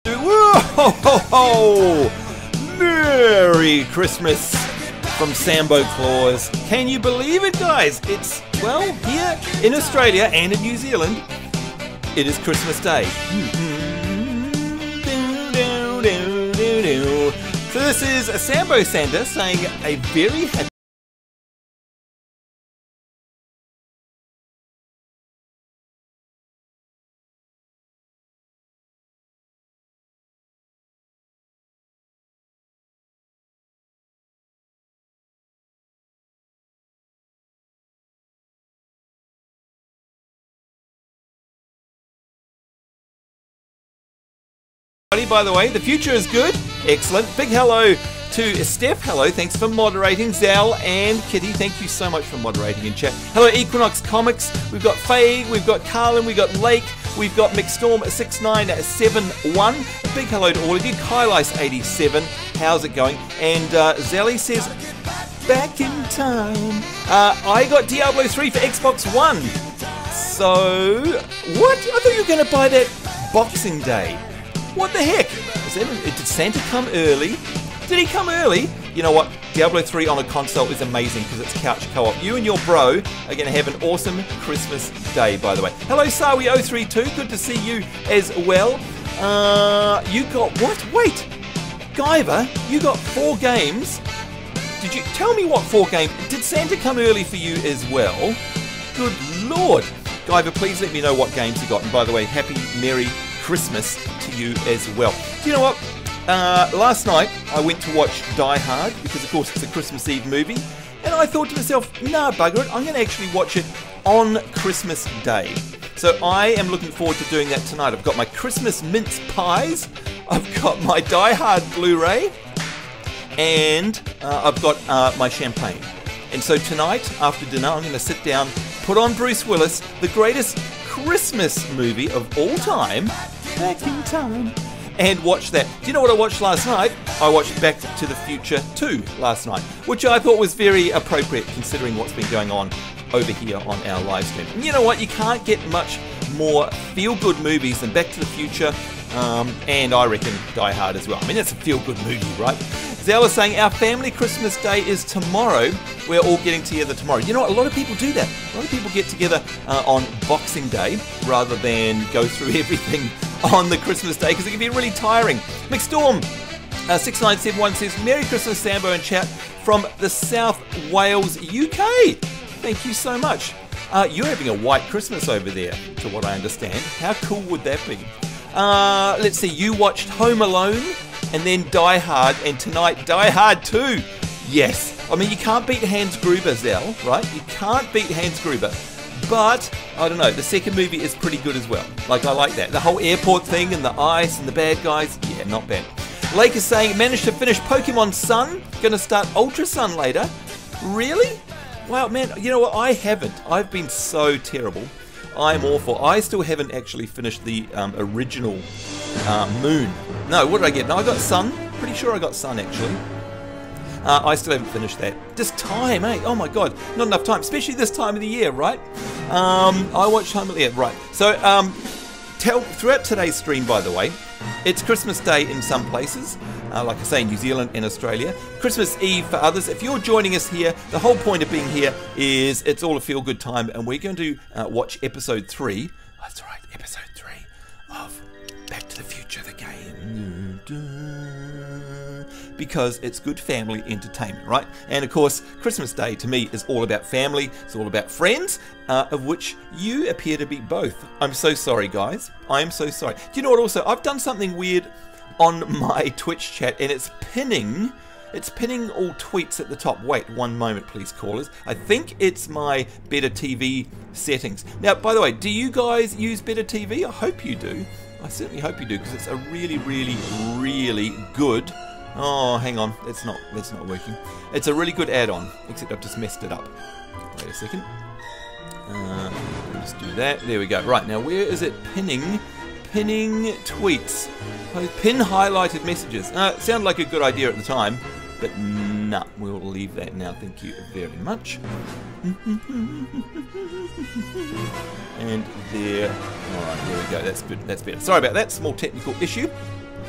Whoa, ho, ho, ho. Merry Christmas from Sambo Claus. Can you believe it, guys? It's, well, here in Australia and in New Zealand, it is Christmas Day. So this is a Sambo Santa saying a very happy by the way. The future is good. Excellent. Big hello to Steph. Hello. Thanks for moderating. Zal and Kitty, thank you so much for moderating in chat. Hello, Equinox Comics. We've got Faye. We've got Carlin. We've got Lake. We've got McStorm6971. A big hello to all of you. Kylice87. How's it going? And Zally says, back in time. I got Diablo 3 for Xbox One. So, what? I thought you were going to buy that Boxing Day. What the heck? Did Santa come early? Did he come early? You know what? Diablo 3 on a console is amazing because it's couch co-op. You and your bro are going to have an awesome Christmas day, by the way. Hello, Sawi032. Good to see you as well. You got what? Wait. Guyver, you got 4 games. Did you tell me what 4 games? Did Santa come early for you as well? Good Lord. Guyver, please let me know what games you got. And by the way, happy Merry Christmas to you as well. Do you know what? Last night I went to watch Die Hard because of course it's a Christmas Eve movie, and I thought to myself, nah, bugger it, I'm going to actually watch it on Christmas Day. So I am looking forward to doing that tonight. I've got my Christmas mince pies, I've got my Die Hard Blu-ray, and I've got my champagne. And so tonight after dinner I'm going to sit down, put on Bruce Willis, the greatest Christmas movie of all time, Back in Time, and watch that. Do you know what I watched last night? I watched Back to the Future 2 last night, which I thought was very appropriate considering what's been going on over here on our live stream. And you know what? You can't get much more feel-good movies than Back to the Future, and I reckon Die Hard as well. I mean, it's a feel-good movie, right? Zal is saying our family Christmas day is tomorrow. We're all getting together tomorrow. You know what? A lot of people do that. A lot of people get together on Boxing Day rather than go through everything on the Christmas day because it can be really tiring. McStorm6971 says, Merry Christmas, Sambo in chat from the South Wales, UK. Thank you so much. You're having a white Christmas over there, to what I understand. How cool would that be? Let's see, you watched Home Alone and then Die Hard, and tonight Die Hard 2. Yes. I mean, you can't beat Hans Gruber, Zal, right? You can't beat Hans Gruber. But, I don't know, the second movie is pretty good as well. Like, I like that. The whole airport thing and the ice and the bad guys, yeah, not bad. Lake is saying, managed to finish Pokemon Sun. Gonna start Ultra Sun later. Really? Wow, man, you know what? I haven't. I've been so terrible. I'm awful. I still haven't actually finished the original Moon. No, what did I get? No, I got Sun. Pretty sure I got Sun, actually. I still haven't finished that. Just time, eh? Oh my god, not enough time, especially this time of the year, right? I watched Home Alone, yeah, right. So, throughout today's stream, by the way, it's Christmas Day in some places, like I say, New Zealand and Australia. Christmas Eve for others. If you're joining us here, the whole point of being here is it's all a feel-good time, and we're going to watch episode 3. That's right, episode 3 of Back to the Future, the game. Because it's good family entertainment, right? And of course, Christmas Day to me is all about family, it's all about friends, of which you appear to be both. I'm so sorry, guys. I am so sorry. Do you know what also? I've done something weird on my Twitch chat, and it's pinning all tweets at the top. Wait, one moment, please, callers. I think it's my Better TV settings. Now, by the way, do you guys use Better TV? I hope you do. I certainly hope you do, because it's a really, really, really good... Oh, hang on, that's not working. It's a really good add-on, except I've just messed it up. Wait a second. Let's do that. There we go. Right, now where is it pinning? Pinning tweets. Pin highlighted messages. It sounded like a good idea at the time, but nah, we'll leave that now. Thank you very much. And there. Alright, there we go. That's good. That's better. Sorry about that. Small technical issue.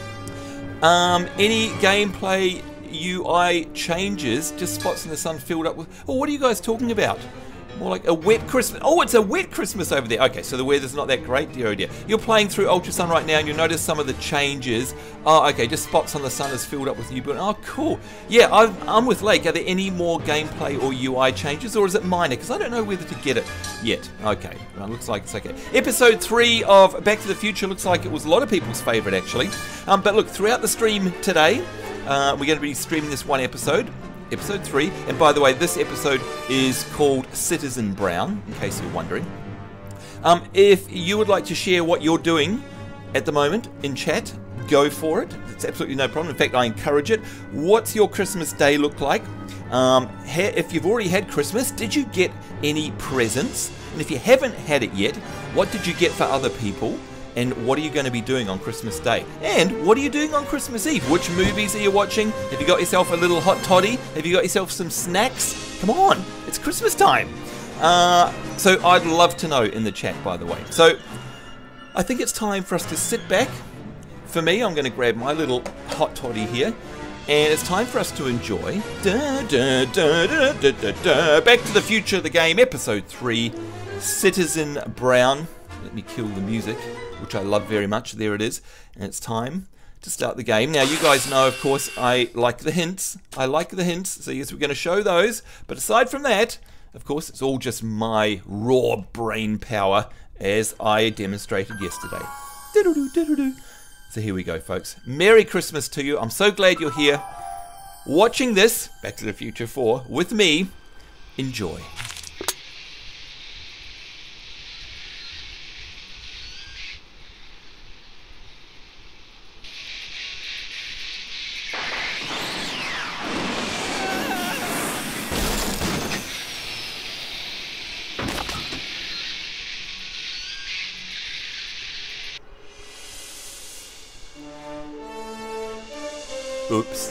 Any gameplay UI changes, just spots in the sun filled up with... Oh, what are you guys talking about? More like a wet Christmas. Oh, it's a wet Christmas over there. Okay, so the weather's not that great, dear oh dear. You're playing through Ultra Sun right now and you'll notice some of the changes. Oh, okay, just spots on the sun is filled up with new building. Oh, cool. Yeah, I'm with Lake. Are there any more gameplay or UI changes, or is it minor? Because I don't know whether to get it yet. Okay, well, looks like it's okay. Episode 3 of Back to the Future looks like it was a lot of people's favourite, actually. But look, throughout the stream today, we're going to be streaming this one episode. Episode 3, and by the way, this episode is called Citizen Brown, in case you're wondering. If you would like to share what you're doing at the moment in chat, go for it. It's absolutely no problem. In fact, I encourage it. What's your Christmas day look like? If you've already had Christmas, did you get any presents? And if you haven't had it yet, what did you get for other people? And what are you going to be doing on Christmas Day? And what are you doing on Christmas Eve? Which movies are you watching? Have you got yourself a little hot toddy? Have you got yourself some snacks? Come on, it's Christmas time. So I'd love to know in the chat, by the way. So I think it's time for us to sit back. For me, I'm going to grab my little hot toddy here. And it's time for us to enjoy Back to the Future, the game, Episode 3, Citizen Brown. Let me kill the music, which I love very much. There it is. And it's time to start the game. Now, you guys know, of course, I like the hints. So yes, we're going to show those. But aside from that, of course, it's all just my raw brain power as I demonstrated yesterday. So here we go, folks. Merry Christmas to you. I'm so glad you're here watching this, Back to the Future 4, with me. Enjoy. Oops.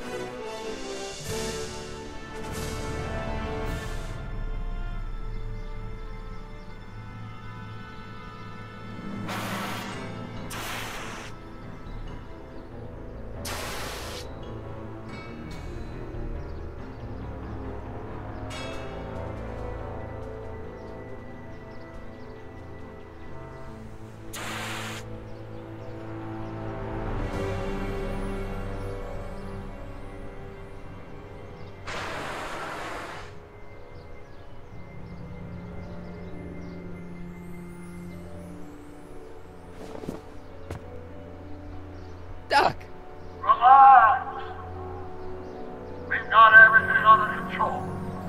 Doc! Relax! We've got everything under control.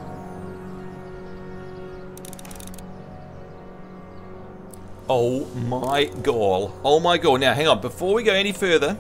Oh my god. Oh my god. Now, hang on. Before we go any further,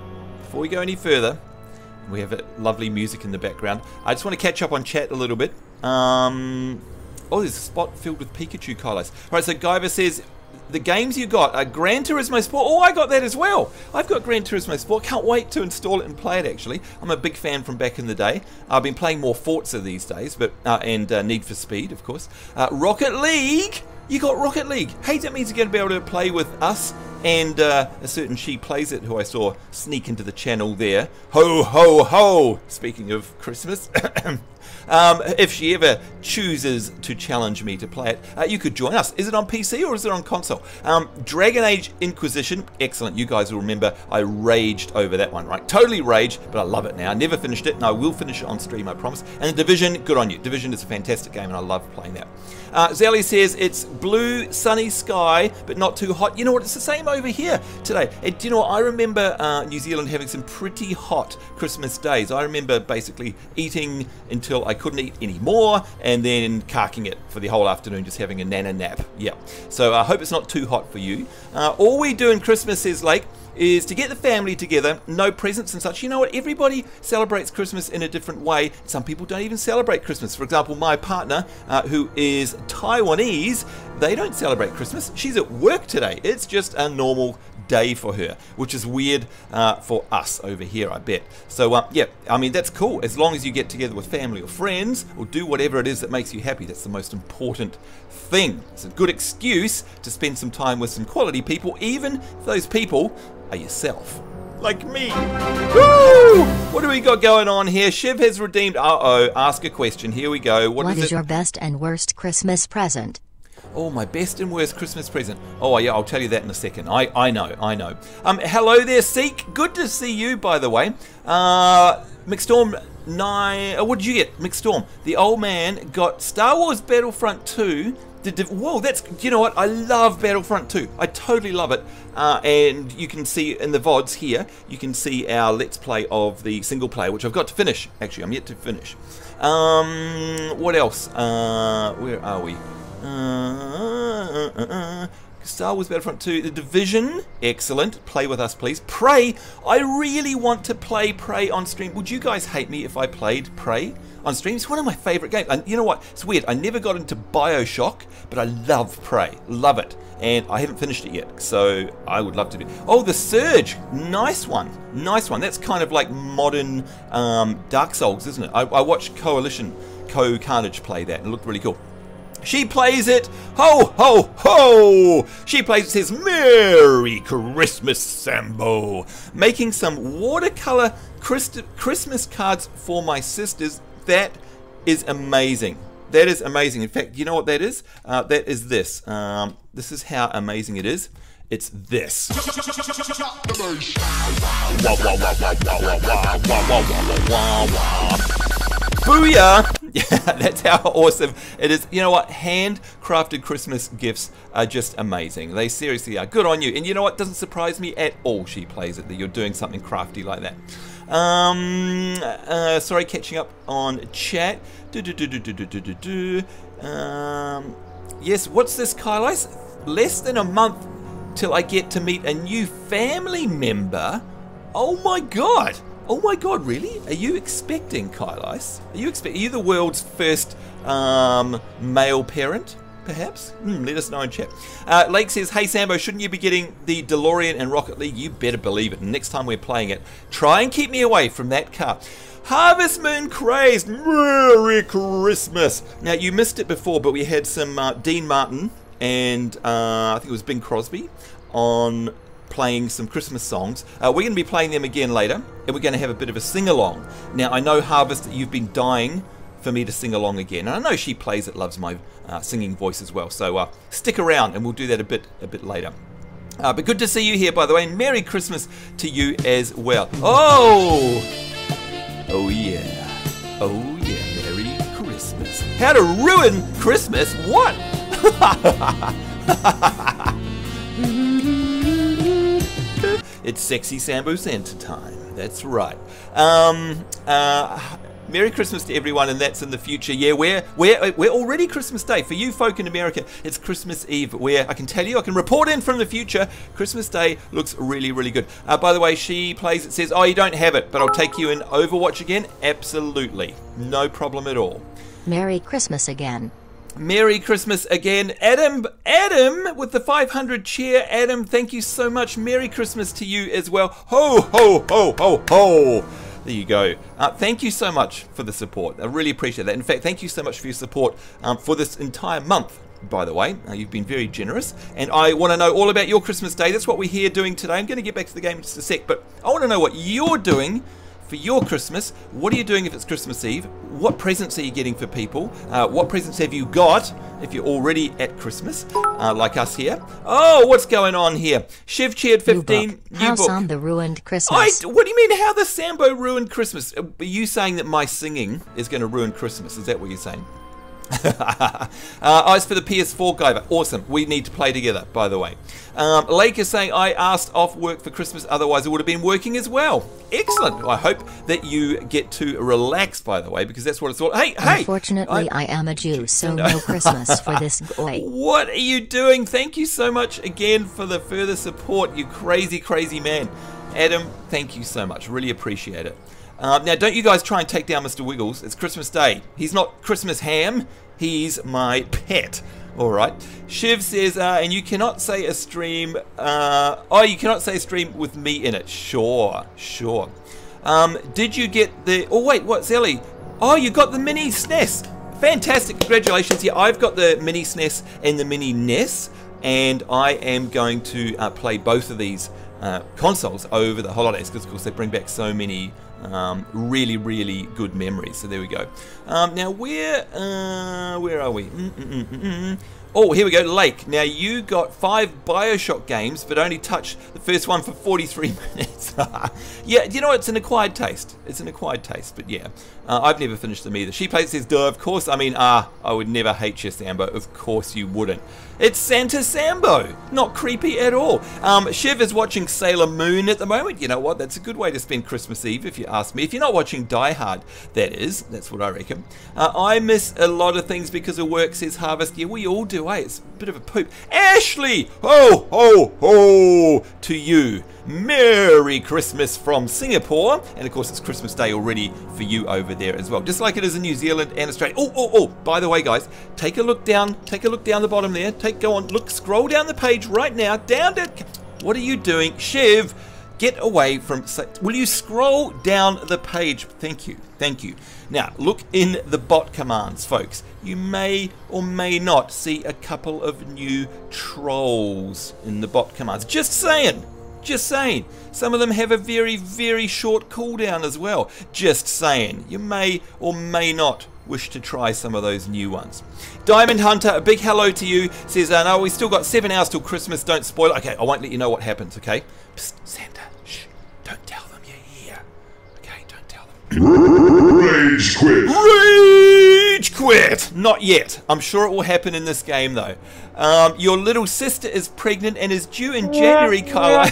we have lovely music in the background. I just want to catch up on chat a little bit. Oh, there's a spot filled with Pikachu collars. Right, so Guyver says, the games you got are Gran Turismo Sport. Oh, I got that as well. I've got Gran Turismo Sport. Can't wait to install it and play it, actually. I'm a big fan from back in the day. I've been playing more Forza these days, but and Need for Speed, of course. Rocket League. You got Rocket League. Hey, that means you're going to be able to play with us and a certain She Plays It, who I saw sneak into the channel there. Ho, ho, ho. Speaking of Christmas. If she ever chooses to challenge me to play it, you could join us. Is it on PC or is it on console? Dragon Age Inquisition, excellent. You guys will remember I raged over that one, right? Totally raged, but I love it now. I never finished it, and I will finish it on stream, I promise. And The Division, good on you. Division is a fantastic game, and I love playing that. Zally says it's blue, sunny sky, but not too hot. You know what? It's the same over here today. And do you know what? I remember New Zealand having some pretty hot Christmas days. I remember basically eating until I couldn't eat anymore, and then carking it for the whole afternoon, just having a nana nap. Yeah. So I hope it's not too hot for you. All we do in Christmas, says Lake, is to get the family together, no presents and such. You know what? Everybody celebrates Christmas in a different way. Some people don't even celebrate Christmas. For example, my partner, who is Taiwanese, they don't celebrate Christmas. She's at work today. It's just a normal day for her, which is weird for us over here, I bet. So yeah, I mean, that's cool. As long as you get together with family or friends, or do whatever it is that makes you happy, that's the most important thing. It's a good excuse to spend some time with some quality people, even if those people are yourself. Like me. Woo! What do we got going on here? Shiv has redeemed. Ask a question. Here we go. What is your best and worst Christmas present? Oh, my best and worst Christmas present. Oh, yeah, I'll tell you that in a second. I know. Hello there, Seek. Good to see you, by the way. McStorm 9. What did you get, McStorm? The old man got Star Wars Battlefront 2. Whoa, you know what? I love Battlefront 2. I totally love it. And you can see in the VODs here, you can see our Let's Play of the single player, which I've got to finish. Actually, I'm yet to finish. What else? Where are we? Star Wars Battlefront 2, The Division, excellent. Play with us, please. Prey, I really want to play Prey on stream. Would you guys hate me if I played Prey on stream? It's one of my favourite games. And you know what? It's weird. I never got into Bioshock, but I love Prey. Love it. And I haven't finished it yet, so I would love to be. Oh, The Surge, nice one. Nice one. That's kind of like modern Dark Souls, isn't it? I watched Carnage play that, and it looked really cool. She plays it, ho, ho, ho! She plays it, says, Merry Christmas, Sambo! Making some watercolor Christmas cards for my sisters. That is amazing. That is amazing. In fact, you know what that is? That is this. This is how amazing it is. It's this. Booyah! Yeah, that's how awesome it is. You know what? Handcrafted Christmas gifts are just amazing. They seriously are. Good on you. And you know what? Doesn't surprise me at all she plays it, that you're doing something crafty like that. Sorry, catching up on chat. Yes, what's this, Kylais? Less than a month till I get to meet a new family member. Oh my god! Oh my god, really? Are you expecting, Kylais? Are you the world's first male parent, perhaps? Let us know in chat. Lake says, hey Sambo, shouldn't you be getting the DeLorean in Rocket League? You better believe it. And next time we're playing it, try and keep me away from that car. Harvest Moon Crazed, Merry Christmas. Now, you missed it before, but we had some Dean Martin and I think it was Bing Crosby on playing some Christmas songs. We're going to be playing them again later, and we're going to have a bit of a sing-along. Now, I know, Harvest, that you've been dying for me to sing along again, and I know she plays it, loves my singing voice as well, so stick around, and we'll do that a bit later. But good to see you here, by the way, and Merry Christmas to you as well. Oh yeah, Merry Christmas. How to ruin Christmas? What? It's sexy Sambo Santa time. That's right. Merry Christmas to everyone, and that's in the future. Yeah, we're already Christmas Day. For you folk in America, it's Christmas Eve, where I can tell you, I can report in from the future. Christmas Day looks really, really good. By the way, she plays, it says, oh, you don't have it, but I'll take you in Overwatch again. Absolutely. No problem at all. Merry Christmas again. Merry Christmas again. Adam with the 500 cheer. Adam, thank you so much. Merry Christmas to you as well. Ho, ho, ho, ho, ho. There you go. Thank you so much for the support. I really appreciate that. In fact, thank you so much for your support for this entire month, by the way. You've been very generous. And I want to know all about your Christmas Day. That's what we're here doing today. I'm going to get back to the game in just a sec, but I want to know what you're doing for your Christmas. What are you doing if it's Christmas Eve? What presents are you getting for people? What presents have you got if you're already at Christmas, like us here? Oh, what's going on here? Shiv cheered 15. How Sambo ruined Christmas. What do you mean, how the Sambo ruined Christmas? Are you saying that my singing is going to ruin Christmas? Is that what you're saying? It's for the PS4 guy. Awesome. We need to play together, by the way. Lake is saying, I asked off work for Christmas, otherwise I would have been working as well. Excellent. I hope that you get to relax, by the way, because that's what it's all. Hey. Unfortunately, I am a Jew, so no Christmas for this guy. What are you doing? Thank you so much again for the further support, you crazy, crazy man. Adam, thank you so much. Really appreciate it. Now, don't you guys try and take down Mr. Wiggles. It's Christmas Day. He's not Christmas ham. He's my pet. All right. Shiv says, and you cannot say a stream. You cannot say a stream with me in it. Sure. Did you get the? Oh wait, what's Ellie? Oh, you got the mini SNES. Fantastic! Congratulations. Yeah, I've got the mini SNES and the mini NES, and I am going to play both of these consoles over the holidays, because of course they bring back so many really, really good memories. So there we go. Now where are we? Oh, here we go, Lake. Now you got 5 Bioshock games, but only touched the first one for 43 minutes. Yeah, you know, it's an acquired taste. It's an acquired taste, but yeah. I've never finished them either. She plays, says, duh, of course. I mean, I would never hate you, Sambo. Of course you wouldn't. It's Santa Sambo. Not creepy at all. Shiv is watching Sailor Moon at the moment. You know what? That's a good way to spend Christmas Eve, if you ask me. If you're not watching Die Hard, that is. That's what I reckon. I miss a lot of things because of work, says Harvest. Yeah, we all do, eh? It's a bit of a poop. Ashley! Ho, ho, ho! To you. Merry Christmas from Singapore. And of course, it's Christmas Day already for you over there as well. Just like it is in New Zealand and Australia. Oh, by the way, guys, take a look down the bottom there. Scroll down the page right now. Down to... What are you doing? Shiv, get away from... Will you scroll down the page? Thank you. Thank you. Now, look in the bot commands, folks. You may or may not see a couple of new trolls in the bot commands. Just saying. Just saying. Some of them have a very, very short cooldown as well. Just saying. You may or may not wish to try some of those new ones. Diamond Hunter, a big hello to you. Says, no, we still got 7 hours till Christmas. Don't spoil it. Okay, I won't let you know what happens, okay? Psst, Santa, shh. Don't tell them you're here. Okay, don't tell them. Rage quit. Rage quit. Not yet. I'm sure it will happen in this game, though. Your little sister is pregnant and is due in January, Kyla.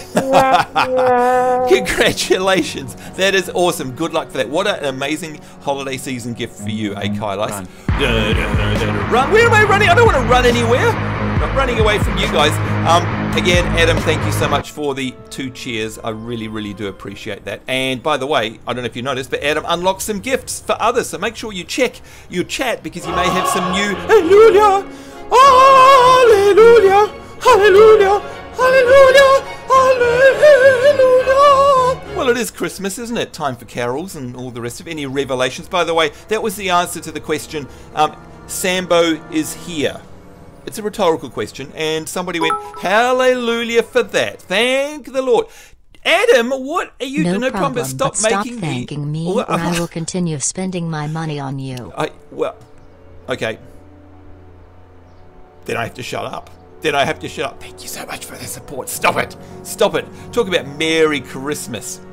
Congratulations. That is awesome. Good luck for that. What an amazing holiday season gift for you, eh, Kyla? Run. Where am I running? I don't want to run anywhere. I'm not running away from you guys. Again, Adam, thank you so much for the 2 cheers. I really, really do appreciate that. And by the way, I don't know if you noticed, but Adam unlocked some gifts for others. So make sure you check your chat because you may have some new... Hallelujah! Hallelujah! Hallelujah! Hallelujah! Hallelujah! Well, it is Christmas, isn't it? Time for carols and all the rest of it. Any revelations? By the way, that was the answer to the question. Sambo is here. It's a rhetorical question, and somebody went, hallelujah for that. Thank the Lord. Adam, what are you doing? No problem, but stop thanking me, or I will continue spending my money on you. Well, okay. Then I have to shut up. Thank you so much for the support. Stop it. Stop it. Talk about Merry Christmas.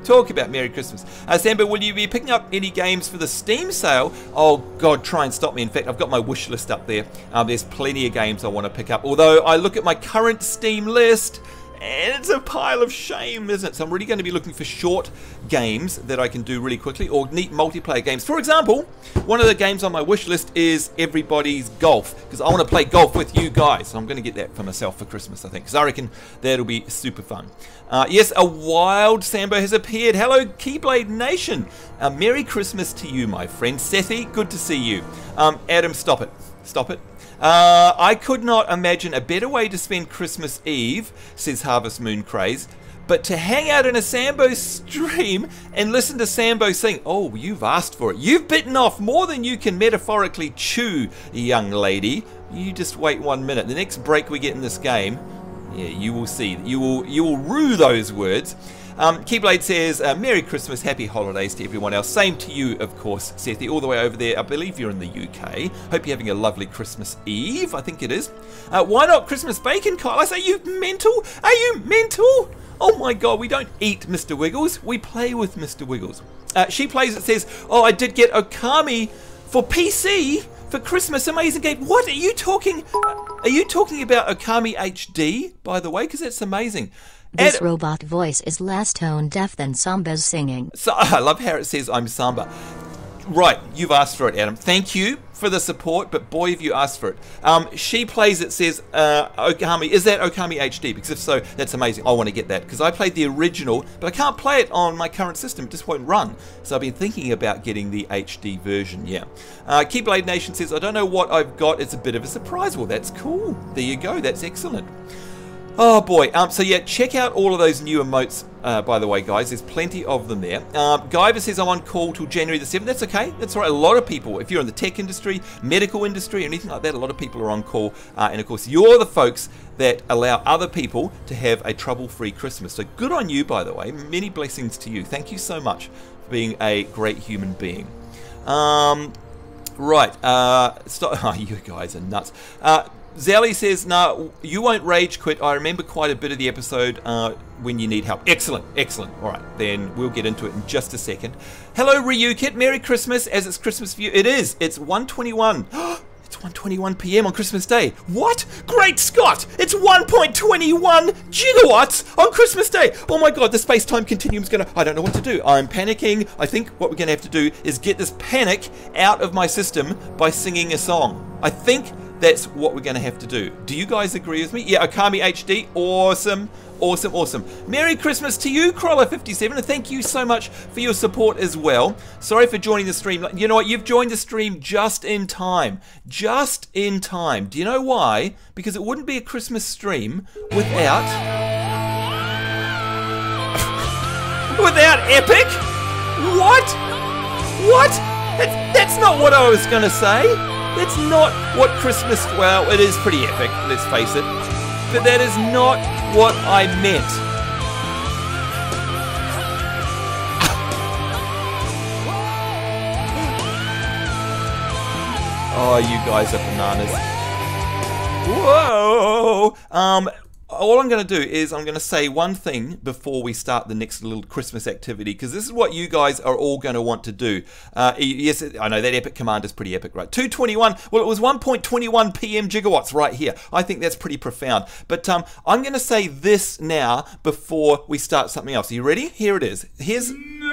Sambo, will you be picking up any games for the Steam sale? Oh, God, try and stop me. In fact, I've got my wish list up there. There's plenty of games I want to pick up. Although I look at my current Steam list... and it's a pile of shame, isn't it? So I'm really going to be looking for short games that I can do really quickly, or neat multiplayer games. For example, one of the games on my wish list is Everybody's Golf, because I want to play golf with you guys. So I'm going to get that for myself for Christmas, I think, because I reckon that'll be super fun. Yes, a wild Sambo has appeared. Hello, Keyblade Nation. Merry Christmas to you, my friend. Sethi, good to see you. Adam, stop it. Stop it. I could not imagine a better way to spend Christmas Eve, says Harvest Moon Craze, but to hang out in a Sambo stream and listen to Sambo sing. Oh, you've asked for it. You've bitten off more than you can metaphorically chew, young lady. You just wait 1 minute. The next break we get in this game, yeah, you will see. You will rue those words. Keyblade says, Merry Christmas, Happy Holidays to everyone else. Same to you, of course, Sethi, all the way over there. I believe you're in the UK. Hope you're having a lovely Christmas Eve, I think it is. Why not Christmas bacon, Kyle? I say, are you mental? Are you mental? Oh my God, we don't eat Mr. Wiggles. We play with Mr. Wiggles. She Plays It says, oh, I did get Okami for PC for Christmas. Amazing game. What are you talking? Are you talking about Okami HD, by the way? Because that's amazing. This robot voice is less tone deaf than Samba's singing. So, I love how it says I'm Samba. Right, you've asked for it, Adam. Thank you for the support, but boy, have you asked for it. She Plays It says, Okami, is that Okami HD? Because if so, that's amazing. I want to get that, because I played the original, but I can't play it on my current system. It just won't run. So I've been thinking about getting the HD version, yeah. Keyblade Nation says, I don't know what I've got. It's a bit of a surprise. Well, that's cool. There you go. That's excellent. Oh boy, so yeah, check out all of those new emotes, by the way, guys. There's plenty of them there. Guyver says I'm on call till January the 7th. That's okay. That's all right. A lot of people, if you're in the tech industry, medical industry, anything like that, a lot of people are on call. And of course, you're the folks that allow other people to have a trouble-free Christmas. So good on you, by the way. Many blessings to you. Thank you so much for being a great human being. Right. Stop. Oh, you guys are nuts. Zally says, no, you won't rage quit. I remember quite a bit of the episode when you need help. Excellent, excellent. All right, then we'll get into it in just a second. Hello, Ryukit. Merry Christmas, as it's Christmas for you. It is. It's 1:21. It's 1:21 p.m. on Christmas Day. What? Great Scott! It's 1.21 gigawatts on Christmas Day. Oh my God, the space-time continuum's gonna... I don't know what to do. I'm panicking. I think what we're gonna have to do is get this panic out of my system by singing a song. I think that's what we're going to have to do. Do you guys agree with me? Yeah, Okami HD, awesome, awesome, awesome. Merry Christmas to you, Crawler57, and thank you so much for your support as well. Sorry for joining the stream. You know what? You've joined the stream just in time. Just in time. Do you know why? Because it wouldn't be a Christmas stream without... without Epic? What? What? That's not what I was going to say. That's not what Christmas... Well, it is pretty epic, let's face it. But that is not what I meant. Oh, you guys are bananas. Whoa! All I'm going to do is I'm going to say one thing before we start the next little Christmas activity, because this is what you guys are all going to want to do. Yes, I know that epic command is pretty epic, right? 221, well, it was 1.21 PM gigawatts right here. I think that's pretty profound. But I'm going to say this now before we start something else. Are you ready? Here it is. Here's...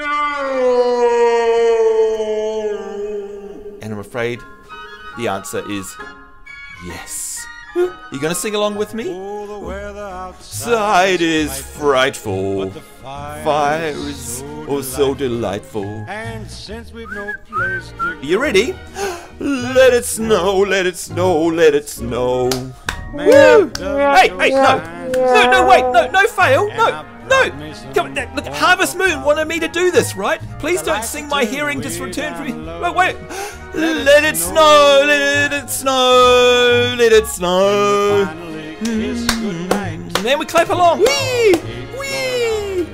No! And I'm afraid the answer is yes. You gonna sing along with me? Oh, the weather outside is frightful. Fire is so delightful. And since we've no place to You ready? Let it snow, let it snow, let it snow. Woo! Hey, no, wait, no, fail, no. Come on, look, Harvest Moon wanted me to do this, right? Please don't sing my hearing just returned from me. Wait. Let it snow, let it snow, let it snow. Then we clap along. Whee! Whee!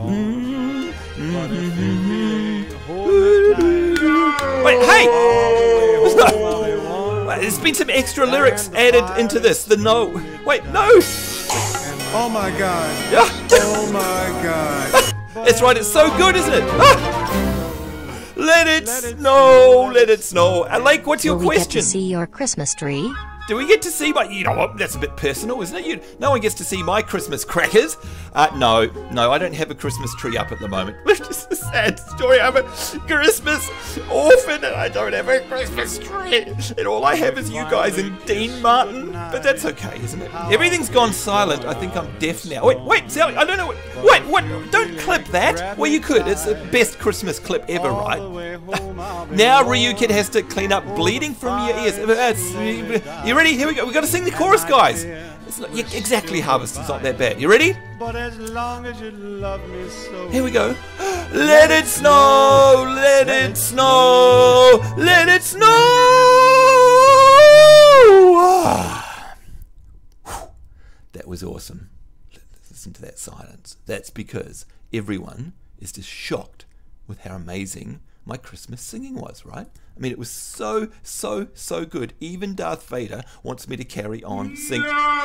Wait, hey! There's been some extra lyrics added into this. The no. Wait, no! Oh my God. Yeah. Oh my God. That's right, it's so good, isn't it? Ah! Let it snow, let it snow. Lake, what's your Will we get question? to see your Christmas tree? Do we get to see my... You know what? That's a bit personal, isn't it? No one gets to see my Christmas crackers. No, I don't have a Christmas tree up at the moment. It's just a sad story. I'm a Christmas orphan and I don't have a Christmas tree. And all I have is you guys and Dean Martin. But that's okay, isn't it? Everything's gone silent. I think I'm deaf now. Wait, Sally, I don't know what... Don't clip that. Well, you could. It's the best Christmas clip ever, right? Now Ryukid has to clean up bleeding from your ears. You ready? Here we go. We've got to sing the chorus, guys. It's not, exactly, Harvest. It's not that bad. You ready? But as long as you love me so. Here we go. Let it snow, let it snow, let it snow. That was awesome. Listen to that silence. That's because everyone is just shocked with how amazing my Christmas singing was, right? I mean, it was so good. Even Darth Vader wants me to carry on singing.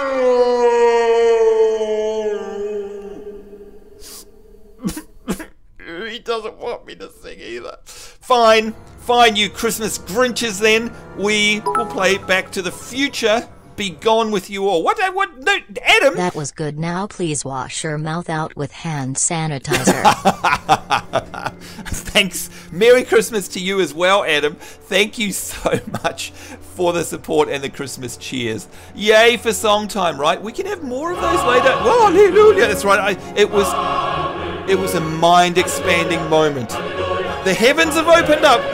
He doesn't want me to sing either. Fine, you Christmas Grinches then. We will play Back to the Future. Be gone with you all. What? No, Adam! That was good. Now please wash your mouth out with hand sanitizer. Thanks. Merry Christmas to you as well, Adam. Thank you so much for the support and the Christmas cheers. Yay for song time, right? We can have more of those later. Oh, hallelujah. That's right. It was a mind-expanding moment. The heavens have opened up.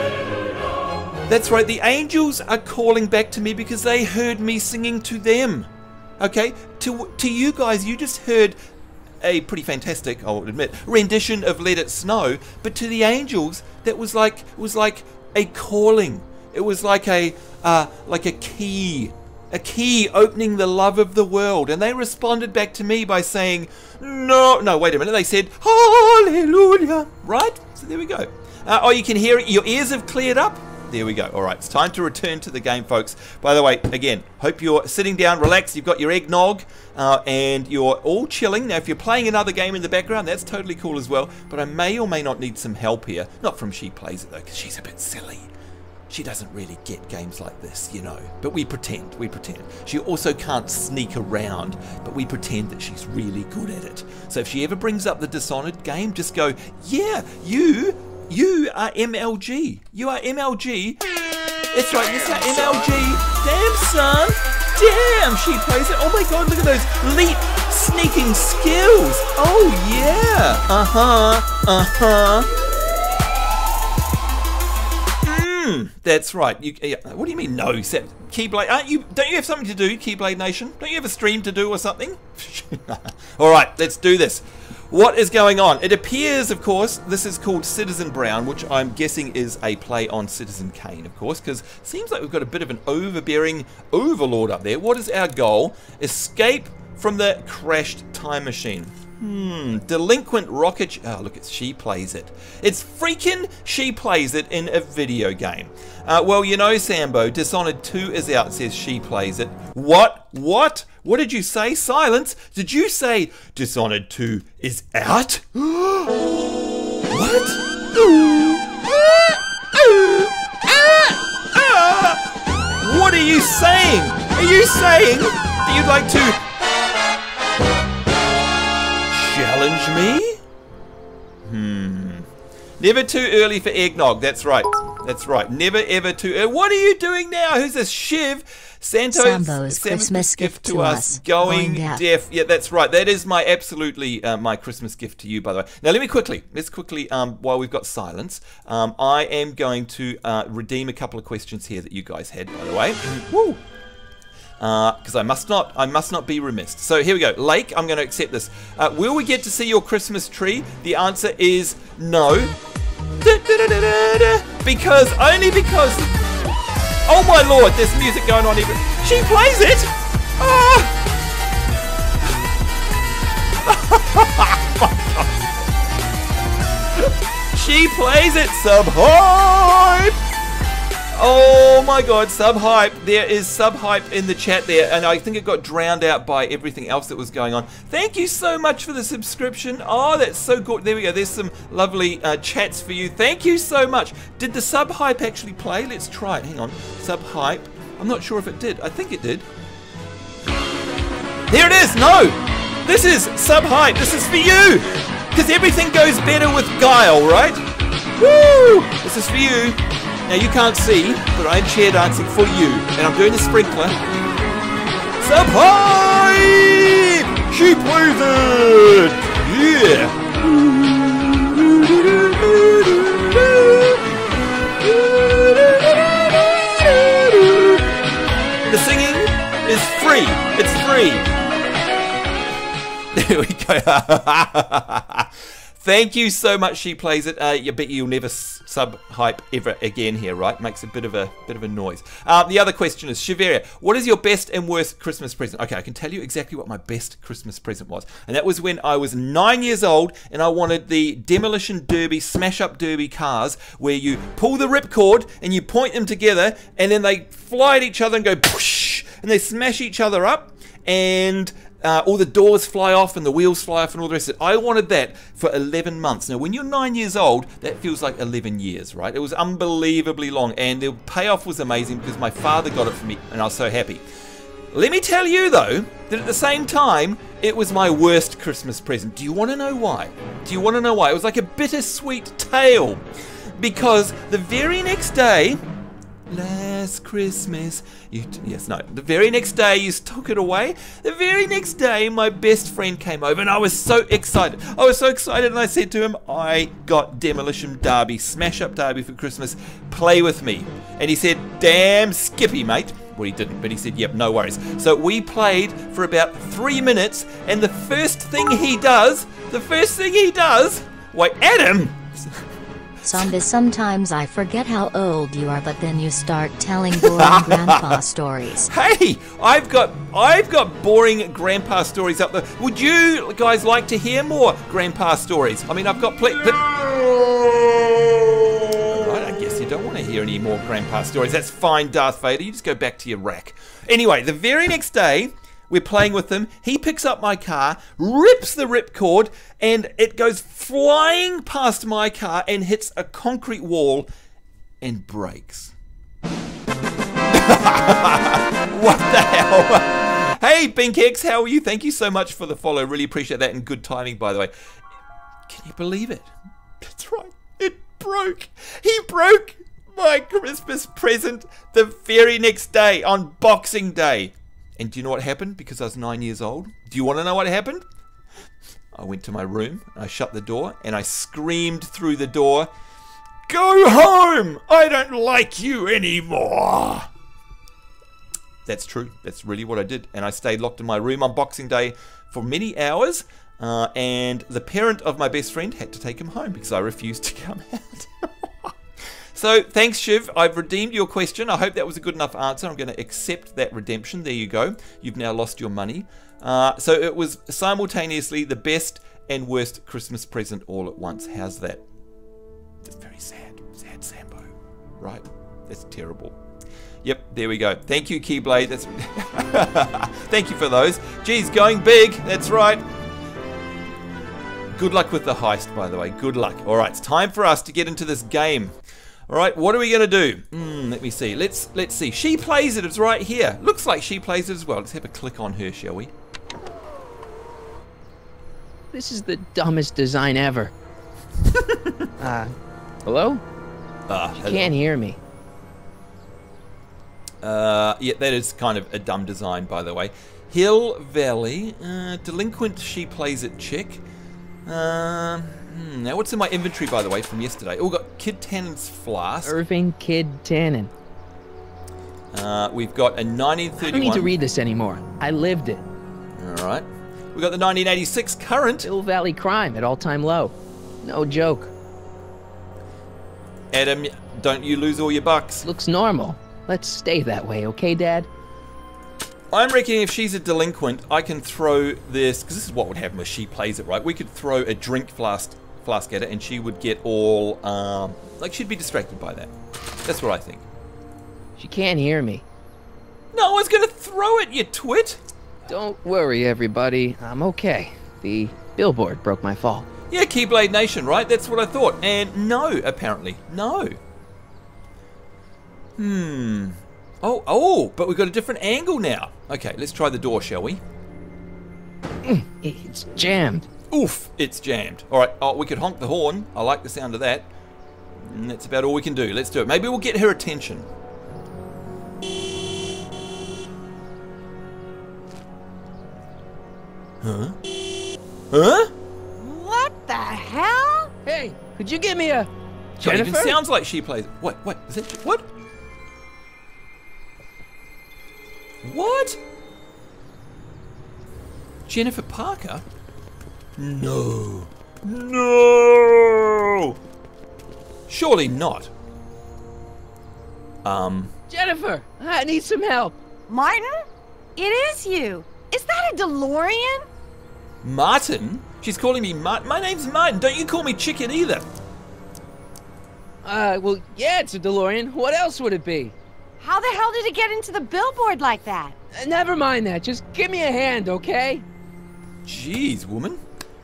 That's right, the angels are calling back to me because they heard me singing to them. Okay, to you guys, you just heard a pretty fantastic, I'll admit, rendition of Let It Snow, but to the angels, that was like a calling. It was like a key opening the love of the world, and they responded back to me by saying, no, wait a minute. They said, hallelujah, right? So there we go. Oh, you can hear it. Your ears have cleared up. There we go. All right, it's time to return to the game, folks. By the way, again, hope you're sitting down, relaxed. You've got your eggnog, and you're all chilling. Now, if you're playing another game in the background, that's totally cool as well. But I may or may not need some help here. Not from She Plays It, though, because she's a bit silly. She doesn't really get games like this, you know. But we pretend. She also can't sneak around, but we pretend that she's really good at it. So if she ever brings up the Dishonored game, just go, yeah, you are MLG. You are MLG. That's right, yes, MLG. Damn, son. Damn, She Plays It. Oh my god, look at those leap sneaking skills. Oh yeah. That's right. What do you mean no? Keyblade, don't you have something to do, Keyblade Nation? Don't you have a stream to do or something? Alright, let's do this. What is going on? It appears, of course, this is called Citizen Brown, which I'm guessing is a play on Citizen Kane, of course, because it seems like we've got a bit of an overbearing overlord up there. What is our goal? Escape from the crashed time machine. Delinquent rocket. Oh, look, She Plays It. It's freaking She Plays It in a video game. Well, you know, Sambo, Dishonored 2 is out, says She Plays It. What? What did you say? Silence. Did you say Dishonored 2 is out? What? What are you saying? Are you saying that you'd like to challenge me? Never too early for eggnog. That's right. That's right. Never ever too early. What are you doing now? Who's this? Shiv? Sambo's Christmas gift to us. Going deaf. Yeah, that's right. That is my absolutely my Christmas gift to you, by the way. Now let's quickly, while we've got silence, I am going to redeem a couple of questions here that you guys had, by the way. Woo! Because I must not be remiss. So here we go. Lake, I'm going to accept this. Will we get to see your Christmas tree? The answer is no. Because, oh my lord, there's music going on even. She plays it! Oh! She plays it, sub-hype! Oh my god, sub-hype. There is sub-hype in the chat there, and I think it got drowned out by everything else that was going on. Thank you so much for the subscription. Oh, that's so good. There we go. There's some lovely chats for you. Thank you so much. Did the sub-hype actually play? Let's try it. Hang on. Sub-hype. I'm not sure if it did. I think it did. There it is. No. This is sub-hype. This is for you. Because everything goes better with Guile, right? Woo! This is for you. Now you can't see, but I'm chair dancing for you, and I'm doing the sprinkler. Sub-hype! She plays it! Yeah! The singing is free. It's free. There we go. Thank you so much, She Plays It. You bet you'll never sub-hype ever again here, right? Makes a bit of a noise. The other question is, Shiveria, what is your best and worst Christmas present? Okay, I can tell you exactly what my best Christmas present was. And that was when I was 9 years old and I wanted the Demolition Derby, Smash-Up Derby cars where you pull the ripcord and you point them together and then they fly at each other and go push and they smash each other up and all the doors fly off and the wheels fly off and all the rest of it. I wanted that for 11 months. Now, when you're 9 years old, that feels like 11 years, right? It was unbelievably long, and the payoff was amazing because my father got it for me, and I was so happy. Let me tell you, though, that at the same time, it was my worst Christmas present. Do you want to know why? Do you want to know why? It was like a bittersweet tale. Because the very next day, last Christmas, the very next day you took it away. The very next day my best friend came over and I was so excited. And I said to him, I got Demolition Derby, Smash Up Derby for Christmas, play with me. And he said, damn Skippy, mate. Well, he didn't, but he said, yep, no worries. So we played for about 3 minutes, and the first thing he does, wait, Adam! Sonda, sometimes I forget how old you are, but then you start telling boring grandpa stories. Hey, I've got boring grandpa stories up there. Would you guys like to hear more grandpa stories? I mean, I've got Right, I guess you don't want to hear any more grandpa stories. That's fine, Darth Vader. You just go back to your rack. Anyway, the very next day, we're playing with him. He picks up my car, rips the ripcord, and it goes flying past my car and hits a concrete wall and breaks. What the hell? Hey, BinkX, how are you? Thank you so much for the follow. Really appreciate that, and good timing, by the way. Can you believe it? That's right. It broke. He broke my Christmas present the very next day, on Boxing Day. And do you know what happened? Because I was 9 years old. Do you want to know what happened? I went to my room, I shut the door, and I screamed through the door, "Go home! I don't like you anymore!" That's true. That's really what I did. And I stayed locked in my room on Boxing Day for many hours. And the parent of my best friend had to take him home because I refused to come out. So, thanks, Shiv. I've redeemed your question. I hope that was a good enough answer. I'm going to accept that redemption. There you go. You've now lost your money. So, it was simultaneously the best and worst Christmas present all at once. How's that? That's very sad. Sad Sambo. Right? That's terrible. Yep, there we go. Thank you, Keyblade. That's Thank you for those. Geez, going big. That's right. Good luck with the heist, by the way. Good luck. All right, it's time for us to get into this game. All right, what are we going to do? Let me see. Let's see. She plays it. It's right here. Looks like she plays it as well. Let's have a click on her, shall we? This is the dumbest design ever. Hello? She can't hear me. Yeah, that is kind of a dumb design, by the way. Hill Valley. Delinquent, she plays it, chick. Now, what's in my inventory, by the way, from yesterday? Oh, we've got Kid Tannen's Flask. Irving Kid Tannen. We've got a 1931. I don't need to read this anymore. I lived it. All right. We've got the 1986 Current. Hill Valley crime at all-time low. No joke. Adam, don't you lose all your bucks. Looks normal. Let's stay that way, okay, Dad? I'm reckoning if she's a delinquent, I can throw this, because this is what would happen if she plays it, right? We could throw a drink flask at her, and she would get all, like she'd be distracted by that. That's what I think. She can't hear me. No one's going to throw it, you twit! Don't worry, everybody. I'm okay. The billboard broke my fall. Yeah, Keyblade Nation, right? That's what I thought. And no, apparently. No. Oh, but we've got a different angle now. Okay, let's try the door, shall we? It's jammed. Oof, it's jammed. All right, we could honk the horn. I like the sound of that. And that's about all we can do. Let's do it. Maybe we'll get her attention. Huh? Huh? What the hell? Hey, could you give me a... It Jennifer? even sounds like she plays. What? Is that... What? What? Jennifer Parker? No. No! Surely not. Jennifer, I need some help. Martin? It is you. Is that a DeLorean? Martin? She's calling me Martin. My name's Martin. Don't you call me Chicken either. Well, yeah, it's a DeLorean. What else would it be? How the hell did it get into the billboard like that? Never mind that. Just give me a hand, okay? Jeez, woman.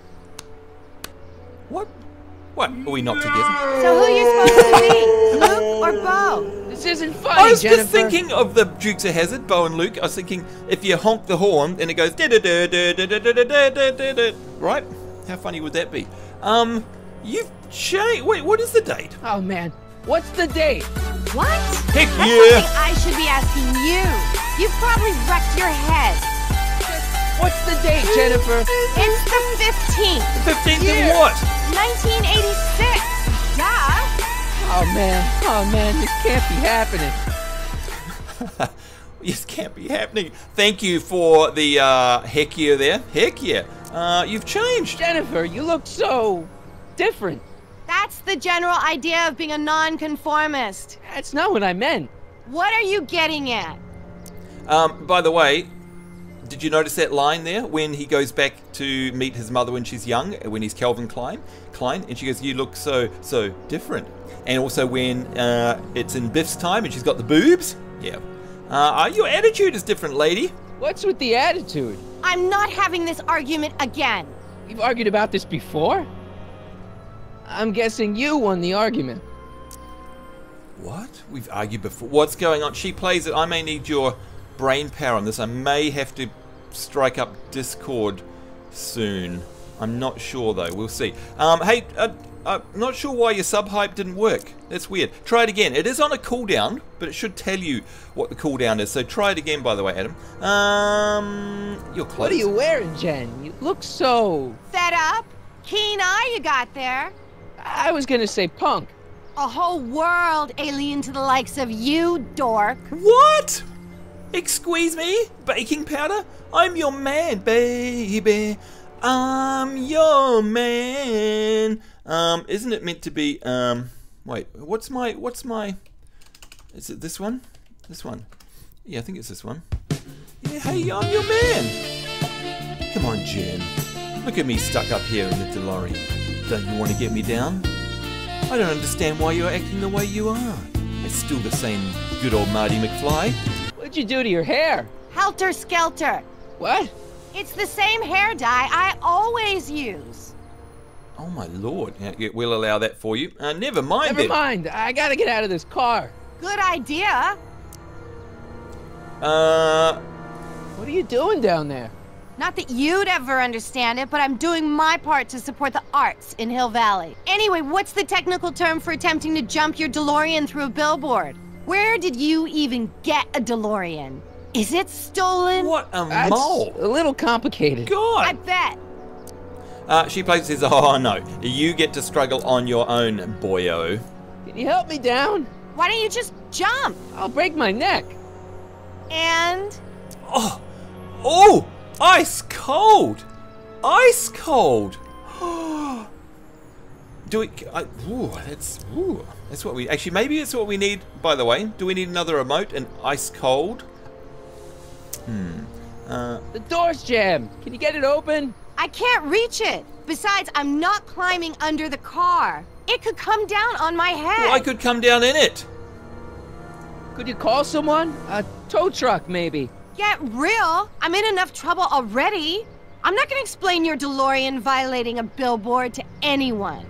What? What? Are we not together? So who are you supposed to be? Luke or Bo? This isn't funny, I was Jennifer. just thinking of the Dukes of Hazzard, Bo and Luke. I was thinking if you honk the horn and it goes right? How funny would that be? You've changed. Wait, what is the date? Oh, man. What's the date? What? Heck That's yeah! something I should be asking you. You've probably wrecked your head. What's the date, Jennifer? It's the 15th. 15th Yeah. of what? 1986. Duh. Oh, man. Oh, man. This can't be happening. This can't be happening. Thank you for the heck yeah there. Heck yeah. You've changed. Jennifer, you look so different. That's the general idea of being a nonconformist. That's not what I meant. What are you getting at? By the way, did you notice that line there when he goes back to meet his mother when she's young, when he's Calvin Klein, and she goes, "You look so different." And also when it's in Biff's time and she's got the boobs. Yeah. Your attitude is different, lady. What's with the attitude? I'm not having this argument again. We've argued about this before? I'm guessing you won the argument. What? We've argued before. What's going on? She plays it. I may need your brain power on this. I may have to strike up Discord soon. I'm not sure though. We'll see. Hey, I'm not sure why your sub hype didn't work. That's weird. Try it again. It is on a cooldown, but it should tell you what the cooldown is. So try it again, by the way, Adam. You're close. What are you wearing, Jen? You look so... Fed up? Keen eye you got there. I was gonna say punk. A whole world alien to the likes of you, dork. What? Excuse me? Baking powder? I'm your man, baby. I'm your man. Isn't it meant to be, wait, what's my, is it this one? This one. Yeah, I think it's this one. Yeah, hey, I'm your man. Come on, Jen. Look at me stuck up here in the DeLorean. Don't you want to get me down? I don't understand why you're acting the way you are. It's still the same good old Marty McFly. What'd you do to your hair? Helter Skelter. What? It's the same hair dye I always use. Oh my lord. Yeah, we'll allow that for you. Never mind Never mind. I gotta get out of this car. Good idea. What are you doing down there? Not that you'd ever understand it, but I'm doing my part to support the arts in Hill Valley. Anyway, what's the technical term for attempting to jump your DeLorean through a billboard? Where did you even get a DeLorean? Is it stolen? What a That's mole. a little complicated. I God. bet. She plays and says, oh no, you get to struggle on your own, boyo. Can you help me down? Why don't you just jump? I'll break my neck. And? Oh, ice cold. Ice cold. Do we, that's what we, actually maybe it's what we need, by the way. Do we need another remote and ice cold? The door's jammed. Can you get it open? I can't reach it. Besides, I'm not climbing under the car. It could come down on my head. Well, I could come down in it. Could you call someone? A tow truck, maybe. Get real. I'm in enough trouble already. I'm not gonna explain your DeLorean violating a billboard to anyone.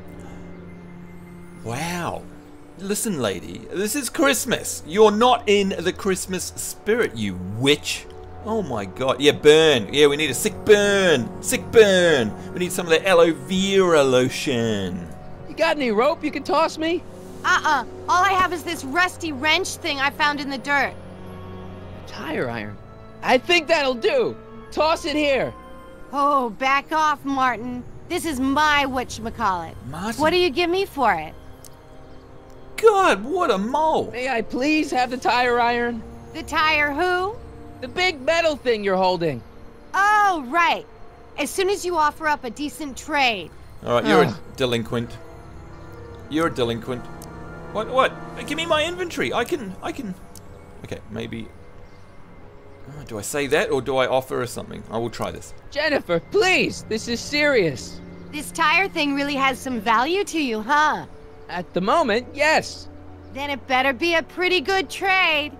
Wow. Listen, lady, this is Christmas. You're not in the Christmas spirit, you witch. Oh my god. Yeah, burn. Yeah, we need a sick burn. Sick burn. We need some of the aloe vera lotion. You got any rope you can toss me? All I have is this rusty wrench thing I found in the dirt. Tire iron. I think that'll do. Toss it here. Oh, back off, Martin. This is my whatchamacallit. Martin? What do you give me for it? God, what a mole. May I please have the tire iron? The tire who? The big metal thing you're holding. Oh, right. As soon as you offer up a decent trade. All right, you're a delinquent. You're a delinquent. What? Give me my inventory. I can. Okay, maybe. Do I say that or do I offer her something? I will try this. Jennifer, please. This is serious. This tire thing really has some value to you, huh? At the moment, yes. Then it better be a pretty good trade.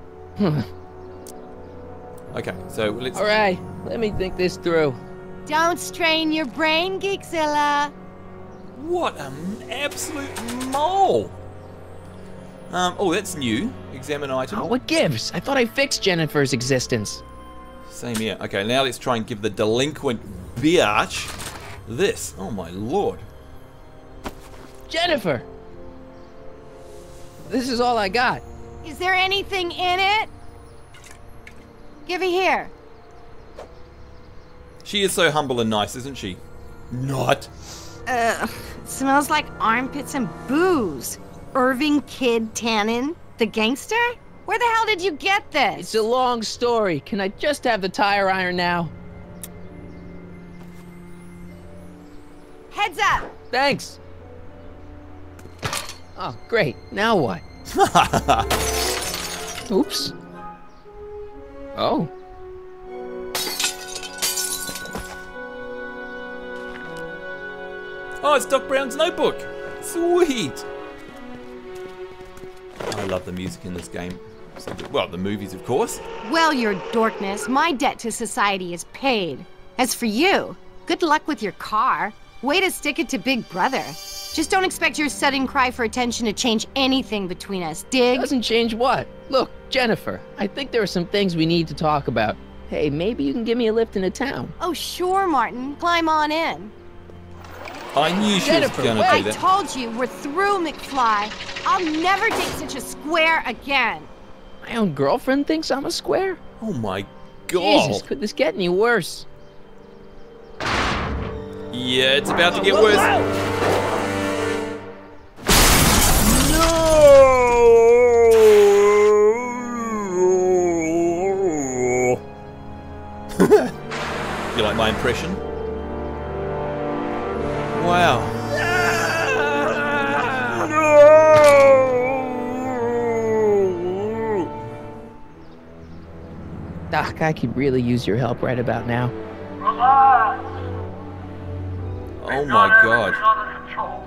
Okay, so let's. All right, let me think this through. Don't strain your brain, Geekzilla. What an absolute mole. Oh, that's new. Examine item. Oh, what gives? I thought I fixed Jennifer's existence. Same here. Okay, now let's try and give the delinquent biatch this. Oh my lord. Jennifer! This is all I got. Is there anything in it? Give it here. She is so humble and nice, isn't she? Not. It smells like armpits and booze. Irving Kid Tannen, the gangster? Where the hell did you get this? It's a long story. Can I just have the tire iron now? Heads up! Thanks. Oh, great. Now what? Oops. Oh. Oh, it's Doc Brown's notebook. Sweet. I love the music in this game. So good. Well, the movies, of course. Well, your dorkness, my debt to society is paid. As for you, good luck with your car. Way to stick it to Big Brother. Just don't expect your sudden cry for attention to change anything between us, dig? Doesn't change what? Look, Jennifer, I think there are some things we need to talk about. Hey, maybe you can give me a lift into town. Oh, sure, Martin. Climb on in. I knew she Jennifer, was going to wait. do I that. told you, we're through, McFly. I'll never take such a square again. My own girlfriend thinks I'm a square? Oh my god. Jesus, could this get any worse? Yeah, it's about to get worse. No! You like my impression? Wow. Doc, I could really use your help right about now. Relax. Oh Got my everything god. under control.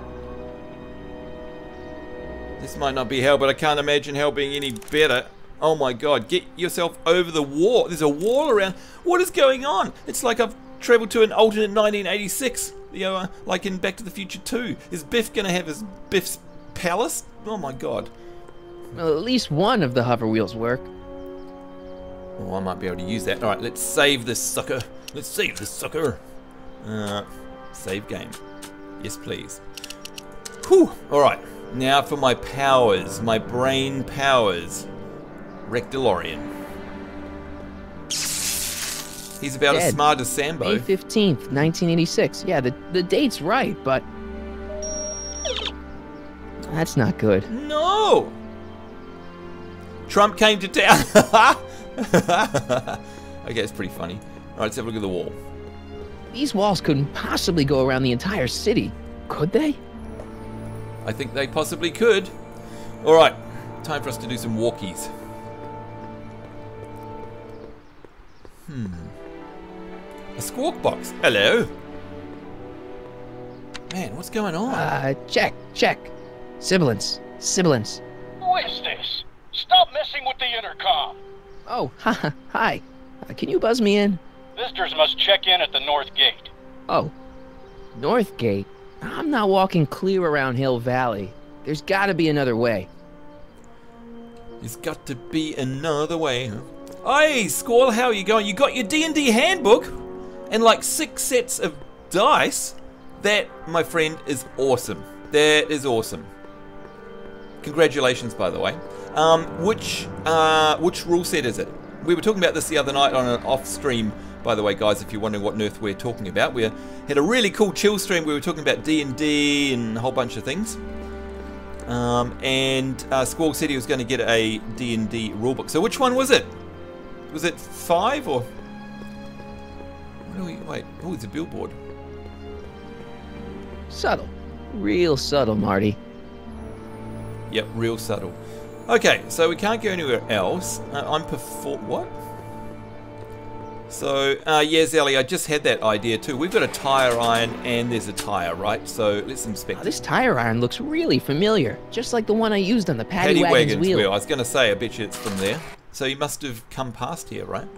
This might not be hell, but I can't imagine hell being any better. Oh my god, get yourself over the wall. There's a wall around. What is going on? It's like I've traveled to an alternate 1986. You know, like in Back to the Future 2. Is Biff gonna have his Biff's palace? Oh my god. Well, at least one of the hover wheels work. Oh, I might be able to use that. Alright, let's save this sucker. Let's save this sucker. Save game. Yes, please. Whew. Alright, now for my powers. My brain powers. Wreck DeLorean. He's about as Dead. smart as Sambo. May 15th, 1986. Yeah, the date's right, but... That's not good. No! Trump came to town. Okay, it's pretty funny. Alright, let's have a look at the wall. These walls couldn't possibly go around the entire city, could they? I think they possibly could. Alright, time for us to do some walkies. A squawk box. Hello. Man, what's going on? Check. Sibilance. Who is this? Stop messing with the intercom. Oh, hi. Can you buzz me in? Visitors must check in at the north gate. Oh, North Gate? I'm not walking clear around Hill Valley. There's gotta be another way. There's got to be another way. Hey, Squall, how are you going? You got your D&D handbook and like 6 sets of dice. That, my friend, is awesome. That is awesome. Congratulations, by the way. Which rule set is it? We were talking about this the other night on an off stream, by the way, guys, if you're wondering what on earth we're talking about. We had a really cool chill stream. We were talking about D&D and a whole bunch of things. Squall said he was going to get a D&D rulebook. So which one was it? Was it 5 or... Wait, oh, it's a billboard. Subtle. Real subtle, Marty. Yep, real subtle. Okay, so we can't go anywhere else. What? So, yeah, Zelly, I just had that idea too. We've got a tire iron and there's a tire, right? So let's inspect This tire iron looks really familiar, just like the one I used on the Paddy Paddy Wagon's Wagon's wheel. wheel. I was going to say, I bet you it's from there. So you must have come past here, right?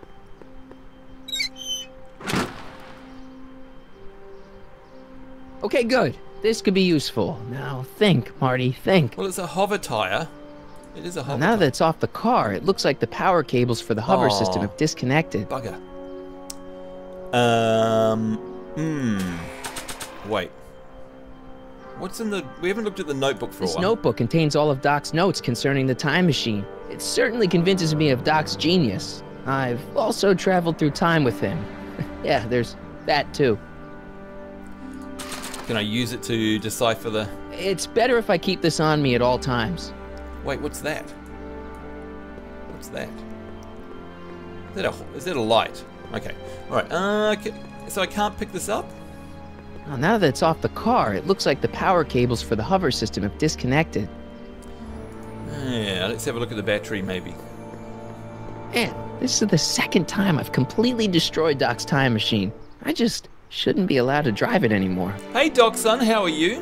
Okay, good. This could be useful. Now think, Marty, think. Well, it's a hover tire. It is a hover Now tire. that it's off the car, it looks like the power cables for the hover Aw. system have disconnected. Bugger. Wait. What's in the... We haven't looked at the notebook for a This while. notebook contains all of Doc's notes concerning the time machine. It certainly convinces me of Doc's genius. I've also traveled through time with him. Yeah, there's that too. Can I use it to decipher the... It's better if I keep this on me at all times. Wait, what's that? What's that? Is that a light? Okay. Alright. Okay. So I can't pick this up? Oh, now that it's off the car, it looks like the power cables for the hover system have disconnected. Yeah, let's have a look at the battery maybe. Man, this is the second time I've completely destroyed Doc's time machine. I just shouldn't be allowed to drive it anymore. Hey Doc son, how are you?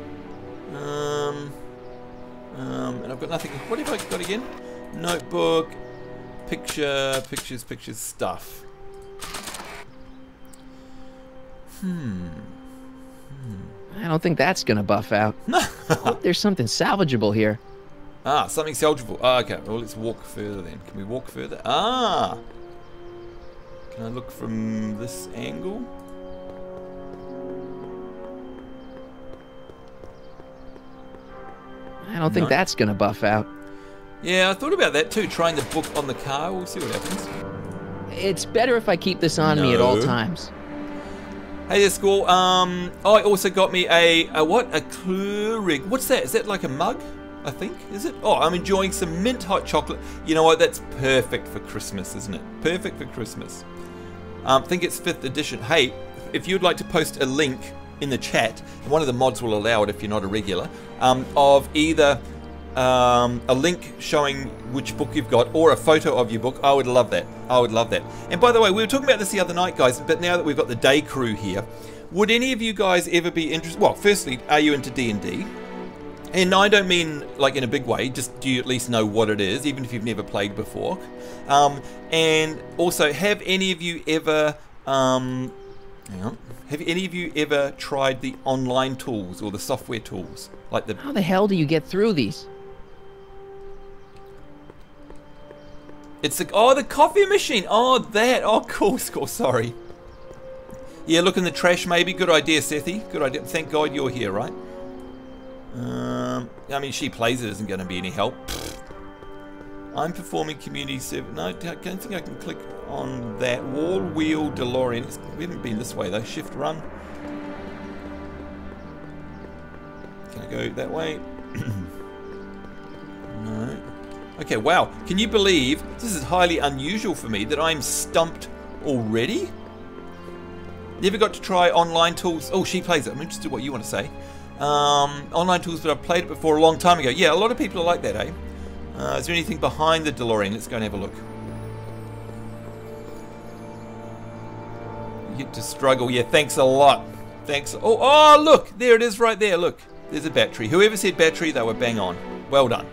And I've got nothing. What have I got again? Notebook, pictures, stuff. I don't think that's gonna buff out. Oh, there's something salvageable here. Ah, something salvageable. Ah, okay, well let's walk further then. Can we walk further? Ah! Can I look from this angle? I don't think that's gonna buff out. Yeah, I thought about that too, trying the book on the car. We'll see what happens. It's better if I keep this on me at all times. Hey there, Squall. I also got me a what? A Keurig. What's that? Is that like a mug? I think, is it? Oh, I'm enjoying some mint hot chocolate. You know what? That's perfect for Christmas, isn't it? Perfect for Christmas. I think it's 5th edition. Hey, if you'd like to post a link in the chat, and one of the mods will allow it if you're not a regular, of either a link showing which book you've got or a photo of your book, I would love that. I would love that. And by the way, we were talking about this the other night, guys, but now that we've got the day crew here, would any of you guys ever be interested? Well, firstly, are you into D&D? And I don't mean like in a big way, just do you at least know what it is, even if you've never played before? And also, have any of you ever, hang on, have any of you ever tried the online tools or the software tools? Like the... How the hell do you get through these? It's the, oh, the coffee machine. Oh, that. Oh, cool, sorry. Yeah, look in the trash maybe. Good idea, Sethi. Good idea. Thank God you're here, right? I mean, She Plays It isn't going to be any help. I'm performing community service. No, I don't think I can click on that. Wall wheel DeLorean. We haven't been this way though. Shift run. Can I go that way? No. Okay, wow. Can you believe this is highly unusual for me that I'm stumped already? Never got to try online tools. Oh, She Plays It. I'm interested in what you want to say. Online tools, but I've played it before a long time ago. Yeah, a lot of people are like that, eh? Is there anything behind the DeLorean? Let's go and have a look. You get to struggle. Yeah, thanks a lot. Thanks. Oh, look. There it is right there. Look. There's a battery. Whoever said battery, they were bang on. Well done.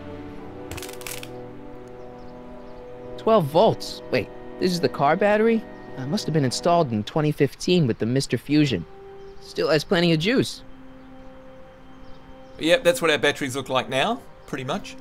12 volts. Wait, this is the car battery? It must have been installed in 2015 with the Mr. Fusion. Still has plenty of juice. Yep, that's what our batteries look like now, pretty much.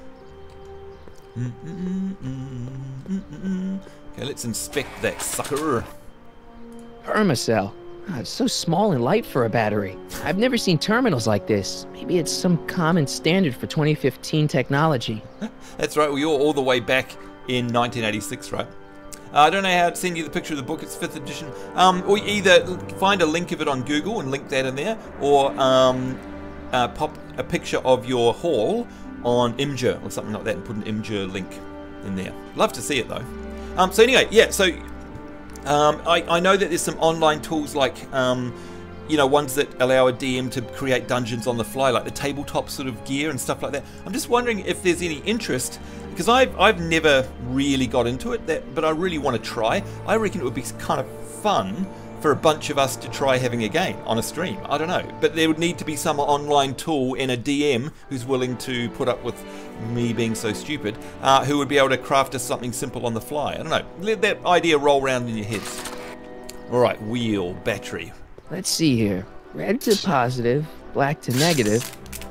Okay, let's inspect that sucker. Permacell. It's so small and light for a battery. I've never seen terminals like this. Maybe it's some common standard for 2015 technology. That's right, we were all the way back in 1986, right? I don't know how to send you the picture of the book. It's 5th edition. Or either find a link of it on Google and link that in there, or pop a picture of your haul on Imgur or something like that and put an Imgur link in there. Love to see it though. So anyway, yeah, so I know that there's some online tools like you know, ones that allow a DM to create dungeons on the fly, like the tabletop sort of gear and stuff like that. I'm just wondering if there's any interest, because I've never really got into it, but I really want to try. I reckon it would be kind of fun for a bunch of us to try having a game on a stream. I don't know, but there would need to be some online tool and a DM who's willing to put up with me being so stupid, who would be able to craft us something simple on the fly. I don't know, let that idea roll around in your heads. Alright, wheel, battery. Let's see here. Red to positive, black to negative.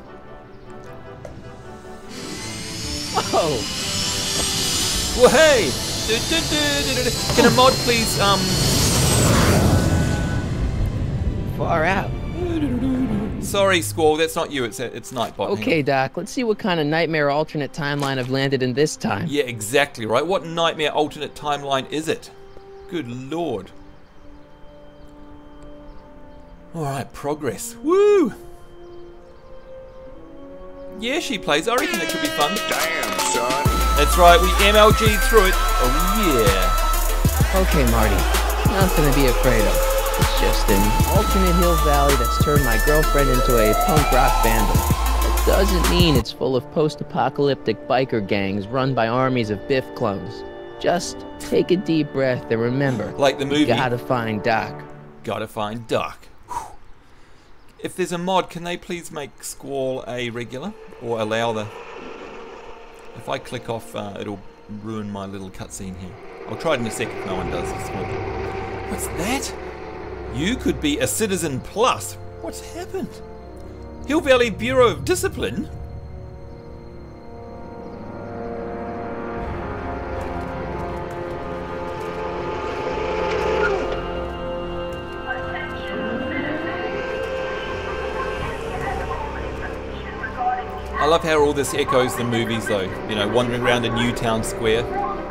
Oh! Well, hey! Can a mod please, Far out. Sorry, Squall, that's not you, it's Nightbot. Okay, Doc, let's see what kind of nightmare alternate timeline I've landed in this time. Yeah, exactly, right? What nightmare alternate timeline is it? Good lord. Alright, progress. Woo! Yeah, She Plays. I reckon it could be fun. Damn, son. That's right, we MLG through it. Oh yeah. Okay, Marty. Nothing to be afraid of. It's just an alternate Hill Valley that's turned my girlfriend into a punk rock vandal. It doesn't mean it's full of post-apocalyptic biker gangs run by armies of Biff clones. Just take a deep breath and remember, Like the movie. gotta find Doc. Gotta find Doc. Whew. If there's a mod, can they please make Squall a regular? Or allow the... If I click off, it'll ruin my little cutscene here. I'll try it in a sec if no one does. What's that? You could be a Citizen Plus. What's happened? Hill Valley Bureau of Discipline? I love how all this echoes the movies though. You know, wandering around a Newtown Square.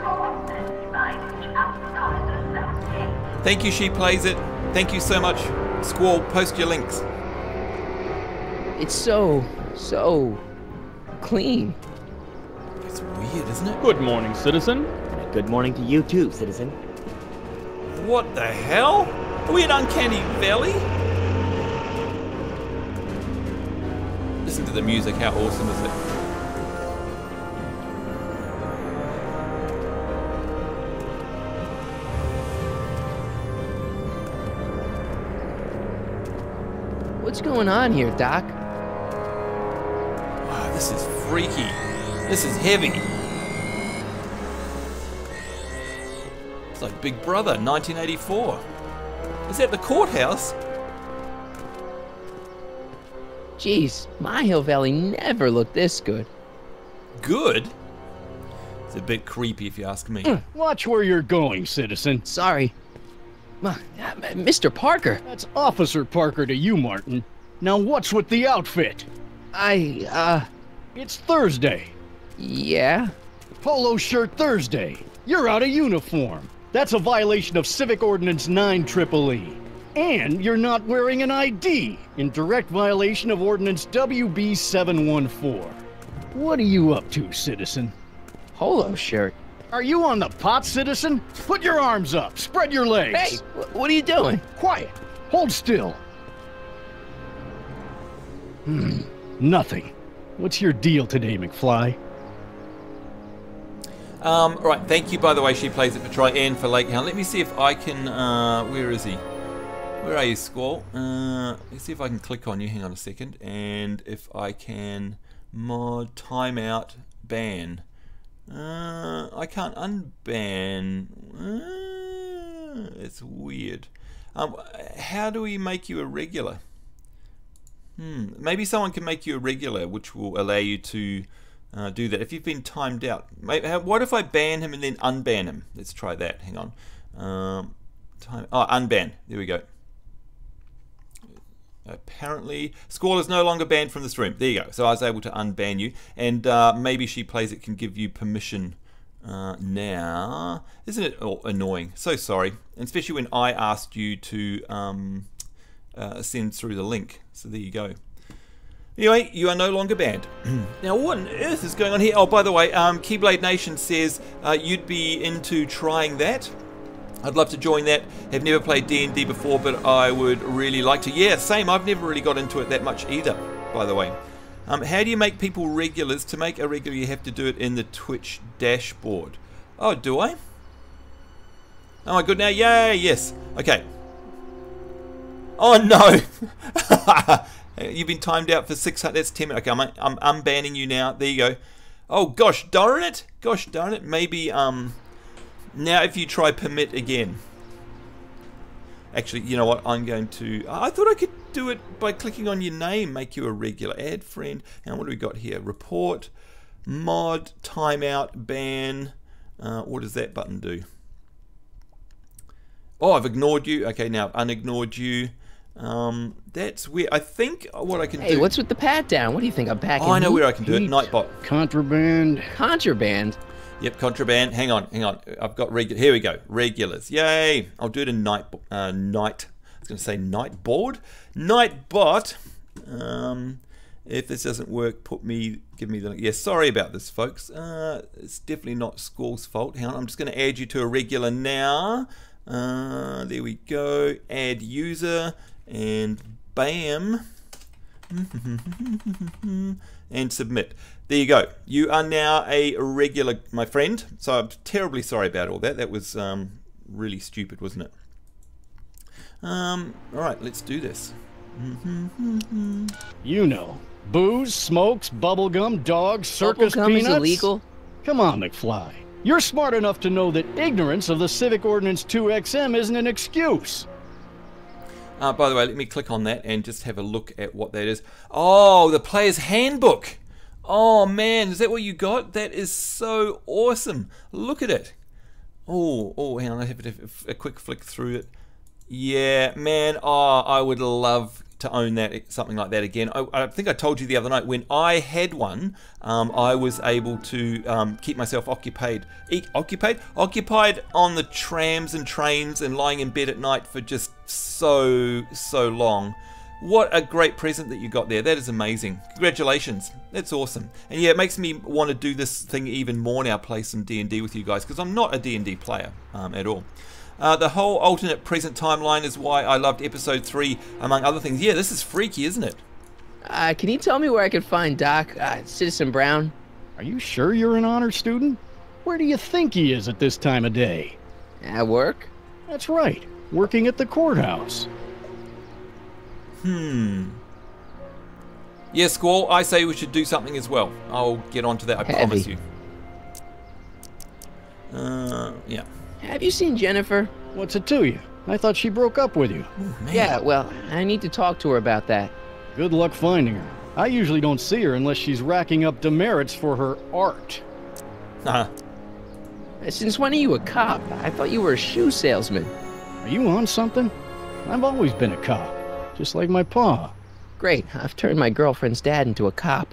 Thank you, She Plays It. Thank you so much. Squall, post your links. It's so clean. It's weird, isn't it? Good morning, citizen. Good morning to you too, citizen. What the hell? Are we in Uncanny Valley? Listen to the music, how awesome is it? What's going on here, Doc? Wow, this is freaky. This is heavy. It's like Big Brother, 1984. Is that the courthouse? Jeez, my Hill Valley never looked this good. Good? It's a bit creepy if you ask me. Watch where you're going, citizen. Sorry. Mr. Parker, That's Officer Parker to you, Martin. Now what's with the outfit? It's Thursday. Yeah? Polo shirt Thursday. You're out of uniform. That's a violation of Civic Ordinance 9EEE. And you're not wearing an ID, in direct violation of Ordinance WB 714. What are you up to, citizen? Polo shirt. Are you on the pot, citizen? Put your arms up. Spread your legs. Hey, what are you doing? Quiet. Hold still. Nothing. What's your deal today, McFly? Right, thank you, by the way, She Plays It for Try and for Lakehound. Let me see if I can, where is he? Where are you, Squall? Let's see if I can click on you, hang on a second, and if I can mod, timeout, ban. I can't unban. It's weird. How do we make you a regular? Maybe someone can make you a regular, which will allow you to do that. If you've been timed out. What if I ban him and then unban him? Let's try that. Hang on. Unban. There we go. Apparently, Squall is no longer banned from this room. There you go. So I was able to unban you. And maybe She Plays It can give you permission now. Isn't it annoying? So sorry. And especially when I asked you to send through the link. So there you go. Anyway, you are no longer banned. Now, what on earth is going on here? Oh, by the way, Keyblade Nation says you'd be into trying that. I'd love to join that. Have never played D&D before, but I would really like to. Yeah, same. I've never really got into it that much either, by the way. How do you make people regulars? To make a regular, you have to do it in the Twitch dashboard. Oh, do I? Oh my good now. Yay, yes. Okay. Oh, no. You've been timed out for 600. That's 10 minutes. Okay, I'm unbanning you now. There you go. Oh, gosh darn it. Gosh darn it. Maybe, now if you try permit again. Actually, you know what? I'm going to... I thought I could do it by clicking on your name. Make you a regular. Add friend. And what do we got here? Report, mod, timeout, ban. What does that button do? Oh, I've ignored you. Okay, now I've unignored you. That's weird. I think what I can do... Hey, what's with the pat down? What do you think? I'm back in I know heat? where I can do it. Nightbot. Contraband. Contraband? Yep, contraband. Hang on. I've got regular. Here we go. Regulars. Yay! I'll do it in night. I was going to say Nightboard. Nightbot. If this doesn't work, give me the link. Yeah, sorry about this, folks. It's definitely not Squall's fault. Hang on, I'm just going to add you to a regular now. There we go. Add user, and bam. And submit. There you go. You are now a regular, my friend. So I'm terribly sorry about all that. That was really stupid, wasn't it? Alright, let's do this. You know, booze, smokes, bubblegum, dogs, circus Bubblegum peanuts. is illegal? Come on, McFly. You're smart enough to know that ignorance of the Civic Ordinance 2XM isn't an excuse. By the way, let me click on that and just have a look at what that is. Oh, the player's handbook. Oh man, is that what you got? That is so awesome. Look at it. Oh, hang on, I have a quick flick through it. Yeah, man, I would love to own that, something like that again. I think I told you the other night, when I had one, I was able to keep myself occupied on the trams and trains and lying in bed at night for just so long. What a great present that you got there. That is amazing. Congratulations. That's awesome. And yeah, it makes me want to do this thing even more now, play some D&D with you guys, because I'm not a D&D player at all. The whole alternate present timeline is why I loved episode 3, among other things. Yeah, this is freaky, isn't it? Can you tell me where I can find Doc, Citizen Brown? Are you sure you're an honor student? Where do you think he is at this time of day? At work? That's right, working at the courthouse. Yeah, Squall, I say we should do something as well. I'll get onto that, I promise you. Yeah. Have you seen Jennifer? What's it to you? I thought she broke up with you. Oh, man. Yeah, well, I need to talk to her about that. Good luck finding her. I usually don't see her unless she's racking up demerits for her art. Since when are you a cop? I thought you were a shoe salesman. Are you on something? I've always been a cop, just like my pa. Great, I've turned my girlfriend's dad into a cop.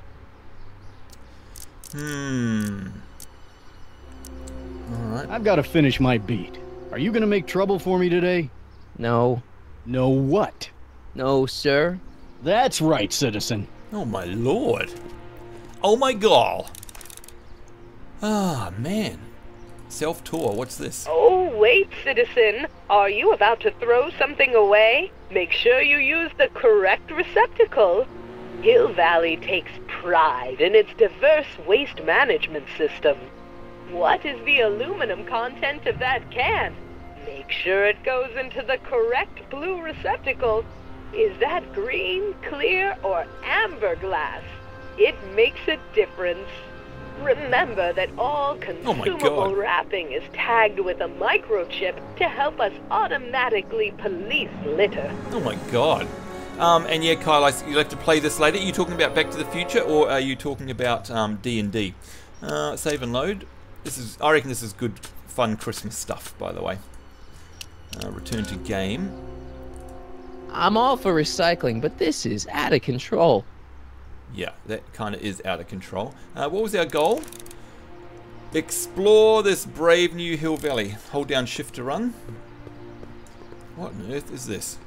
Alright. I've got to finish my beat. Are you gonna make trouble for me today? No. No what? No, sir. That's right, citizen. Oh my lord. Oh my god. Ah, man. Self-tour, what's this? Oh, wait, citizen. Are you about to throw something away? Make sure you use the correct receptacle. Hill Valley takes pride in its diverse waste management system. What is the aluminum content of that can? Make sure it goes into the correct blue receptacle. Is that green, clear, or amber glass? It makes a difference. Remember that all consumable wrapping is tagged with a microchip to help us automatically police litter. Oh my god. And yeah, Kyle, you'll have to play this later. Are you talking about Back to the Future, or are you talking about D&D? Save and load. I reckon this is good, fun Christmas stuff, by the way. Return to game. I'm all for recycling, but this is out of control. Yeah, that kind of is out of control. What was our goal? Explore this brave new Hill Valley. Hold down shift to run. What on earth is this?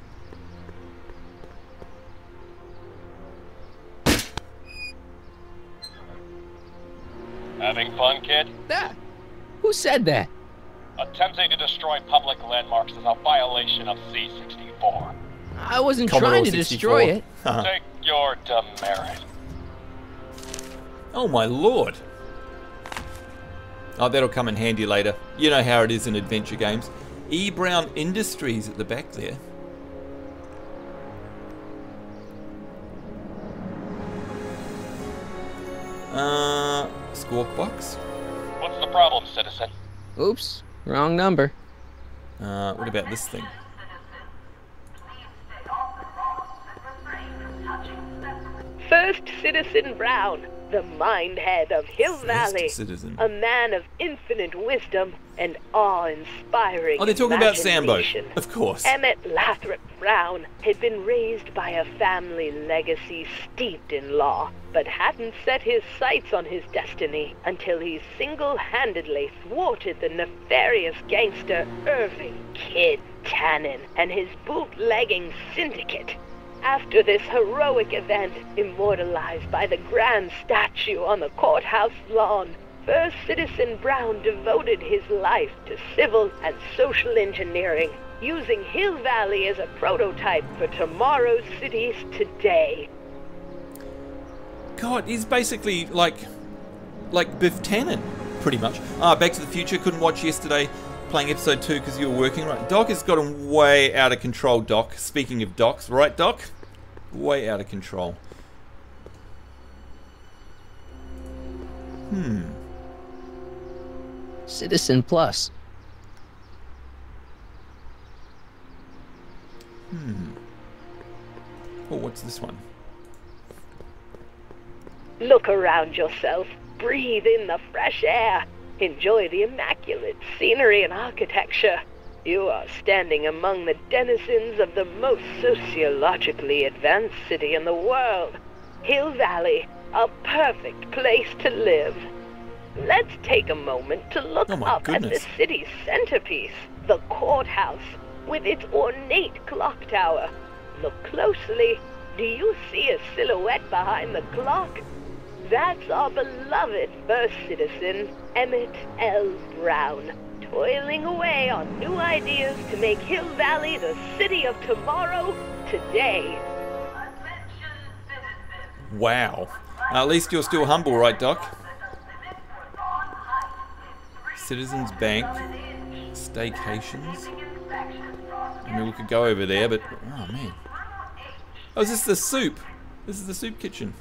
Having fun, kid? Who said that? Attempting to destroy public landmarks is a violation of C-64. I wasn't Commodore trying to 64. destroy it. Take your demerit. Oh my lord. Oh, that'll come in handy later. You know how it is in adventure games. E. Brown Industries at the back there. Squawk box. What's the problem, citizen? Oops, wrong number. What about this thing? First Citizen Brown, the mind head of Hill Valley, Citizen. a man of infinite wisdom and awe-inspiring Oh, they're talking about Sambo, imagination. of course. Emmett Lathrop Brown had been raised by a family legacy steeped in law, but hadn't set his sights on his destiny until he single-handedly thwarted the nefarious gangster Irving Kid Tannen and his bootlegging syndicate. After this heroic event, immortalized by the grand statue on the courthouse lawn, First Citizen Brown devoted his life to civil and social engineering, using Hill Valley as a prototype for tomorrow's cities today. God, he's basically like Biff Tannen, pretty much. Back to the Future, couldn't watch yesterday, playing episode 2 because you were working. Right, Doc has gotten way out of control, Doc. Speaking of Docs, right, Doc? Way out of control. Citizen Plus. Oh, what's this one? Look around yourself. Breathe in the fresh air. Enjoy the immaculate scenery and architecture. You are standing among the denizens of the most sociologically advanced city in the world. Hill Valley, a perfect place to live. Let's take a moment to look up at the city's centerpiece, the courthouse, with its ornate clock tower. Look closely. Do you see a silhouette behind the clock? That's our beloved first citizen, Emmett L. Brown, toiling away on new ideas to make Hill Valley the city of tomorrow, today. Wow. At least you're still humble, right, Doc? Citizens Bank. Staycations. I mean, we could go over there, but... Oh, man. Oh, is this the soup? This is the soup kitchen.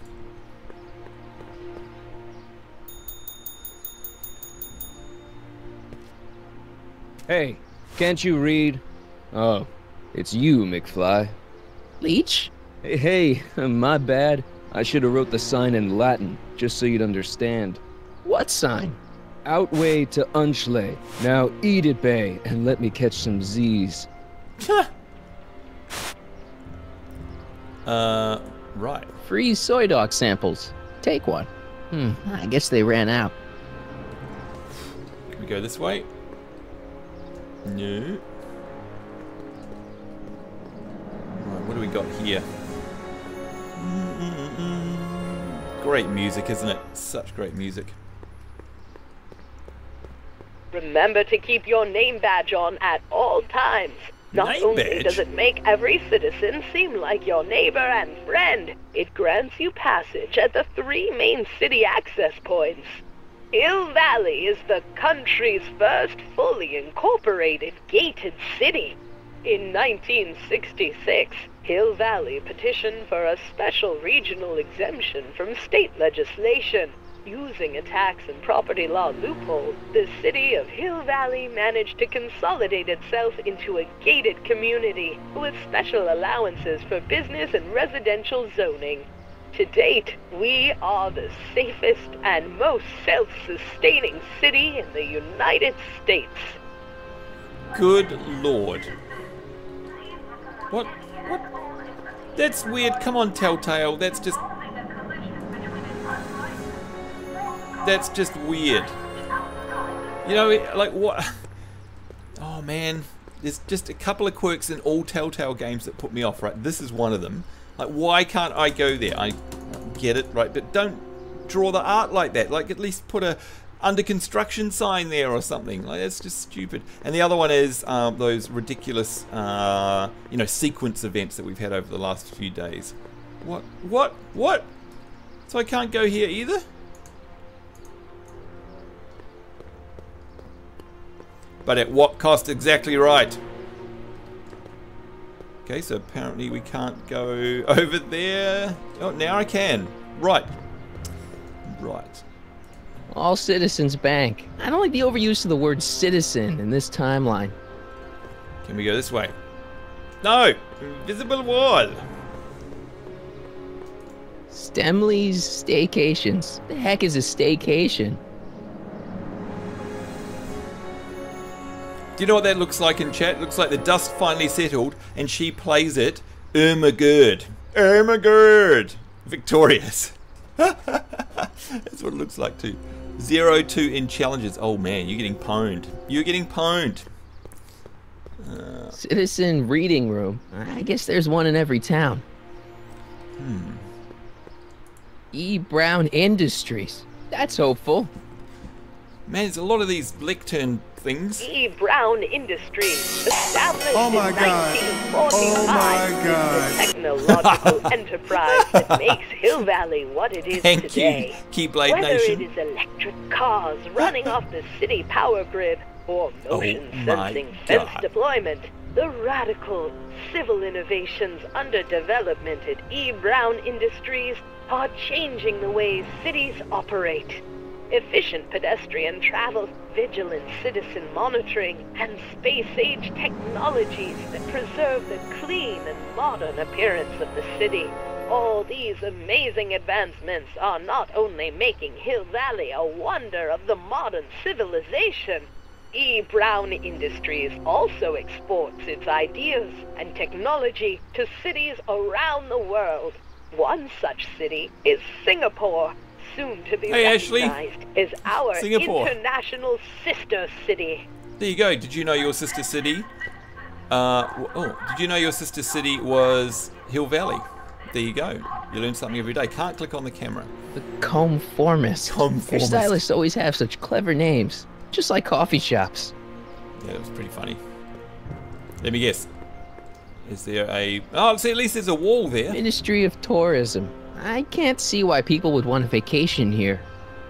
Hey, can't you read? Oh, it's you, McFly. Leech? Hey, my bad. I should have wrote the sign in Latin, just so you'd understand. What sign? Outway to Unchley. Now eat it, Bay, and let me catch some Z's. Right. Free soy dog samples. Take one. I guess they ran out. Can we go this way? No. Right, what do we got here? Great music, isn't it? Such great music. Remember to keep your name badge on at all times. Not only does it make every citizen seem like your neighbor and friend, it grants you passage at the 3 main city access points. Hill Valley is the country's first fully incorporated gated city. In 1966, Hill Valley petitioned for a special regional exemption from state legislation. Using a tax and property law loophole, the city of Hill Valley managed to consolidate itself into a gated community with special allowances for business and residential zoning. To date, we are the safest and most self-sustaining city in the United States. Good Lord. What? That's weird. Come on, Telltale. That's just weird. You know, like what? Oh man, there's just a couple of quirks in all Telltale games that put me off, right? This is one of them. Like, why can't I go there? I get it, right? But don't draw the art like that. Like, at least put a under construction sign there or something. Like, that's just stupid. And the other one is those ridiculous, you know, sequence events that we've had over the last few days. What? So I can't go here either? But at what cost exactly, right? Okay, so apparently we can't go over there. Oh, now I can. Right. All Citizens Bank. I don't like the overuse of the word citizen in this timeline. Can we go this way? No! Invisible wall! Stemley's Staycations. The heck is a staycation? Do you know what that looks like in chat? It looks like the dust finally settled and she plays it Irma Gerd. Victorious. That's what it looks like too. 0-2 in challenges. Oh man, you're getting pwned. Citizen reading room. I guess there's one in every town. E. Brown Industries. That's hopeful. Man, there's a lot of these lectern things. E. Brown Industries, established Oh my in God. 1945, Oh my God. is the technological enterprise that makes Hill Valley what it is Thank today. you, Keyblade Whether Nation. it is electric cars running off the city power grid or motion my sensing fence God. deployment, the radical civil innovations under development at E. Brown Industries are changing the way cities operate. Efficient pedestrian travel, vigilant citizen monitoring, and space-age technologies that preserve the clean and modern appearance of the city. All these amazing advancements are not only making Hill Valley a wonder of the modern civilization, E. Brown Industries also exports its ideas and technology to cities around the world. One such city is Singapore, soon to be Hey, Ashley. recognized as our Singapore. international sister city. There you go. Did you know your sister city? Did you know your sister city was Hill Valley? There you go. You learn something every day. Can't click on the camera. The Conformist. Conformist. Your stylists always have such clever names. Just like coffee shops. Yeah, it was pretty funny. Let me guess. Is there a... Oh, see, at least there's a wall there. Ministry of Tourism. I can't see why people would want a vacation here.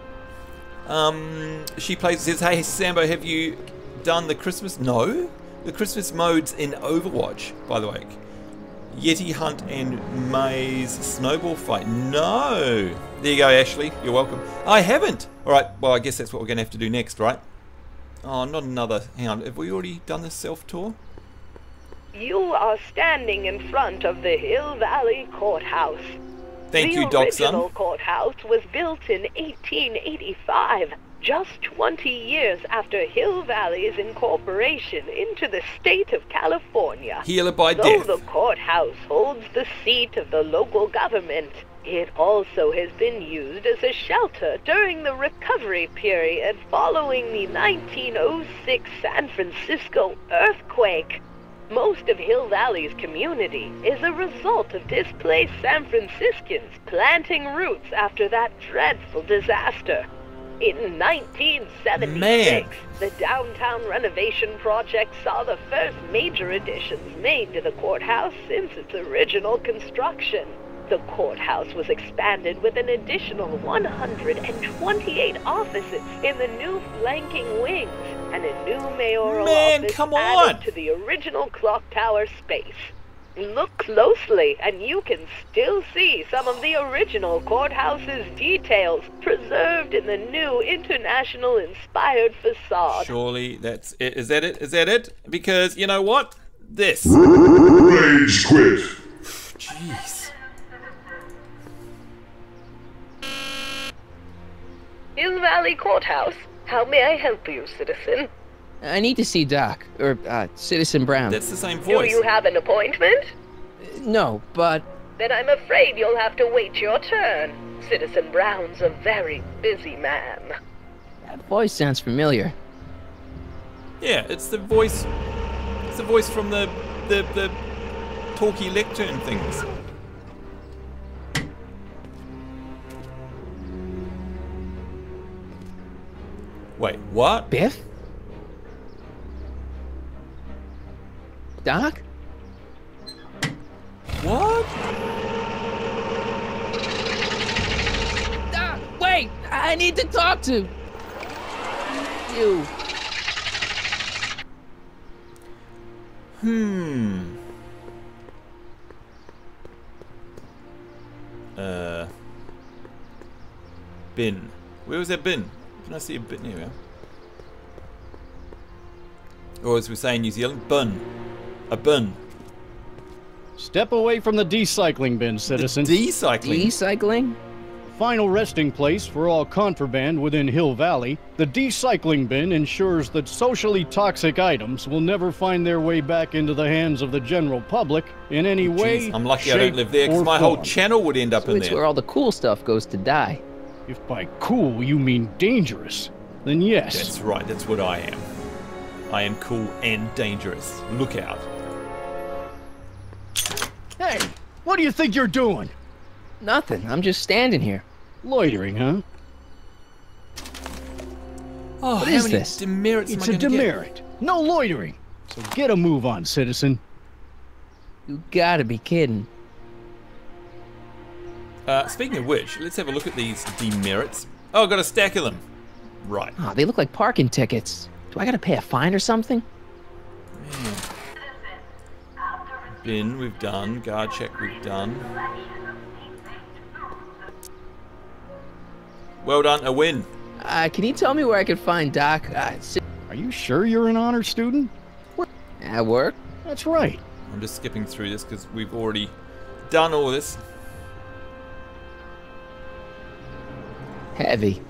She plays, says, hey, Sambo, have you done the Christmas... No. The Christmas modes in Overwatch, by the way. Yeti Hunt and Maze Snowball Fight. No. There you go, Ashley. You're welcome. I haven't. All right. Well, I guess that's what we're going to have to do next, right? Oh, not another... Hang on. Have we already done this self-tour? You are standing in front of the Hill Valley Courthouse. Thank you, The Dachshund. original courthouse was built in 1885, just 20 years after Hill Valley's incorporation into the state of California. Healer by Though death. the courthouse holds the seat of the local government, it also has been used as a shelter during the recovery period following the 1906 San Francisco earthquake. Most of Hill Valley's community is a result of displaced San Franciscans planting roots after that dreadful disaster. In 1976, the downtown renovation project saw the first major additions made to the courthouse since its original construction. The courthouse was expanded with an additional 128 offices in the new flanking wings and a new mayoral office added to the original clock tower space. Look closely and you can still see some of the original courthouse's details preserved in the new international-inspired facade. Surely that's it. Is that it? Is that it? Because, you know what? This. Rage quit. Jeez. Hill Valley Courthouse. How may I help you, citizen? I need to see Doc, or Citizen Brown. That's the same Do voice. you have an appointment? No, but... Then I'm afraid you'll have to wait your turn. Citizen Brown's a very busy man. That voice sounds familiar. Yeah, it's the voice. It's the voice from the talkie lectern things. Wait, what? Biff? Doc? What? Doc, wait! I need to talk to you. Bin. Where was that bin? Can I see a bin? Here we are. Or as we say in New Zealand, bin. A bin. Step away from the decycling bin, citizen. Decycling? Decycling? Final resting place for all contraband within Hill Valley, the decycling bin ensures that socially toxic items will never find their way back into the hands of the general public in any way, Jeez, I'm lucky I don't live there because or my whole form. channel would end up So in it's there. where all the cool stuff goes to die. If by cool you mean dangerous, then yes. That's right, that's what I am. I am cool and dangerous. Look out. Hey, what do you think you're doing? Nothing. I'm just standing here. Loitering, huh? Oh, What how is many this? demerits It's am a I going to get? demerit. No loitering. So get a move on, citizen. You gotta be kidding. Speaking of which, let's have a look at these demerits. Oh, I've got a stack of them. Right. Oh, they look like parking tickets. Do I gotta pay a fine or something? Bin, we've done. Guard check, we've done. Well done, a win. Can you tell me where I could find Doc? Are you sure you're an honor student? At work? That's right. I'm just skipping through this because we've already done all this. Heavy.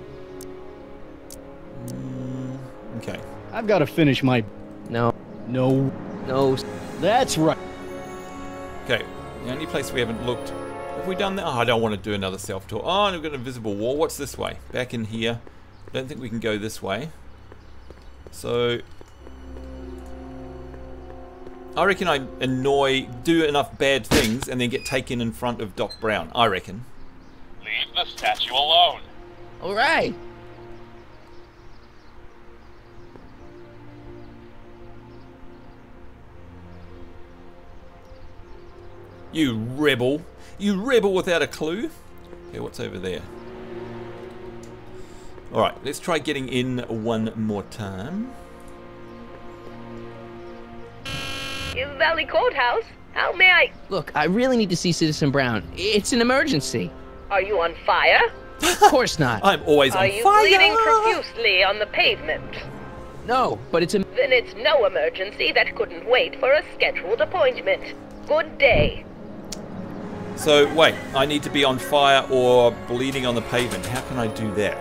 Okay. I've got to finish my... No. No. No. That's right. Okay. The only place we haven't looked... Have we done that? Oh, I don't want to do another self-tour. Oh, and we've got an invisible wall. What's this way? Back in here. Don't think we can go this way. So... I reckon I do enough bad things and then get taken in front of Doc Brown. I reckon. Leave the statue alone. Alright. You rebel. You rebel without a clue. Okay, what's over there? Alright, let's try getting in one more time. Hill Valley Courthouse? How may I... Look, I really need to see Citizen Brown. It's an emergency. Are you on fire? Of course not. I'm always Are on you fire. bleeding profusely on the pavement? No, but it's a... Then it's no emergency that couldn't wait for a scheduled appointment. Good day. So, wait, I need to be on fire or bleeding on the pavement. How can I do that?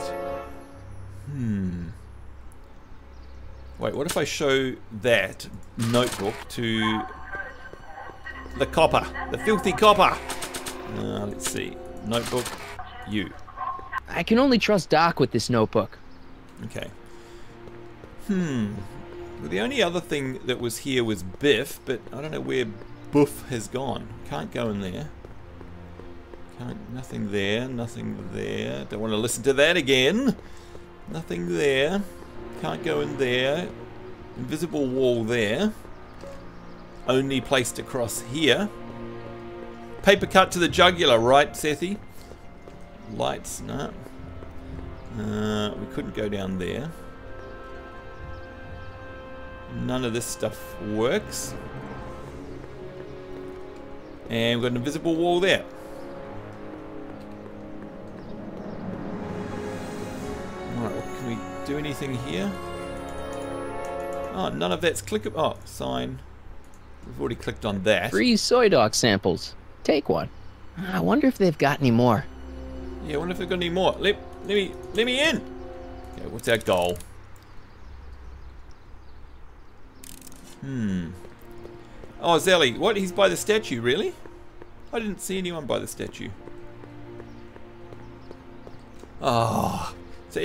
Wait, what if I show that notebook to the copper? The filthy copper! Let's see. Notebook, you. I can only trust Doc with this notebook. Okay. Well, the only other thing that was here was Biff, but I don't know where Biff has gone. Can't go in there. Nothing there, nothing there. Don't want to listen to that again. Nothing there. Can't go in there. Invisible wall there. Only placed across here. Paper cut to the jugular, right, Sethi? Lights, no. We couldn't go down there. None of this stuff works. And we've got an invisible wall there. Alright, can we do anything here? Oh, none of that's clickable. Oh, sign. We've already clicked on that. Free soy dog samples. Take one. I wonder if they've got any more. Yeah, I wonder if they've got any more. Let me in. Okay, what's our goal? Oh, Zelly, what? He's by the statue, really? I didn't see anyone by the statue. Oh, so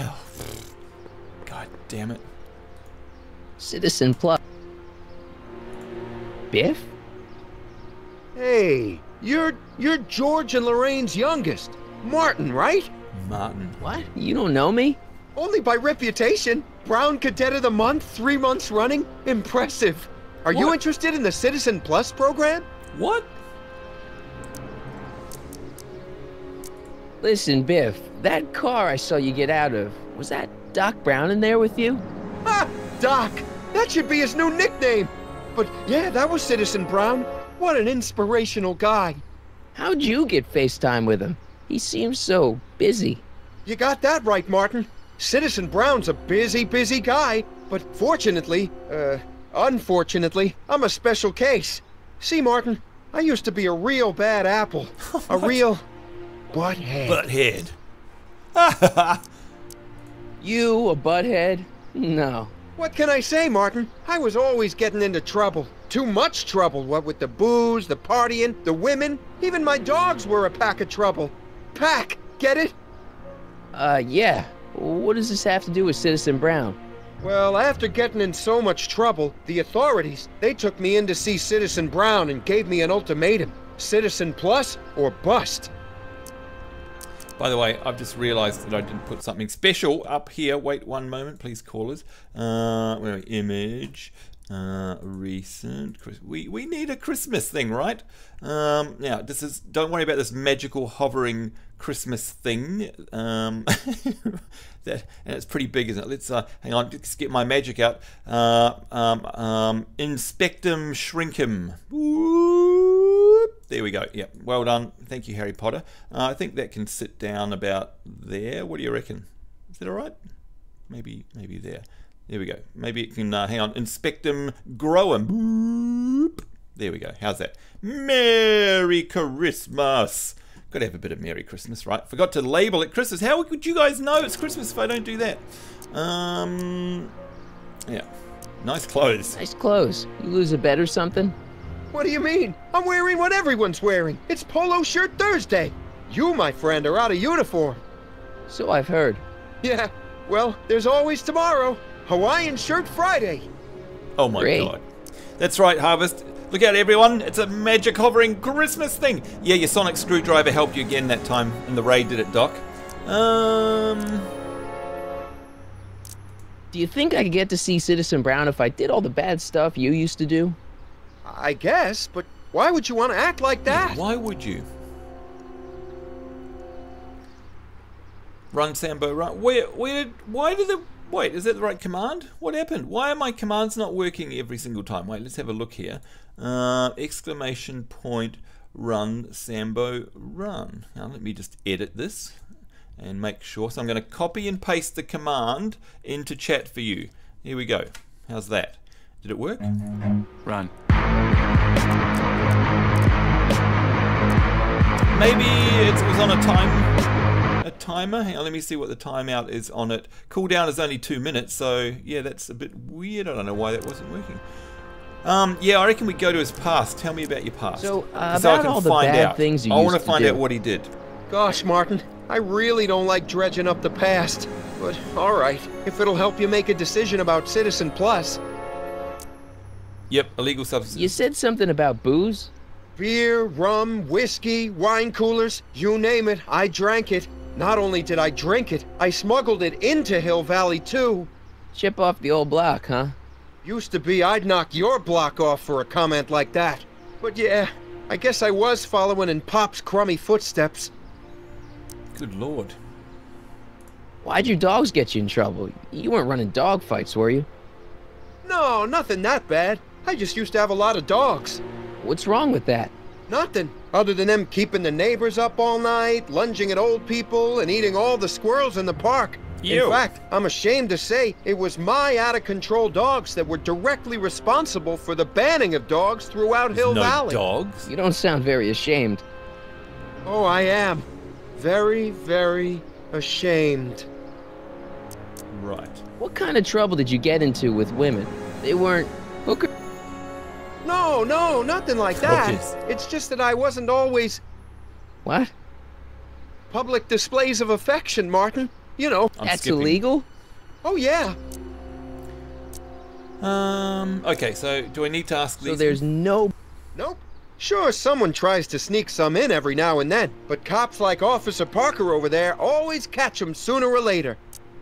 God damn it. Citizen Plus. Biff? Hey, you're George and Lorraine's youngest. Martin, right? Martin. What? You don't know me? Only by reputation. Brown Cadet of the Month, 3 months running. Impressive. Are you interested in the Citizen Plus program? What? Listen, Biff, that car I saw you get out of, was that Doc Brown in there with you? Ah, Doc. That should be his new nickname. But yeah, that was Citizen Brown. What an inspirational guy. How'd you get FaceTime with him? He seems so busy. You got that right, Martin. Citizen Brown's a busy guy. But unfortunately, I'm a special case. See, Martin, I used to be a real bad apple. A real butthead. Butthead. You a butthead? No. What can I say, Martin? I was always getting into trouble. Too much trouble, what with the booze, the partying, the women. Even my dogs were a pack of trouble. Pack, get it? Yeah. What does this have to do with Citizen Brown? Well, after getting in so much trouble, the authorities, they took me in to see Citizen Brown and gave me an ultimatum. Citizen Plus or bust. By the way, I've just realised that I didn't put something special up here. Wait one moment, please, callers. Where are we? Image, recent. We need a Christmas thing, right? Now, this is. Don't worry about this magical hovering Christmas thing. And it's pretty big, isn't it? Let's hang on. Let's get my magic out. Inspectum Shrinkum. There we go. Yep, well done. Thank you, Harry Potter. I think that can sit down about there. What do you reckon? Is that all right? Maybe there. There we go. Maybe it can, hang on, Inspectum Groem. Boop. There we go. How's that? Merry Christmas. Got to have a bit of Merry Christmas, right? Forgot to label it Christmas. How would you guys know it's Christmas if I don't do that? Yeah. Nice clothes. Nice clothes. You lose a bet or something? What do you mean? I'm wearing what everyone's wearing. It's Polo Shirt Thursday. You, my friend, are out of uniform. So I've heard. Yeah, well, there's always tomorrow. Hawaiian Shirt Friday. Oh my God. That's right, Harvest. Look out, everyone. It's a magic hovering Christmas thing. Yeah, your sonic screwdriver helped you again that time, and the raid did it, Doc. Do you think I could get to see Citizen Brown if I did all the bad stuff you used to do? I guess, but why would you want to act like that? Why would you? Run, Sambo, run. Wait, is that the right command? What happened? Why are my commands not working every single time? Wait, let's have a look here. Exclamation point, run, Sambo, run. Now, let me just edit this and make sure. So I'm going to copy and paste the command into chat for you. Here we go. How's that? Did it work? Run. Maybe it was on a timer. Hang on, let me see what the timeout is on it. Cooldown is only 2 minutes, so yeah, that's a bit weird. I don't know why that wasn't working. Yeah, I reckon we go to his past. Tell me about your past. So about all the bad things you used to do. I want to find out what he did. Gosh, Martin, I really don't like dredging up the past. But all right, if it'll help you make a decision about Citizen Plus. Yep, illegal substances. You said something about booze? Beer, rum, whiskey, wine coolers, you name it, I drank it. Not only did I drink it, I smuggled it into Hill Valley too. Chip off the old block, huh? Used to be I'd knock your block off for a comment like that. But yeah, I guess I was following in Pop's crummy footsteps. Good Lord. Why'd your dogs get you in trouble? You weren't running dog fights, were you? No, nothing that bad. I just used to have a lot of dogs. What's wrong with that? Nothing, other than them keeping the neighbors up all night, lunging at old people, and eating all the squirrels in the park. Ew. In fact, I'm ashamed to say it was my out-of-control dogs that were directly responsible for the banning of dogs throughout Hill Valley. Dogs? You don't sound very ashamed. Oh, I am. Very, very ashamed. Right. What kind of trouble did you get into with women? They weren't hookers? No, nothing like that. Hookers. It's just that I wasn't always... What? Public displays of affection, Martin. You know. That's illegal? Oh, yeah. Okay, so do I need to ask these? So there's no... Nope. Sure, someone tries to sneak some in every now and then, but cops like Officer Parker over there always catch them sooner or later.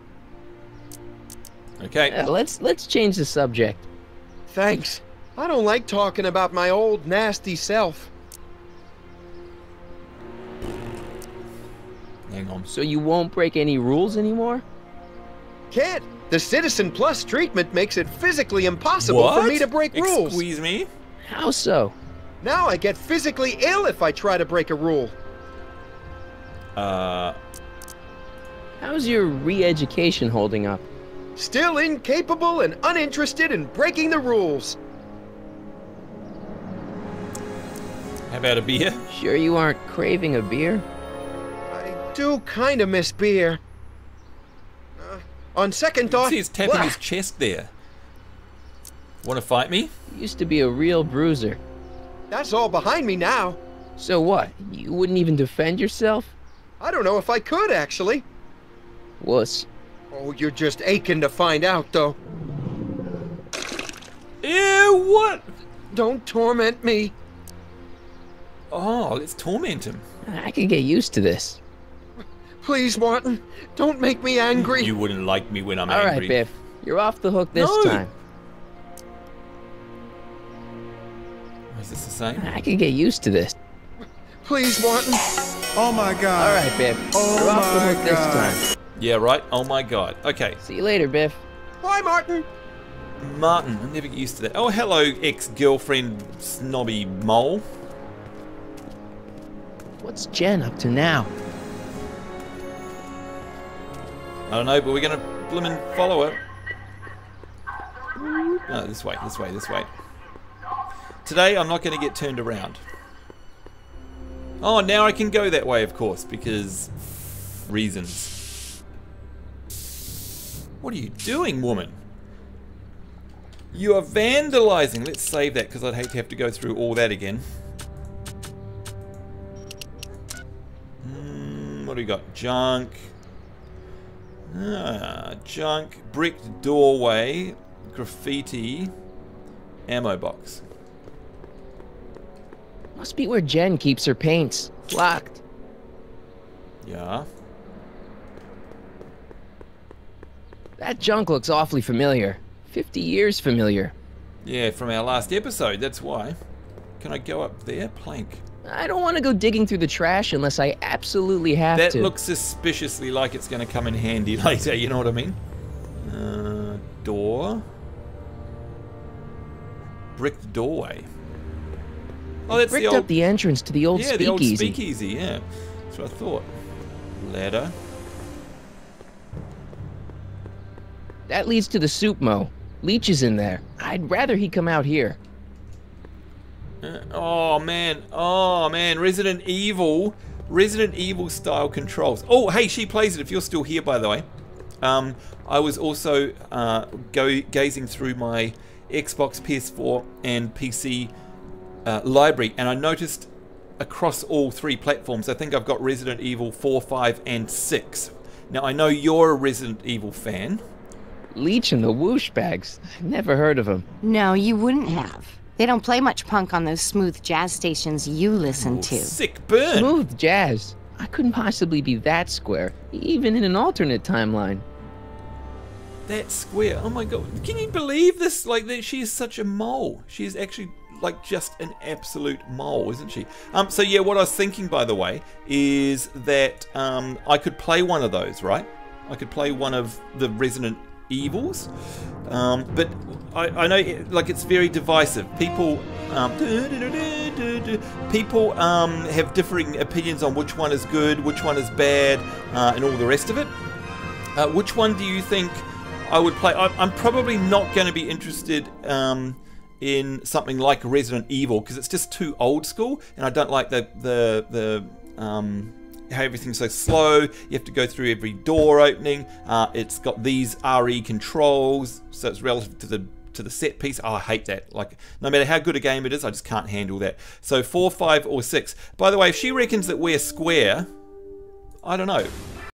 Okay. Let's change the subject. Thanks. I don't like talking about my old nasty self. Hang on. So you won't break any rules anymore? Can't. The Citizen Plus treatment makes it physically impossible for me to break rules. Excuse me? How so? Now I get physically ill if I try to break a rule. How's your re-education holding up? Still incapable and uninterested in breaking the rules. How about a beer? Sure you aren't craving a beer? I do kind of miss beer. On second thought... See, he's tapping his chest there. Want to fight me? You used to be a real bruiser. That's all behind me now. So what? You wouldn't even defend yourself? I don't know if I could, actually. Wuss. Oh, you're just aching to find out, though. Ew, what? Don't torment me. Oh, let's torment him. I can get used to this. Please, Martin, don't make me angry. You wouldn't like me when I'm All angry. right, Biff. You're off the hook this No. time. Is this the same? I can get used to this. Please, Martin. Oh my god. All right, Biff. Oh You're off the my hook this God. time. Yeah, right? Oh my god. Okay. See you later, Biff. Bye, Martin. Martin, I'm never get used to that. Oh, hello, ex-girlfriend snobby mole. What's Jen up to now? I don't know, but we're gonna blimmin' follow her. No, this way, this way, this way. Today, I'm not gonna get turned around. Oh, now I can go that way, of course, because reasons. What are you doing, woman? You are vandalizing. Let's save that, because I'd hate to have to go through all that again. What do we got? Junk. Junk. Bricked doorway. Graffiti. Ammo box. Must be where Jen keeps her paints. Locked. Yeah. That junk looks awfully familiar. 50 years familiar. Yeah, from our last episode, that's why. Can I go up there? Plank. I don't want to go digging through the trash unless I absolutely have That to. looks suspiciously like it's going to come in handy later, you know what I mean? Door. Bricked doorway. Oh, that's bricked the old... up the entrance to the old yeah, speakeasy. the old speakeasy, yeah. That's what I thought. Ladder. That leads to the soup mo. Leech is in there. I'd rather he come out here. Oh man, Resident Evil style controls. Oh, hey, she plays it. If you're still here, by the way, I was also gazing through my Xbox, PS4, and PC library, and I noticed across all three platforms, I think I've got Resident Evil 4, 5, and 6. Now I know you're a Resident Evil fan. Leech and the whoosh bags. Never heard of him. No, you wouldn't have. They don't play much punk on those smooth jazz stations you listen to. Sick burn. Smooth jazz. I couldn't possibly be that square, even in an alternate timeline. That square. Oh my god. Can you believe this? Like, that she is such a mole. She is actually like just an absolute mole, isn't she? So yeah, what I was thinking, by the way, is that I could play one of those, right? I could play one of the Resident Evils, but I know, like, it's very divisive. People have differing opinions on which one is good, which one is bad, and all the rest of it. Which one do you think I would play? I'm probably not going to be interested in something like Resident Evil, because it's just too old school, and I don't like the how everything's so slow. You have to go through every door opening. It's got these RE controls, so it's relative to the set piece. Oh, I hate that. Like, no matter how good a game it is, I just can't handle that. So 4, 5, or 6. By the way, if she reckons that we're square, I don't know.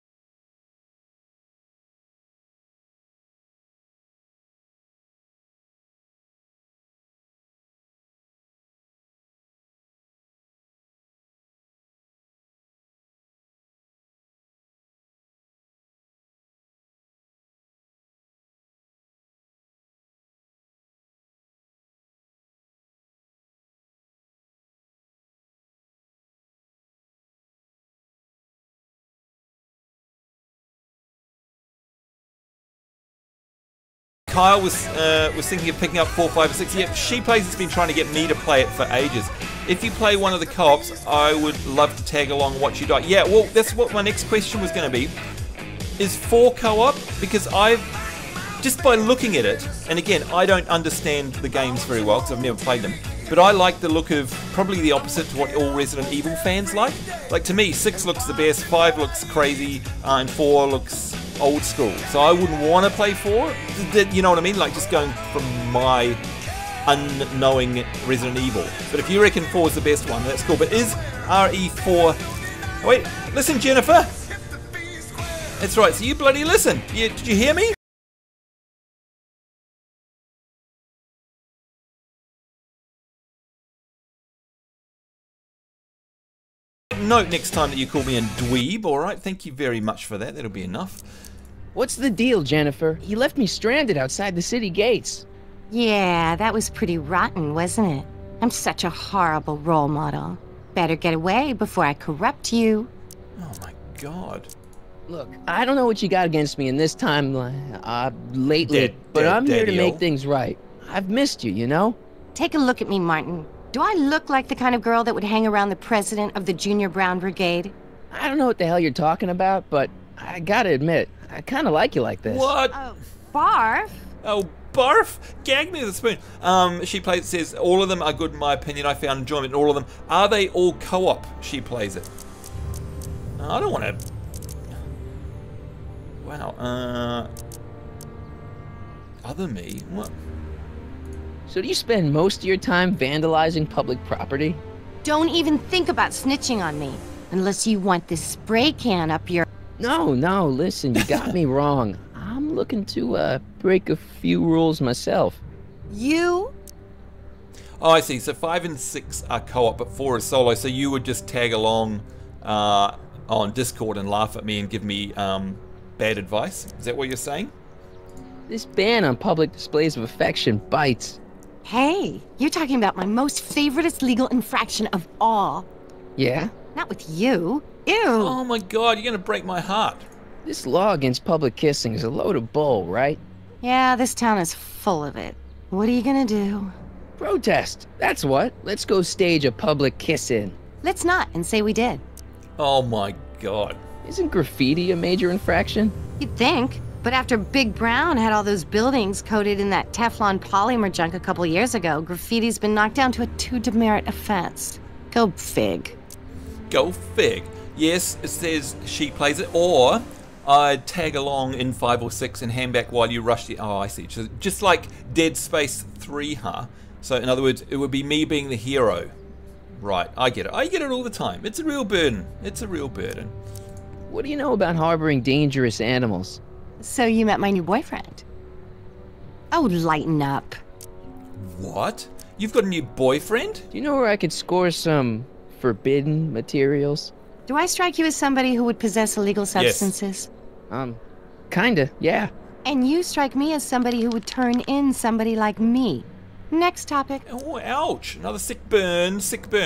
Kyle was thinking of picking up 4, 5, or 6. Yeah, She Plays has been trying to get me to play it for ages. If you play one of the co-ops, I would love to tag along and watch you die. Yeah, well, that's what my next question was going to be. Is 4 co-op? Because just by looking at it, and again, I don't understand the games very well because I've never played them, but I like the look of probably the opposite to what all Resident Evil fans like. Like, to me, 6 looks the best, 5 looks crazy, and 4 looks old school. So I wouldn't want to play 4. You know what I mean? Like, just going from my unknowing Resident Evil. But if you reckon 4 is the best one, that's cool. But is RE4... Oh, wait, listen, Jennifer! That's right, so you bloody listen. Did you hear me? note next time that you call me a dweeb, alright? Thank you very much for that. That'll be enough. What's the deal, Jennifer? You left me stranded outside the city gates. Yeah, that was pretty rotten, wasn't it? I'm such a horrible role model. Better get away before I corrupt you. Oh my god. Look, I don't know what you got against me in this time lately, but I'm here to make things right. I've missed you, you know? Take a look at me, Martin. Do I look like the kind of girl that would hang around the president of the Junior Brown Brigade? I don't know what the hell you're talking about, but I gotta admit, I kinda like you like this. What? Oh, barf? Oh, barf! Gag me with a spoon. She plays it, says, all of them are good in my opinion. I found enjoyment in all of them. Are they all co-op? She plays it. I don't want to... Wow, other me? What? So do you spend most of your time vandalizing public property? Don't even think about snitching on me, unless you want this spray can up your... No, listen, you got me wrong. I'm looking to, break a few rules myself. You? Oh, I see. So 5 and 6 are co-op, but 4 is solo. So you would just tag along on Discord and laugh at me and give me bad advice? Is that what you're saying? This ban on public displays of affection bites. Hey, you're talking about my most favoriteest legal infraction of all. Yeah? Not with you. Ew. Oh my god, you're gonna break my heart. This law against public kissing is a load of bull, right? Yeah, this town is full of it. What are you gonna do? Protest. That's what. Let's go stage a public kiss-in. Let's not and say we did. Oh my god. Isn't graffiti a major infraction? You'd think. But after Big Brown had all those buildings coated in that Teflon polymer junk a couple years ago, graffiti's been knocked down to a 2 demerit offense. Go fig. Go fig. Yes, it says she plays it, or I'd tag along in 5 or 6 and hand back while you rush the... Oh, I see. Just like Dead Space 3, huh? So, in other words, it would be me being the hero. Right, I get it. I get it all the time. It's a real burden. It's a real burden. What do you know about harboring dangerous animals? So you met my new boyfriend. Oh, lighten up. What? You've got a new boyfriend? Do you know where I could score some forbidden materials? Do I strike you as somebody who would possess illegal substances? Yes. Kinda, yeah. And you strike me as somebody who would turn in somebody like me. Next topic. Oh, ouch. Another sick burn.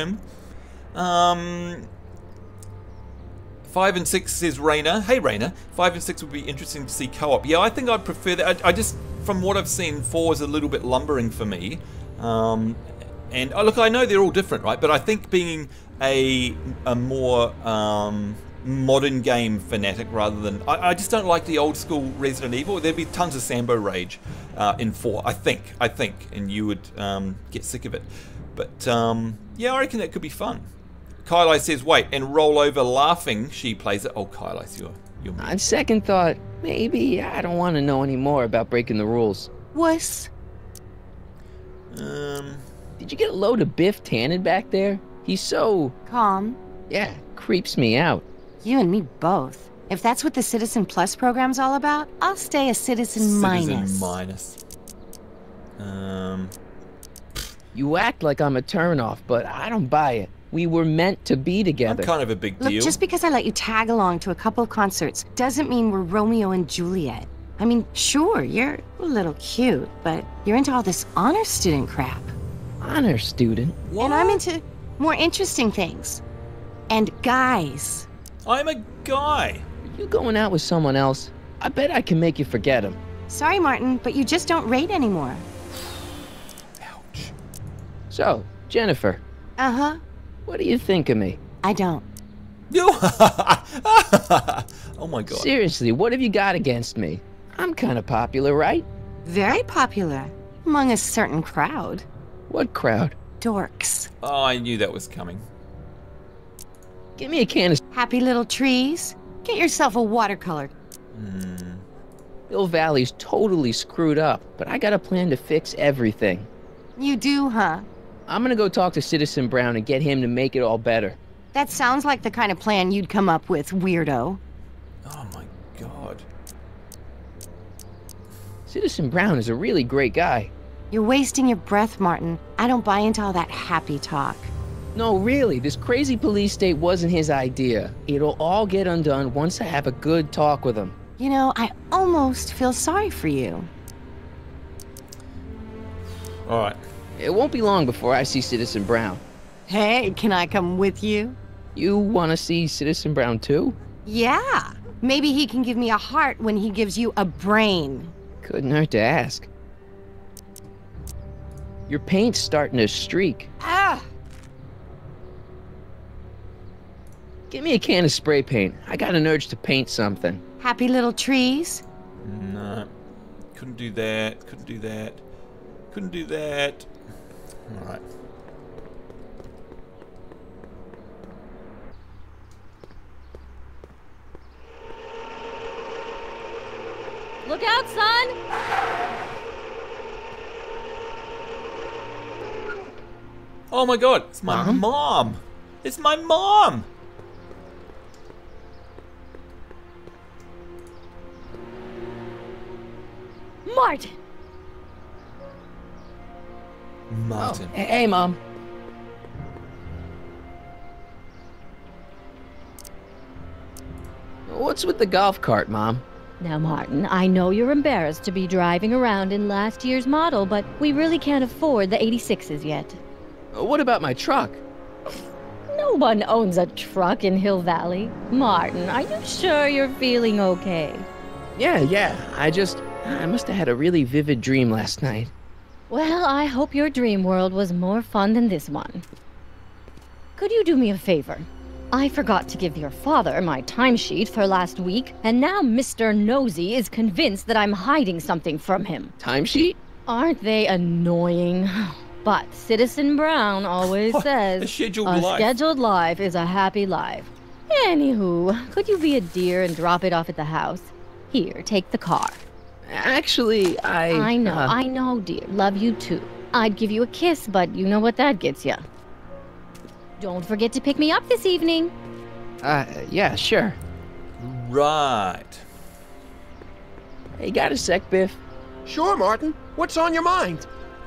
5 and 6 says Raina. Hey, Raina. 5 and 6 would be interesting to see co-op. Yeah, I think I'd prefer that. I just, from what I've seen, 4 is a little bit lumbering for me. And look, I know they're all different, right? But I think being a more modern game fanatic rather than... I just don't like the old school Resident Evil. There'd be tons of Sambo rage in 4, I think. And you would get sick of it. But, yeah, I reckon that could be fun. Kylie says, wait, and roll over laughing, she plays it. Oh, Kylie, you're mean. On second thought, maybe I don't want to know any more about breaking the rules. Wuss. Did you get a load of Biff Tannen back there? He's so... calm. Yeah, creeps me out. You and me both. If that's what the Citizen Plus program's all about, I'll stay a Citizen Minus. You act like I'm a turnoff, but I don't buy it. We were meant to be together. I'm kind of a big deal. Look, just because I let you tag along to a couple of concerts doesn't mean we're Romeo and Juliet. I mean, sure, you're a little cute, but you're into all this honor student crap. Honor student? What? And I'm into more interesting things. And guys. I'm a guy. Are you going out with someone else? I bet I can make you forget him. Sorry, Martin, but you just don't rate anymore. Ouch. So, Jennifer. Uh-huh. What do you think of me? I don't. Oh my god. Seriously, what have you got against me? I'm kind of popular, right? Very popular. Among a certain crowd. What crowd? Dorks. Oh, I knew that was coming. Give me a can of... Happy little trees. Get yourself a watercolor. Hill Valley's totally screwed up, but I got a plan to fix everything. You do, huh? I'm gonna go talk to Citizen Brown and get him to make it all better. That sounds like the kind of plan you'd come up with, weirdo. Oh my god. Citizen Brown is a really great guy. You're wasting your breath, Martin. I don't buy into all that happy talk. No, really, this crazy police state wasn't his idea. It'll all get undone once I have a good talk with him. You know, I almost feel sorry for you. All right. It won't be long before I see Citizen Brown. Hey, can I come with you? You want to see Citizen Brown too? Yeah. Maybe he can give me a heart when he gives you a brain. Couldn't hurt to ask. Your paint's starting to streak. Ah! Give me a can of spray paint. I got an urge to paint something. Happy little trees? No. Couldn't do that. Couldn't do that. Couldn't do that. Alright. Look out, son! Oh my god, it's my mom! It's my mom! Martin! Martin. Oh, hey, Mom. What's with the golf cart, Mom? Now, Martin, I know you're embarrassed to be driving around in last year's model, but we really can't afford the 86s yet. What about my truck? No one owns a truck in Hill Valley. Martin, are you sure you're feeling okay? Yeah. I must have had a really vivid dream last night. Well, I hope your dream world was more fun than this one. Could you do me a favor? I forgot to give your father my timesheet for last week, and now Mr. Nosy is convinced that I'm hiding something from him. Timesheet? Aren't they annoying? But Citizen Brown always says, a scheduled life is a happy life. Anywho, could you be a dear and drop it off at the house? Here, take the car. Actually, I know, dear. Love you too. I'd give you a kiss, but you know what that gets you. Don't forget to pick me up this evening. Yeah, sure. Right. Hey, got a sec, Biff? Sure, Martin. What's on your mind?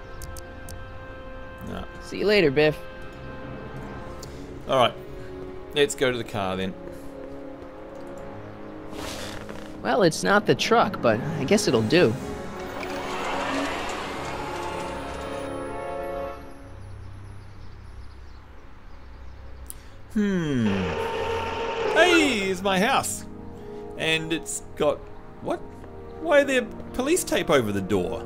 No. See you later, Biff. Alright. Let's go to the car then. Well, it's not the truck, but I guess it'll do. Hey, it's my house. And it's got... what? Why are there police tape over the door?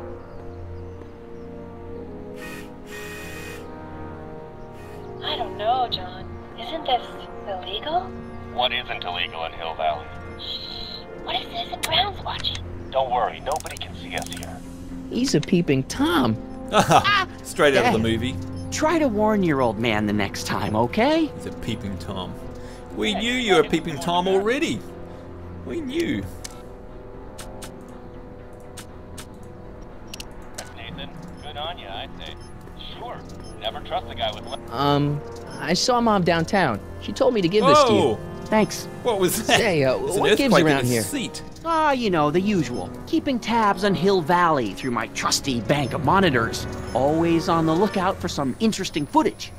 I don't know, John. Isn't this illegal? What isn't illegal in Hill Valley? What if Citizen Brown's watching? Don't worry, nobody can see us here. He's a peeping Tom. Straight out of the movie. Try to warn your old man the next time, okay? He's a peeping Tom. We knew you were a peeping Tom already. We knew. Nathan, good on you, I'd say. Sure, never trust a guy with... I saw Mom downtown. She told me to give this to you. Thanks. What was that? Say, what gives around here? Seat. Ah, you know, the usual. Keeping tabs on Hill Valley through my trusty bank of monitors. Always on the lookout for some interesting footage.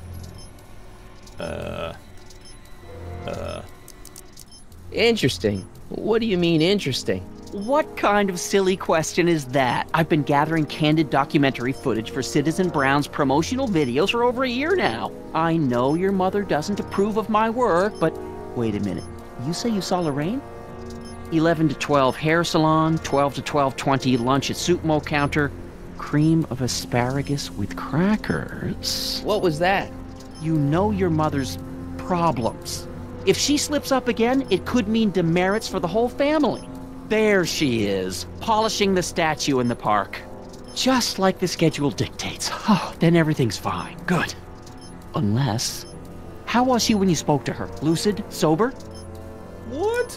Interesting. What do you mean, interesting? What kind of silly question is that? I've been gathering candid documentary footage for Citizen Brown's promotional videos for over a year now. I know your mother doesn't approve of my work, but wait a minute. You say you saw Lorraine? 11 to 12 hair salon, 12 to 12:20 lunch at Soup Mo counter, cream of asparagus with crackers. What was that? You know your mother's problems. If she slips up again, it could mean demerits for the whole family. There she is, polishing the statue in the park. Just like the schedule dictates. Oh, then everything's fine. Good. Unless... How was she when you spoke to her? Lucid? Sober? What?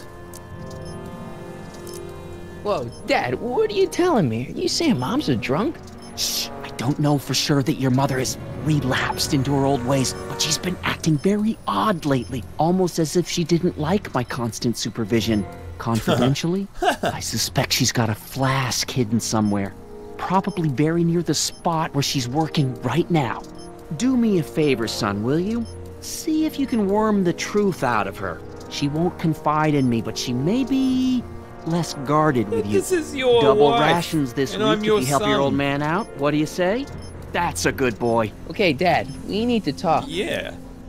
Whoa, Dad, what are you telling me? Are you saying Mom's a drunk? Shh, I don't know for sure that your mother has relapsed into her old ways, but she's been acting very odd lately, almost as if she didn't like my constant supervision. Confidentially, I suspect she's got a flask hidden somewhere, probably very near the spot where she's working right now. Do me a favor, son, will you? See if you can worm the truth out of her. She won't confide in me, but she may be less guarded with you. This is your Double wife, rations this and week I'm if your you help your son. old man out. What do you say? That's a good boy. Okay, Dad, we need to talk. Yeah.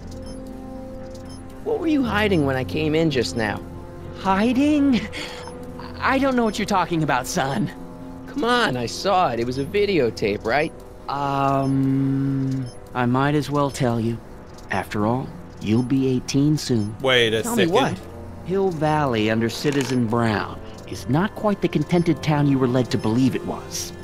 What were you hiding when I came in just now? Hiding? I don't know what you're talking about, son. Come on, I saw it. It was a videotape, right? I might as well tell you. After all, you'll be 18 soon. Wait a Tell second. me what? Hill Valley under Citizen Brown is not quite the contented town you were led to believe it was.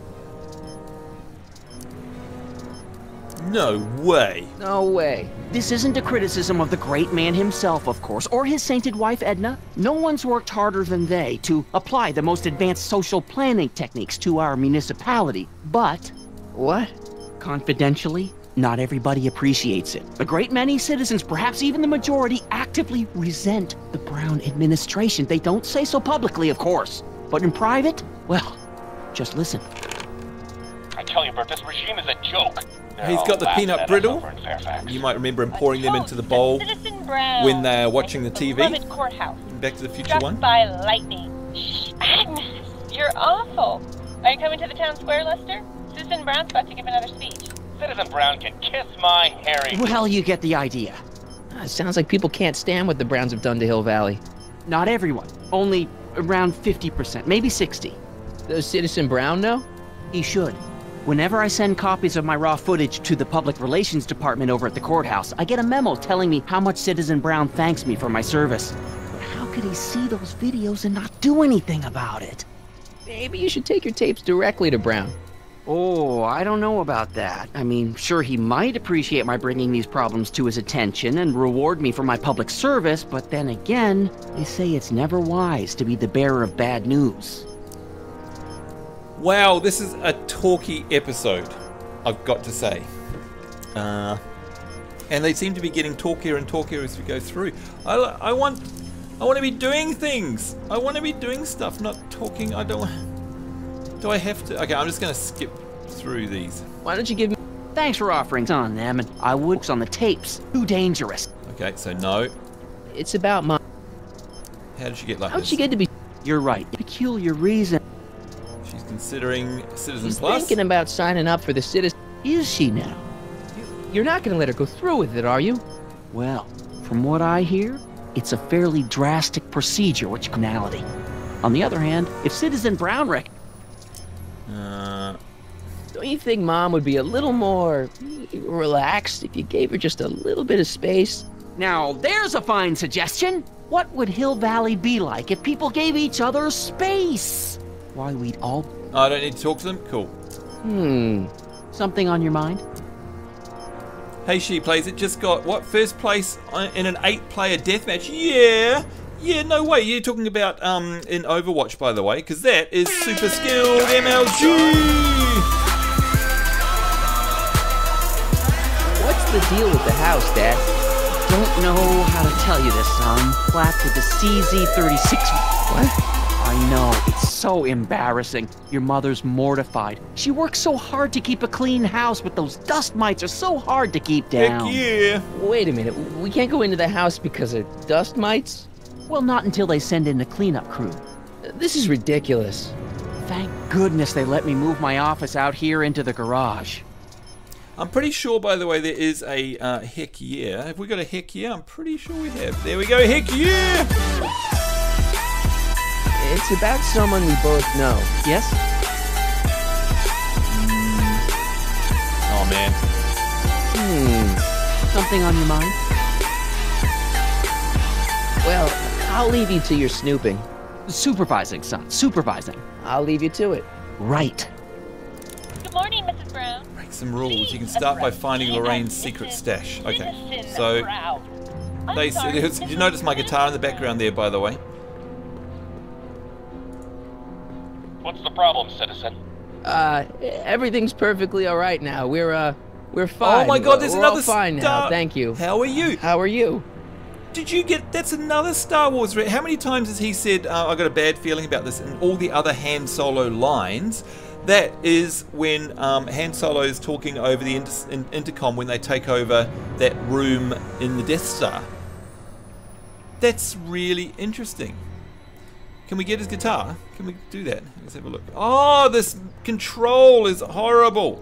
No way. No way. This isn't a criticism of the great man himself, of course, or his sainted wife, Edna. No one's worked harder than they to apply the most advanced social planning techniques to our municipality. But... What? Confidentially, not everybody appreciates it. A great many citizens, perhaps even the majority, actively resent the Brown administration. They don't say so publicly, of course. But in private, well, just listen. I tell you, Bert, this regime is a joke. He's got the peanut brittle. You might remember him pouring them into the bowl Citizen Brown. when they're watching the TV. Beloved courthouse. in Back to the Future Struck 1. by lightning. Shh, Agnes, you're awful. Are you coming to the town square, Lester? Citizen Brown's about to give another speech. Citizen Brown can kiss my hairy. Well, you get the idea. It sounds like people can't stand what the Browns have done to Hill Valley. Not everyone. Only around 50%, maybe 60. Does Citizen Brown know? He should. Whenever I send copies of my raw footage to the Public Relations Department over at the courthouse, I get a memo telling me how much Citizen Brown thanks me for my service. But how could he see those videos and not do anything about it? Maybe you should take your tapes directly to Brown. Oh, I don't know about that. I mean, sure, he might appreciate my bringing these problems to his attention and reward me for my public service, but then again, they say it's never wise to be the bearer of bad news. Wow, this is a talky episode, I've got to say. And they seem to be getting talkier and talkier as we go through. I want to be doing things. I want to be doing stuff, not talking. I don't. Do I have to? Okay, I'm just going to skip through these. Why don't you give me... Thanks for offering on them, and I would on the tapes. Too dangerous. Okay, so no. It's about Mom. How did she get like How'd this? she get to be... You're right. Peculiar reason. She's considering Citizen She's Plus. thinking about signing up for the Citizen... Is she now? You're not going to let her go through with it, are you? Well, from what I hear, it's a fairly drastic procedure, which criminality. On the other hand, if Citizen Brown Don't you think Mom would be a little more relaxed if you gave her just a little bit of space? Now, there's a fine suggestion. What would Hill Valley be like if people gave each other space? Why, we'd all... I don't need to talk to them? Cool. Something on your mind? Hey, She Plays It just got, what, first place in an 8-player deathmatch? Yeah! Yeah, no way. You're talking about in Overwatch, by the way, because that is Super Skilled MLG! What's the deal with the house, Dad? Don't know how to tell you this, son. Flat with the CZ36... What? I know, it's so embarrassing. Your mother's mortified. She works so hard to keep a clean house, but those dust mites are so hard to keep down. Heck yeah! Wait a minute. We can't go into the house because of dust mites? Well, not until they send in the cleanup crew. This is ridiculous. Thank goodness they let me move my office out here into the garage. I'm pretty sure, by the way, there is a heck yeah. Have we got a heck yeah? I'm pretty sure we have. There we go, heck yeah! It's about someone we both know. Yes? Oh, man. Something on your mind? Well, I'll leave you to your snooping. Supervising, son. Supervising. I'll leave you to it. Right. Good morning, Mrs. Brown. Break some rules. You can start by finding Lorraine's secret stash. Okay, so... Did you notice my guitar in the background there, by the way? What's the problem, citizen? Everything's perfectly all right now. We're fine. Oh my God, there's We're another all fine star. now. Thank you. How are you? How are you? Did you get... That's another Star Wars... How many times has he said, I got a bad feeling about this, and all the other Han Solo lines? That is when Han Solo is talking over the intercom when they take over that room in the Death Star. That's really interesting. Can we get his guitar? Can we do that? Let's have a look. Oh, this control is horrible.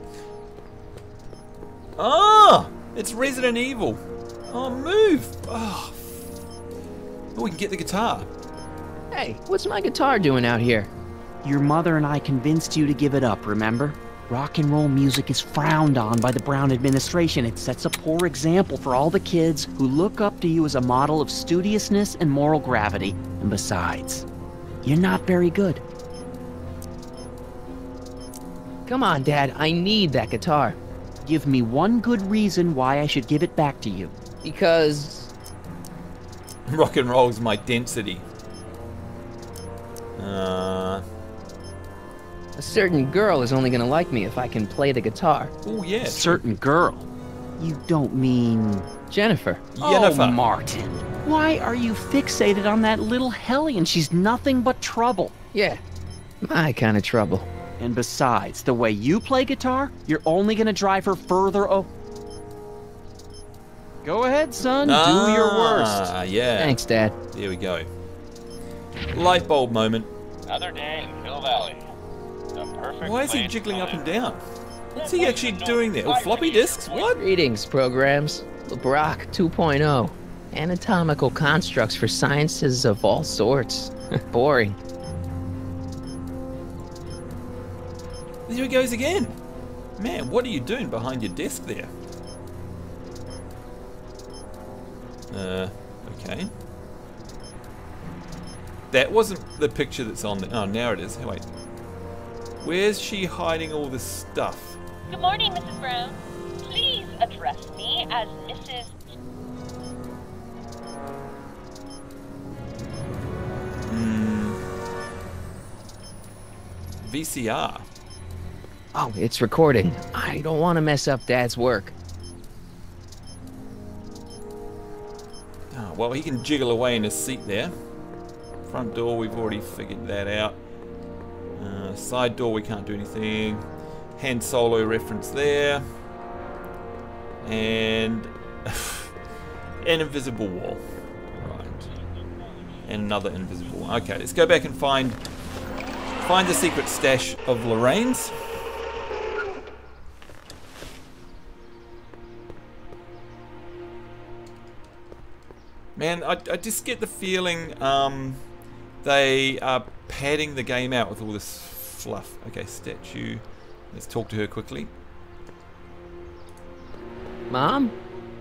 Oh, it's Resident Evil. Oh, move. Oh, we can get the guitar. Hey, what's my guitar doing out here? Your mother and I convinced you to give it up, remember? Rock and roll music is frowned on by the Brown administration. It sets a poor example for all the kids who look up to you as a model of studiousness and moral gravity. And besides, you're not very good. Come on, Dad, I need that guitar. Give me one good reason why I should give it back to you. Because... rock and roll is my density. A certain girl is only gonna like me if I can play the guitar. Oh, yeah. A certain girl? You don't mean... Jennifer. Oh, Martin. Why are you fixated on that little hellion? She's nothing but trouble. Yeah, my kind of trouble. And besides, the way you play guitar, you're only gonna drive her further Go ahead, son. Do your worst. Yeah. Thanks, Dad. There we go. Light bulb moment. Another day in Hill Valley. The perfect Why is he place jiggling to up and live. down? What's he actually doing there? Oh, floppy disks? What? Greetings, programs. LeBrock 2.0. Anatomical constructs for sciences of all sorts. Boring. There he goes again. Man, what are you doing behind your desk there? Okay. That wasn't the picture that's on the... Oh, now it is. Oh, wait. Where's she hiding all this stuff? Good morning, Mrs. Brown. Please address me as Mrs. VCR. Oh, it's recording. I don't want to mess up Dad's work. Oh, well, he can jiggle away in his seat there. Front door, we've already figured that out. Side door, we can't do anything. Han Solo reference there. And an invisible wall. Right. And another invisible wall. Okay, let's go back and find the secret stash of Lorraine's. Man, I just get the feeling they are padding the game out with all this fluff. Okay, statue. Let's talk to her quickly. Mom?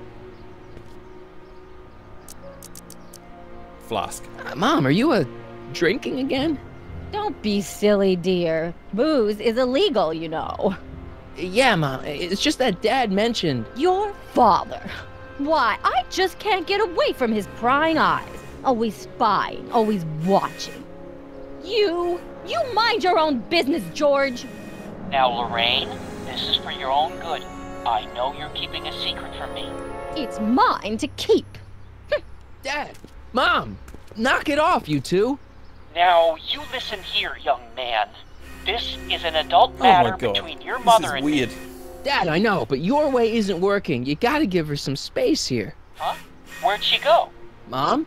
Flask. Mom, are you drinking again? Don't be silly, dear. Booze is illegal, you know. Yeah, Mom. It's just that Dad mentioned... Your father. Why, I just can't get away from his prying eyes. Always spying, always watching. You mind your own business, George. Now, Lorraine, this is for your own good. I know you're keeping a secret from me. It's mine to keep. Dad! Mom! Knock it off, you two! Now, you listen here, young man. This is an adult matter between your mother and me. Dad, I know, but your way isn't working. You gotta give her some space here. Huh? Where'd she go? Mom?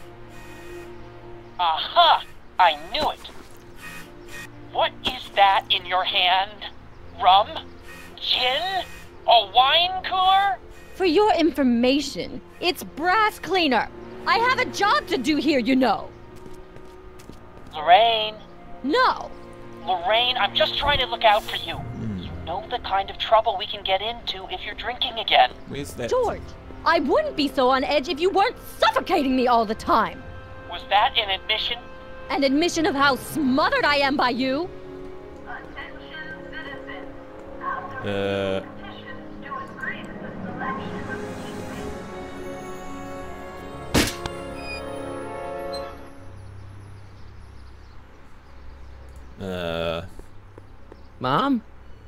Aha! I knew it. What is that in your hand? Rum? Gin? A wine cooler? For your information, it's brass cleaner. I have a job to do here, you know. Lorraine. No. Lorraine, I'm just trying to look out for you. You know the kind of trouble we can get into if you're drinking again. Where's that? George, I wouldn't be so on edge if you weren't suffocating me all the time. Was that an admission? An admission of how smothered I am by you? Mom?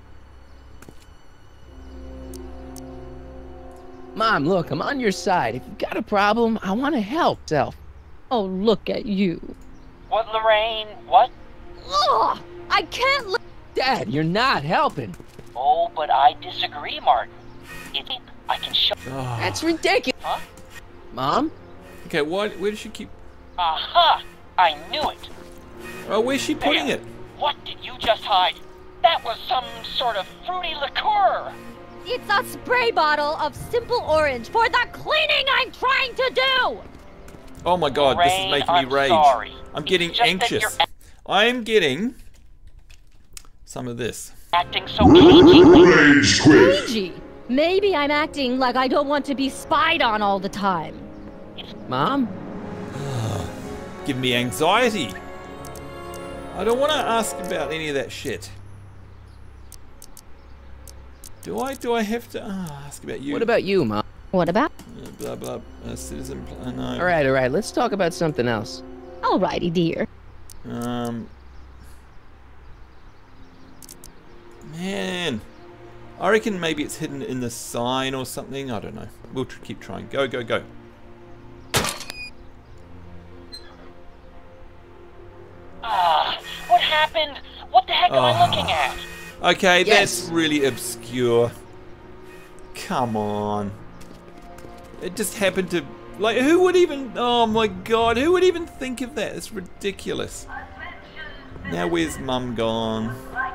Mom, look, I'm on your side. If you've got a problem, I want to help. Self. Oh, look at you. What, Lorraine? What? Ugh! I can't let Dad, you're not helping. Oh, but I disagree, Martin. I can show. That's ridiculous. Huh? Mom? Okay, where does she keep... Aha! I knew it. Oh, where's she putting it? What did you just hide? That was some sort of fruity liqueur. It's a spray bottle of Simple Orange for the cleaning I'm trying to do! Oh my god, this is Rain, making me I'm rage. sorry. I'm getting It's just that anxious. I'm getting some of this. Acting so cagey. Rage quit. Cagey? Maybe I'm acting like I don't want to be spied on all the time. Mom? Give me anxiety. I don't want to ask about any of that shit. Do I have to ask about you? What about you, Mom? What about? Blah blah. Citizen. No. All right. Let's talk about something else. Alrighty, dear. Man, I reckon maybe it's hidden in the sign or something. I don't know. We'll keep trying. Go. What happened? What the heck am I looking at? Okay, Yes. that's really obscure. Come on. It just happened to... Like, who would even... Oh my god, who would even think of that? It's ridiculous. Now where's Mum gone?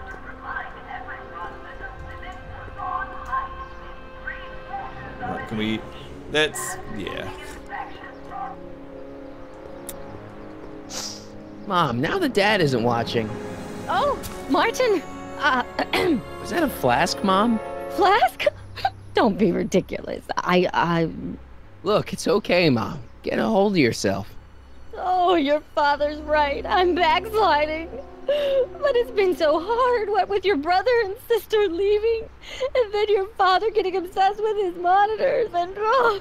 Right, can we... That's... Yeah. Mom, now that Dad isn't watching. Oh, Martin! Was that a flask, Mom? Flask? Don't be ridiculous. Look, it's okay, Mom. Get a hold of yourself. Oh, your father's right. I'm backsliding. But it's been so hard, what with your brother and sister leaving, and then your father getting obsessed with his monitors, and...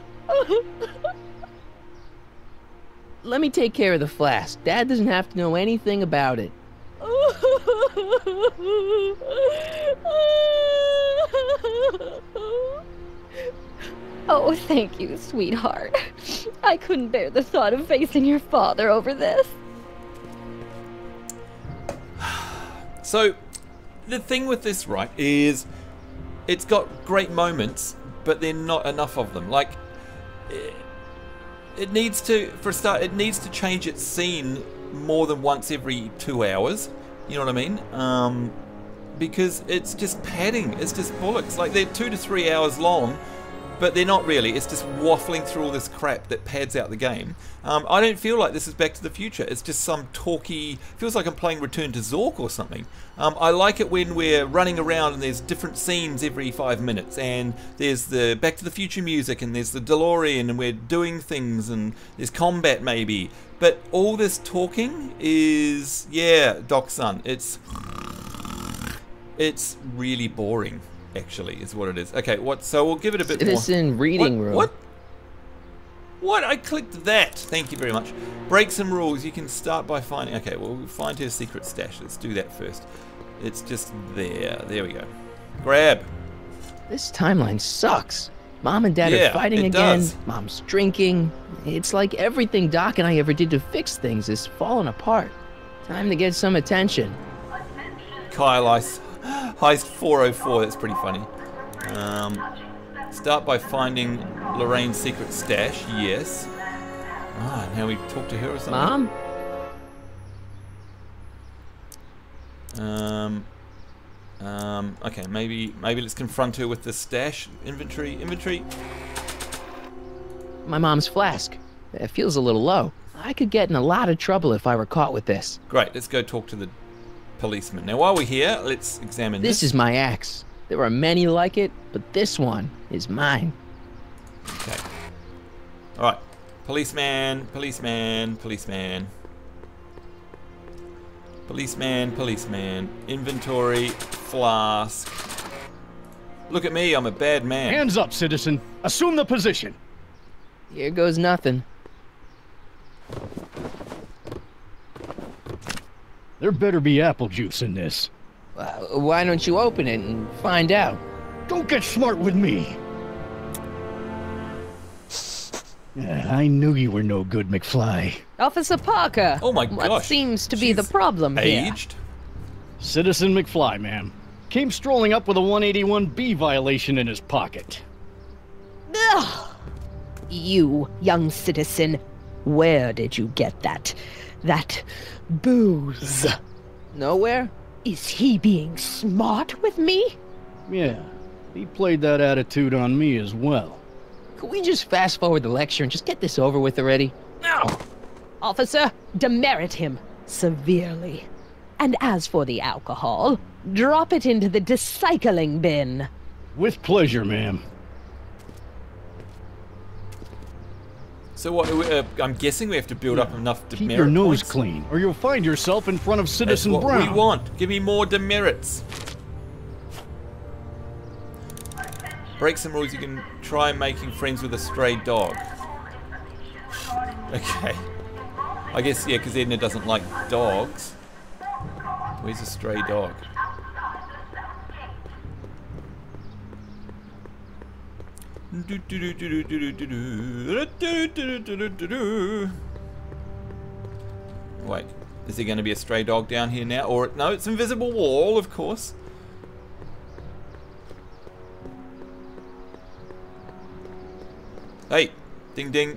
Let me take care of the flask. Dad doesn't have to know anything about it. Oh, thank you, sweetheart. I couldn't bear the thought of facing your father over this. So, the thing with this, right, is it's got great moments, but they're not enough of them. Like, it needs to, for a start, it needs to change its scene more than once every 2 hours. You know what I mean? Because it's just padding. It's just bollocks. Like, they're 2 to 3 hours long, but they're not really. It's just waffling through all this crap that pads out the game. I don't feel like this is Back to the Future. It's just some talky... Feels like I'm playing Return to Zork or something. I like it when we're running around and there's different scenes every 5 minutes, and there's the Back to the Future music, and there's the DeLorean, and we're doing things, and there's combat maybe. But all this talking is... Yeah, Doc Son. It's really boring. Actually, is what it is. Okay, so we'll give it a bit more. Citizen reading room. What? I clicked that. Thank you very much. Break some rules. You can start by finding... Okay, well, we'll find her secret stash. Let's do that first. It's just there. There we go. Grab. This timeline sucks. Mom and Dad are fighting again. Does. Mom's drinking. It's like everything Doc and I ever did to fix things is falling apart. Time to get some attention. Kyle Ice. Heist 404, that's pretty funny. Start by finding Lorraine's secret stash, yes. Now we talk to her or something. Mom? Okay, maybe let's confront her with the stash. Inventory. My mom's flask. It feels a little low. I could get in a lot of trouble if I were caught with this. Great, let's go talk to the policeman. Now while we're here, let's examine this. This is my axe. There are many like it, but this one is mine. Okay. Alright. Policeman. Inventory. Flask. Look at me, I'm a bad man. Hands up, citizen. Assume the position. Here goes nothing. There better be apple juice in this. Why don't you open it and find out? Don't get smart with me. I knew you were no good, McFly. Officer Parker. Oh my gosh. What seems to be the problem here? Aged? Citizen McFly, ma'am. Came strolling up with a 181B violation in his pocket. Ugh. You, young citizen, where did you get that booze? Nowhere? Is he being smart with me? Yeah, he played that attitude on me as well. Could we just fast forward the lecture and just get this over with already? No! Officer, demerit him severely. And as for the alcohol, drop it into the recycling bin. With pleasure, ma'am. So what? I'm guessing we have to build up enough demerit Keep your nose points. clean, or you'll find yourself in front of Citizen That's what Brown. we want. Give me more demerits. Break some rules. You can try making friends with a stray dog. Okay. I guess, yeah, because Edna doesn't like dogs. Where's a stray dog? Wait, is there going to be a stray dog down here now? Or, no, it's invisible wall, of course. Hey, ding ding.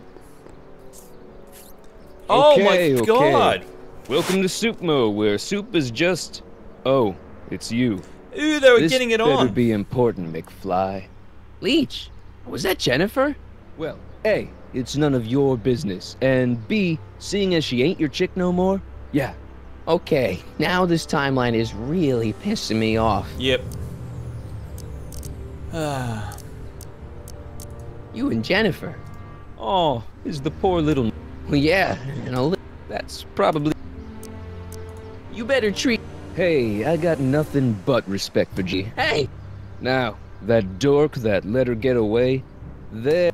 Oh my god! Welcome to Soupmo, where soup is just... Oh, it's you. Ooh, they were This getting it better on. be important, McFly. Leech, was that Jennifer? Well, A, it's none of your business, and B, seeing as she ain't your chick no more, yeah. Okay, now this timeline is really pissing me off. Yep. You and Jennifer. Oh, is the poor little... Well, yeah, That's probably... You better treat... Hey, I got nothing but respect for G. Hey! Now, that dork that let her get away, there...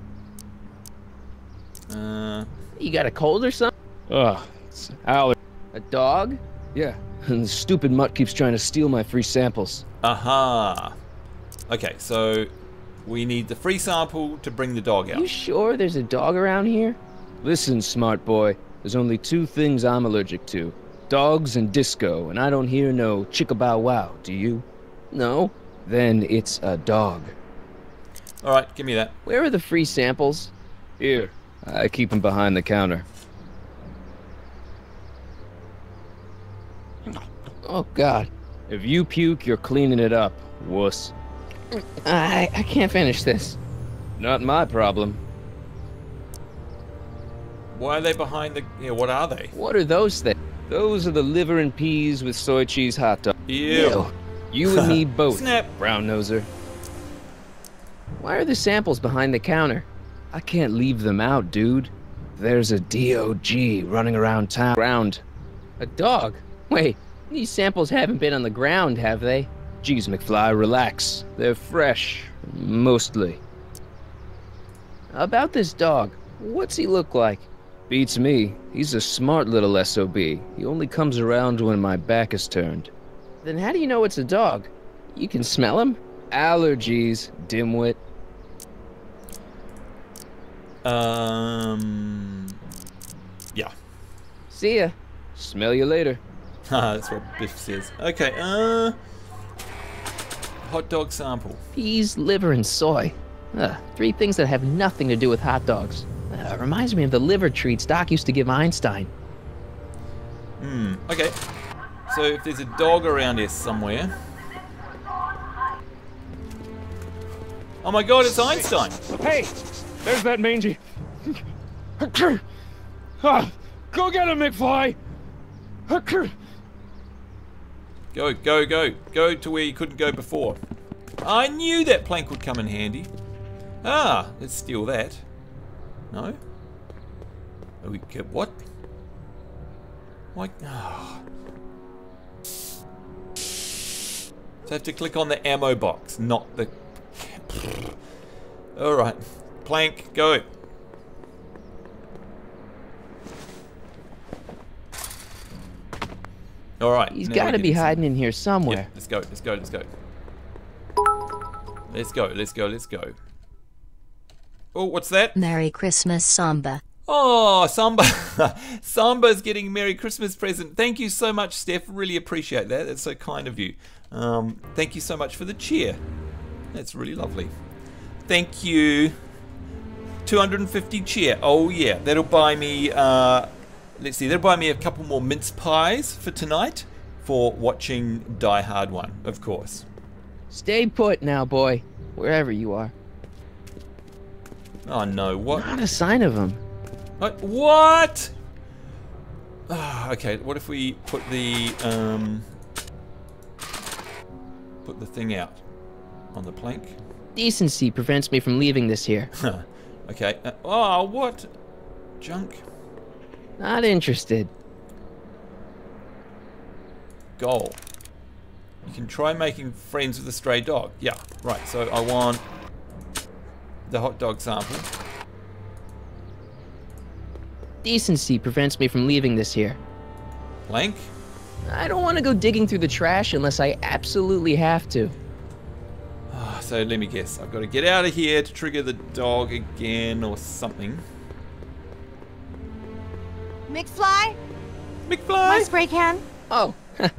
You got a cold or something? Ugh, it's allergy. A dog? Yeah, and the stupid mutt keeps trying to steal my free samples. Aha. Okay, so we need the free sample to bring the dog out. You sure there's a dog around here? Listen, smart boy, there's only two things I'm allergic to. Dogs and disco, and I don't hear no chicka-bow-wow, do you? No. Then it's a dog. Alright, give me that. Where are the free samples? Here, I keep them behind the counter. Oh, God. If you puke, you're cleaning it up, wuss. I can't finish this. Not my problem. Why are they behind the... Yeah, what are they? What are those things? Those are the liver and peas with soy cheese hot dog. Ew. You and me both, Snap. brown noser. Why are the samples behind the counter? I can't leave them out, dude. There's a DOG running around town. A dog? Wait, these samples haven't been on the ground, have they? Geez, McFly, relax. They're fresh, mostly. About this dog, what's he look like? Beats me. He's a smart little SOB. He only comes around when my back is turned. Then how do you know it's a dog? You can smell him? Allergies, dimwit. Yeah. See ya. Smell you later. That's what Biff says. Okay, hot dog sample. Peas, liver, and soy. Three things that have nothing to do with hot dogs. Reminds me of the liver treats Doc used to give Einstein. Okay. So if there's a dog around here somewhere... Oh my god, it's Einstein! Hey! There's that mangy. Go get him, McFly! Go, go, go. Go to where you couldn't go before. I knew that plank would come in handy. Ah, let's steal that. No? Oh, we get what? Why? Oh. So I have to click on the ammo box, not the... Alright. Plank, go. Alright. He's got to be hiding in here somewhere. Yeah, let's go, let's go, let's go. Let's go, let's go, let's go. Oh, what's that? Merry Christmas, Samba. Oh, Samba. Samba's getting a Merry Christmas present. Thank you so much, Steph. Really appreciate that. That's so kind of you. Thank you so much for the cheer. That's really lovely. Thank you. 250 cheer. Oh, yeah. That'll buy me, let's see, that'll buy me a couple more mince pies for tonight for watching Die Hard 1, of course. Stay put now, boy. Wherever you are. Oh, no. What? Not a sign of him. What? Okay, what if we put the thing out on the plank? Decency prevents me from leaving this here. Okay. Oh, what? Junk? Not interested. Goal. You can try making friends with a stray dog. Yeah, right. So I want the hot dog sample. Decency prevents me from leaving this here. Plank? I don't want to go digging through the trash unless I absolutely have to. So let me guess. I've got to get out of here to trigger the dog again or something. McFly? McFly? My spray can? Oh.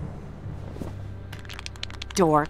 Dork.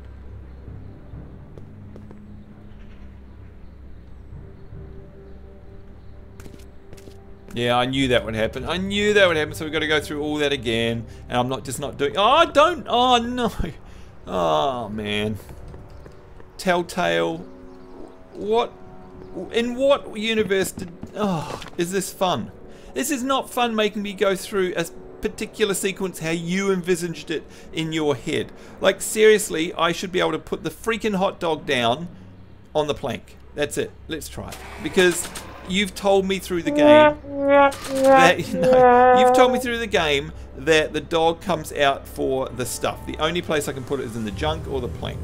Yeah, I knew that would happen. I knew that would happen, so we've got to go through all that again. And I'm not doing... Oh, don't... Oh, no. Oh, man. Telltale. What... In what universe did... Oh, is this fun? This is not fun making me go through a particular sequence how you envisaged it in your head. Like, seriously, I should be able to put the freaking hot dog down on the plank. That's it. Let's try it. Because... You've told me through the game that you've told me through the game that the dog comes out for the stuff. The only place I can put it is in the junk or the plank.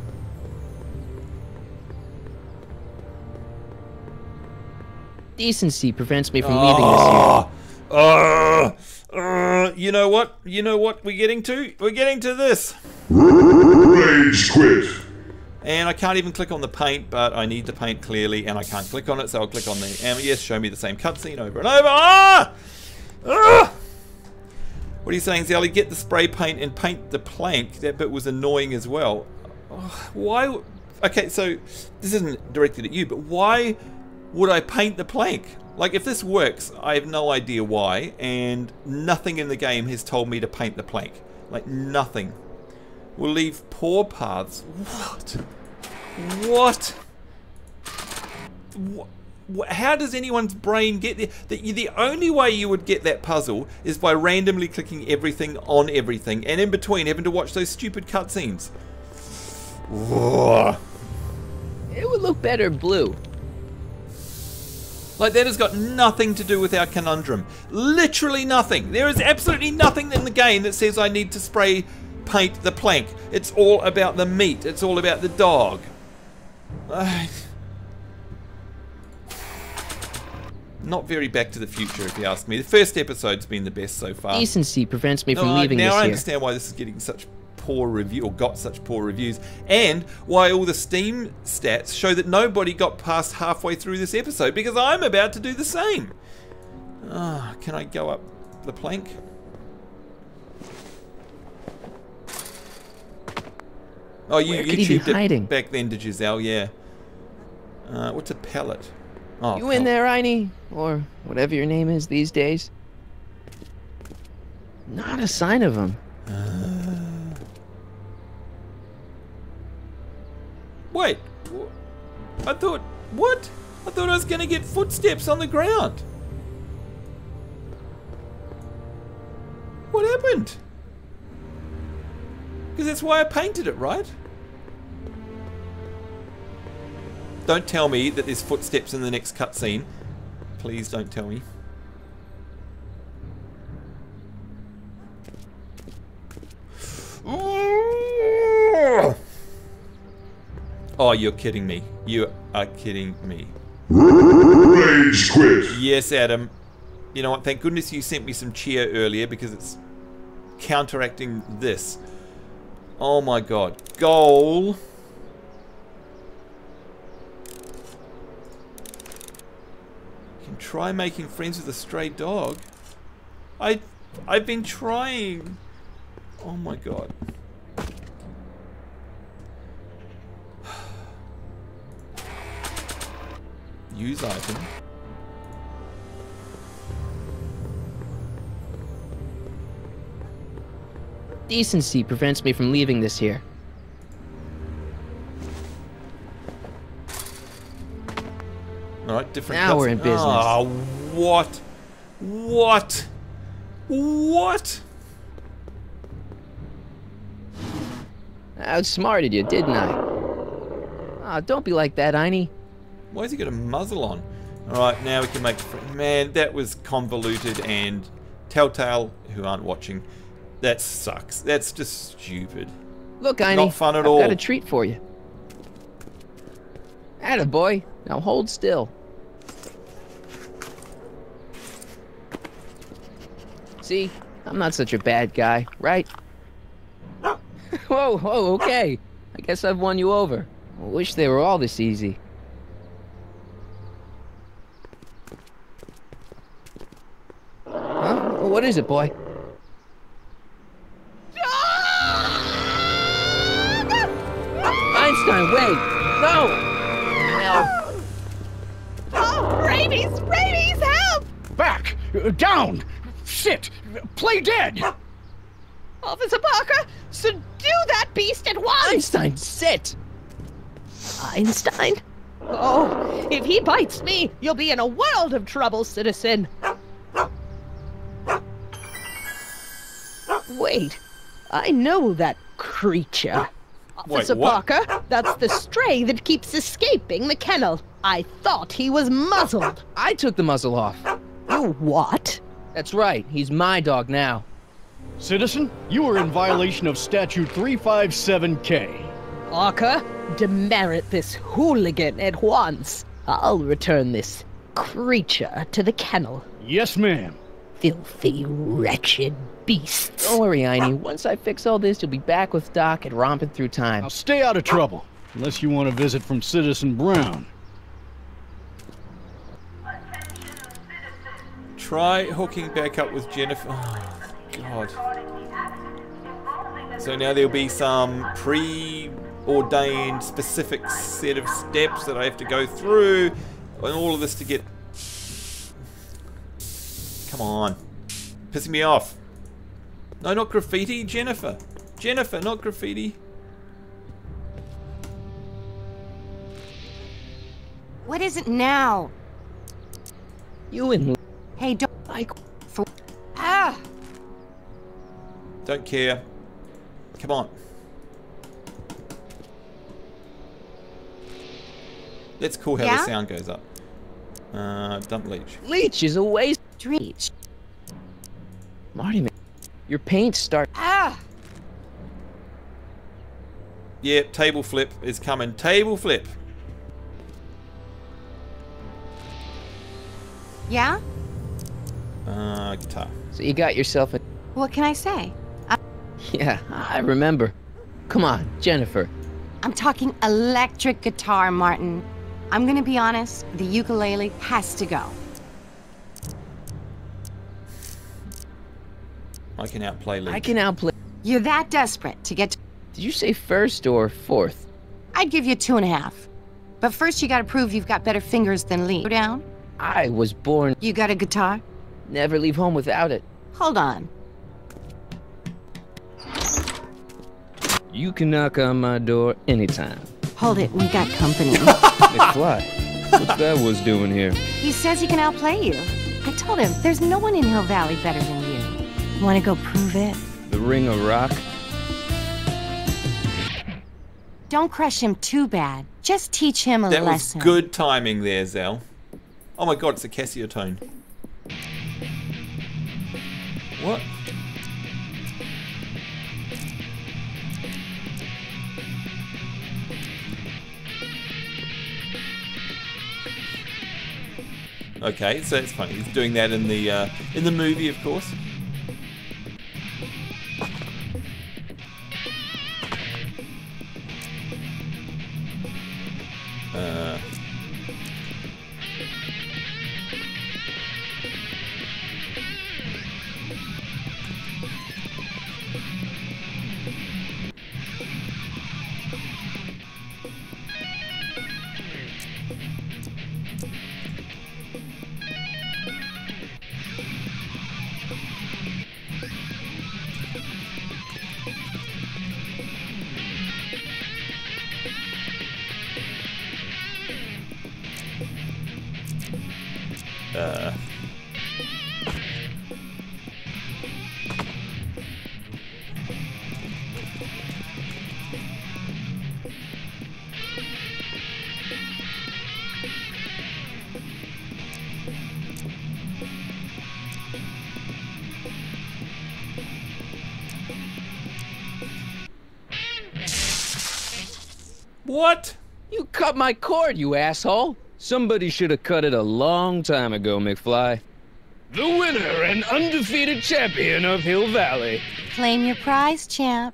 Decency prevents me from leaving this here. You know what? You know what we're getting to? We're getting to this. Rage quit. And I can't even click on the paint, but I need the paint clearly, and I can't click on it, so I'll click on the... yes, show me the same cutscene over and over. Ah! Ah! What are you saying, Zelly? Get the spray paint and paint the plank. That bit was annoying as well. Oh, why... Okay, so this isn't directed at you, but why would I paint the plank? Like, if this works, I have no idea why, and nothing in the game has told me to paint the plank. Like, nothing. We'll leave poor paths. What? What? How does anyone's brain get there? The only way you would get that puzzle is by randomly clicking everything on everything, and in between having to watch those stupid cutscenes. It would look better blue. Like, that has got nothing to do with our conundrum. Literally nothing. There is absolutely nothing in the game that says I need to spray paint the plank. It's all about the meat. It's all about the dog. Not very Back to the Future, if you ask me. The first episode's been the best so far. Decency prevents me from leaving this here. Now I here. understand why this is getting such poor review, or got such poor reviews, and why all the Steam stats show that nobody got past halfway through this episode, because I'm about to do the same. Can I go up the plank? Oh, you YouTubed it back then, did you, Zal? Yeah. What's a pellet? Oh, you in there, Einie? Or whatever your name is these days? Not a sign of him. Wait. I thought... What? I thought I was going to get footsteps on the ground. What happened? Because that's why I painted it, right? Don't tell me that there's footsteps in the next cutscene. Please don't tell me. Oh, you're kidding me. You are kidding me. Rage quit. Yes, Adam. You know what? Thank goodness you sent me some cheer earlier, because it's counteracting this. Oh my god. Goal. can try making friends with a stray dog. I've been trying. Oh my god. Use item. Decency prevents me from leaving this here. Alright, different Now cuts. we're in business. Oh, what? What? What? I outsmarted you, didn't I? Oh, don't be like that, Einie. Why has he got a muzzle on? Alright, now we can make... Man, that was convoluted, and Telltale, who aren't watching, that sucks. That's just stupid. Look, Einie, not fun at I've all. got a treat for you. Attaboy. Now hold still. See? I'm not such a bad guy, right? Whoa, okay. I guess I've won you over. I wish they were all this easy. Huh? What is it, boy? Einstein, wait! No! Oh, rabies! Rabies, help! Back! Down! Sit! Play dead! Officer Parker, subdue that beast at once! Einstein, sit! Einstein? Oh, if he bites me, you'll be in a world of trouble, citizen. Wait, I know that creature. Officer what? Parker, that's the stray that keeps escaping the kennel. I thought he was muzzled. I took the muzzle off. You what? That's right, he's my dog now. Citizen, you are in violation of Statute 357K. Parker, demerit this hooligan at once. I'll return this creature to the kennel. Yes, ma'am. Filthy, wretched beasts. Don't worry, Einie. Once I fix all this, you'll be back with Doc and romping through time. Now stay out of trouble, unless you want a visit from Citizen Brown. Try hooking back up with Jennifer. Oh, God. So now there'll be some pre-ordained specific set of steps that I have to go through, and all of this to get... Come on. Pissing me off. No, not graffiti, Jennifer. Jennifer, not graffiti. What is it now? You and... Hey, don't... Like... Ah! Don't care. Come on. That's cool how Yeah? the sound goes up. Dump leech. Leech is a waste. Reach. Marty, man, your paint start... Ah! Yep, table flip is coming. Table flip. Yeah? Guitar. So you got yourself a... What can I say? Yeah, I remember. Come on, Jennifer. I'm talking electric guitar, Martin. I'm gonna be honest, the ukulele has to go. I can outplay Leech. I can outplay... You're that desperate to get to... Did you say first or fourth? I'd give you 2.5. But first you gotta prove you've got better fingers than Lee. Go down. I was born... You got a guitar? Never leave home without it. Hold on. You can knock on my door anytime. Hold it, we got company. McFly, what's that was doing here? He says he can outplay you. I told him, there's no one in Hill Valley better than you. Wanna go prove it? The Ring of Rock? Don't crush him too bad. Just teach him a That was lesson. good timing there, Zell. Oh my god, it's a Casio tone. What? Okay, so it's funny. He's doing that in the movie, of course. What? You cut my cord, you asshole! Somebody should have cut it a long time ago, McFly. The winner and undefeated champion of Hill Valley. Claim your prize, champ.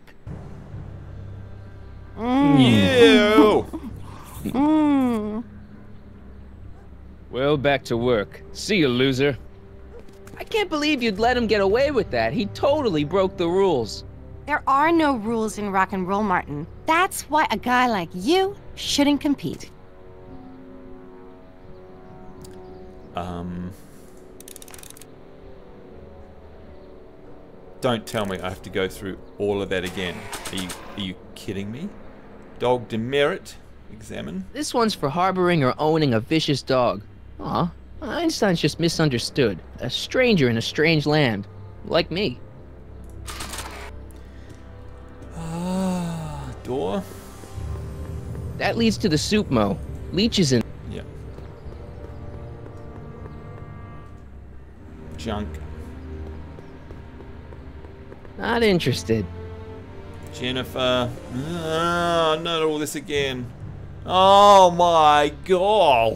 Ew. Well, back to work. See you, loser. I can't believe you'd let him get away with that. He totally broke the rules. There are no rules in rock and roll, Martin. That's why a guy like you shouldn't compete. Don't tell me I have to go through all of that again. Are you kidding me? Dog demerit. Examine. This one's for harboring or owning a vicious dog. Aw, Einstein's just misunderstood. A stranger in a strange land. Like me. Door. That leads to the soup mo. Leech is in. Yeah. Junk. Not interested. Jennifer. Not all this again. Oh my god.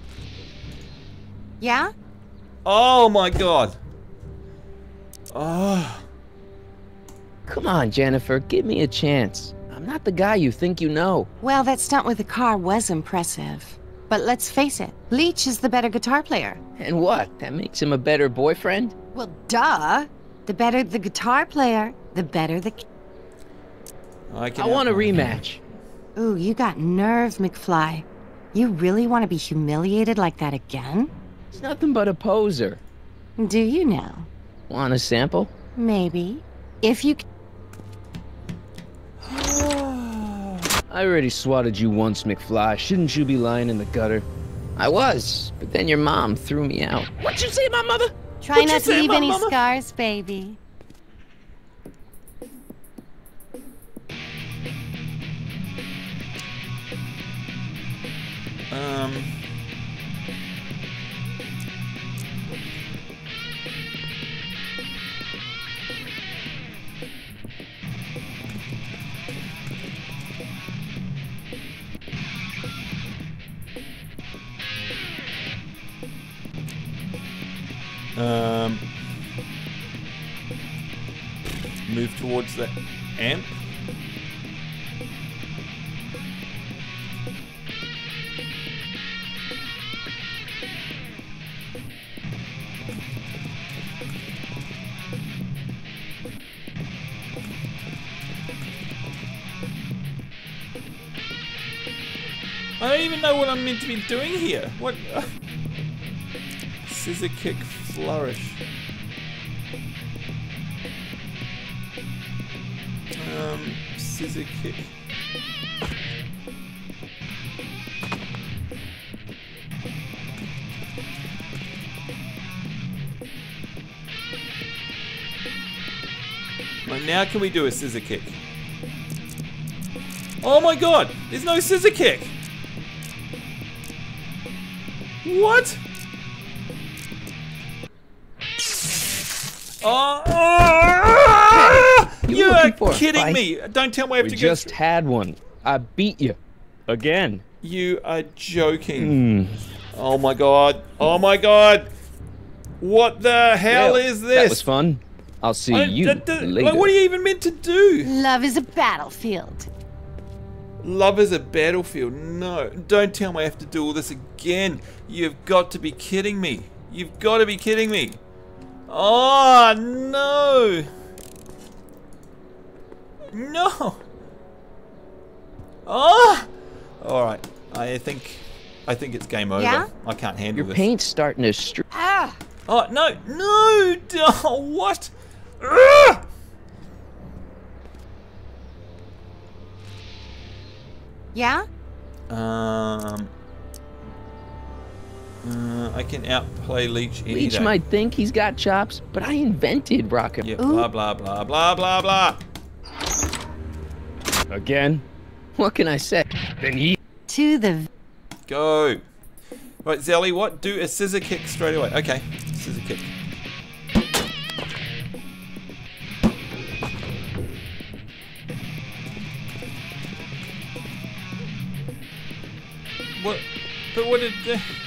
Yeah? Oh my god. Oh. Come on, Jennifer, give me a chance. I'm not the guy you think you know. Well, that stunt with the car was impressive. But let's face it, Leech is the better guitar player. And what? That makes him a better boyfriend? Well, duh. The better the guitar player, the better the... I want a rematch. Ooh, you got nerve, McFly. You really want to be humiliated like that again? It's nothing but a poser. Do you now? Want a sample? Maybe. If you... I already swatted you once, McFly. Shouldn't you be lying in the gutter? I was, but then your mom threw me out. What'd you say, my mother? Try not to leave any scars, baby. Move towards the amp. I don't even know what I'm meant to be doing here. What? Scissor kick flourish. Scissor kick. Right, now can we do a scissor kick? Oh my god! There's no scissor kick! What? You are kidding me! Don't tell me I have to go. We just had one. I beat you. Again. You are joking. Oh my god. Oh my god. What the hell is this? That was fun. I'll see you later. Like, what are you even meant to do? Love is a battlefield. Love is a battlefield. No, don't tell me I have to do all this again. You've got to be kidding me. You've got to be kidding me. Oh, no. No. Oh. All right. I think it's game over. Yeah? I can't handle Your this. paint's starting to streak. Ah. Oh, no. No. Oh, what? Ah! Yeah? I can outplay Leech any Leech day. might think he's got chops, but I invented Rocket. Yeah, blah, blah, blah, blah, blah, blah. Again? What can I say? Then he... To the... Go. Right, Zelly, what? Do a scissor kick straight away. Okay, scissor kick. What? But what did...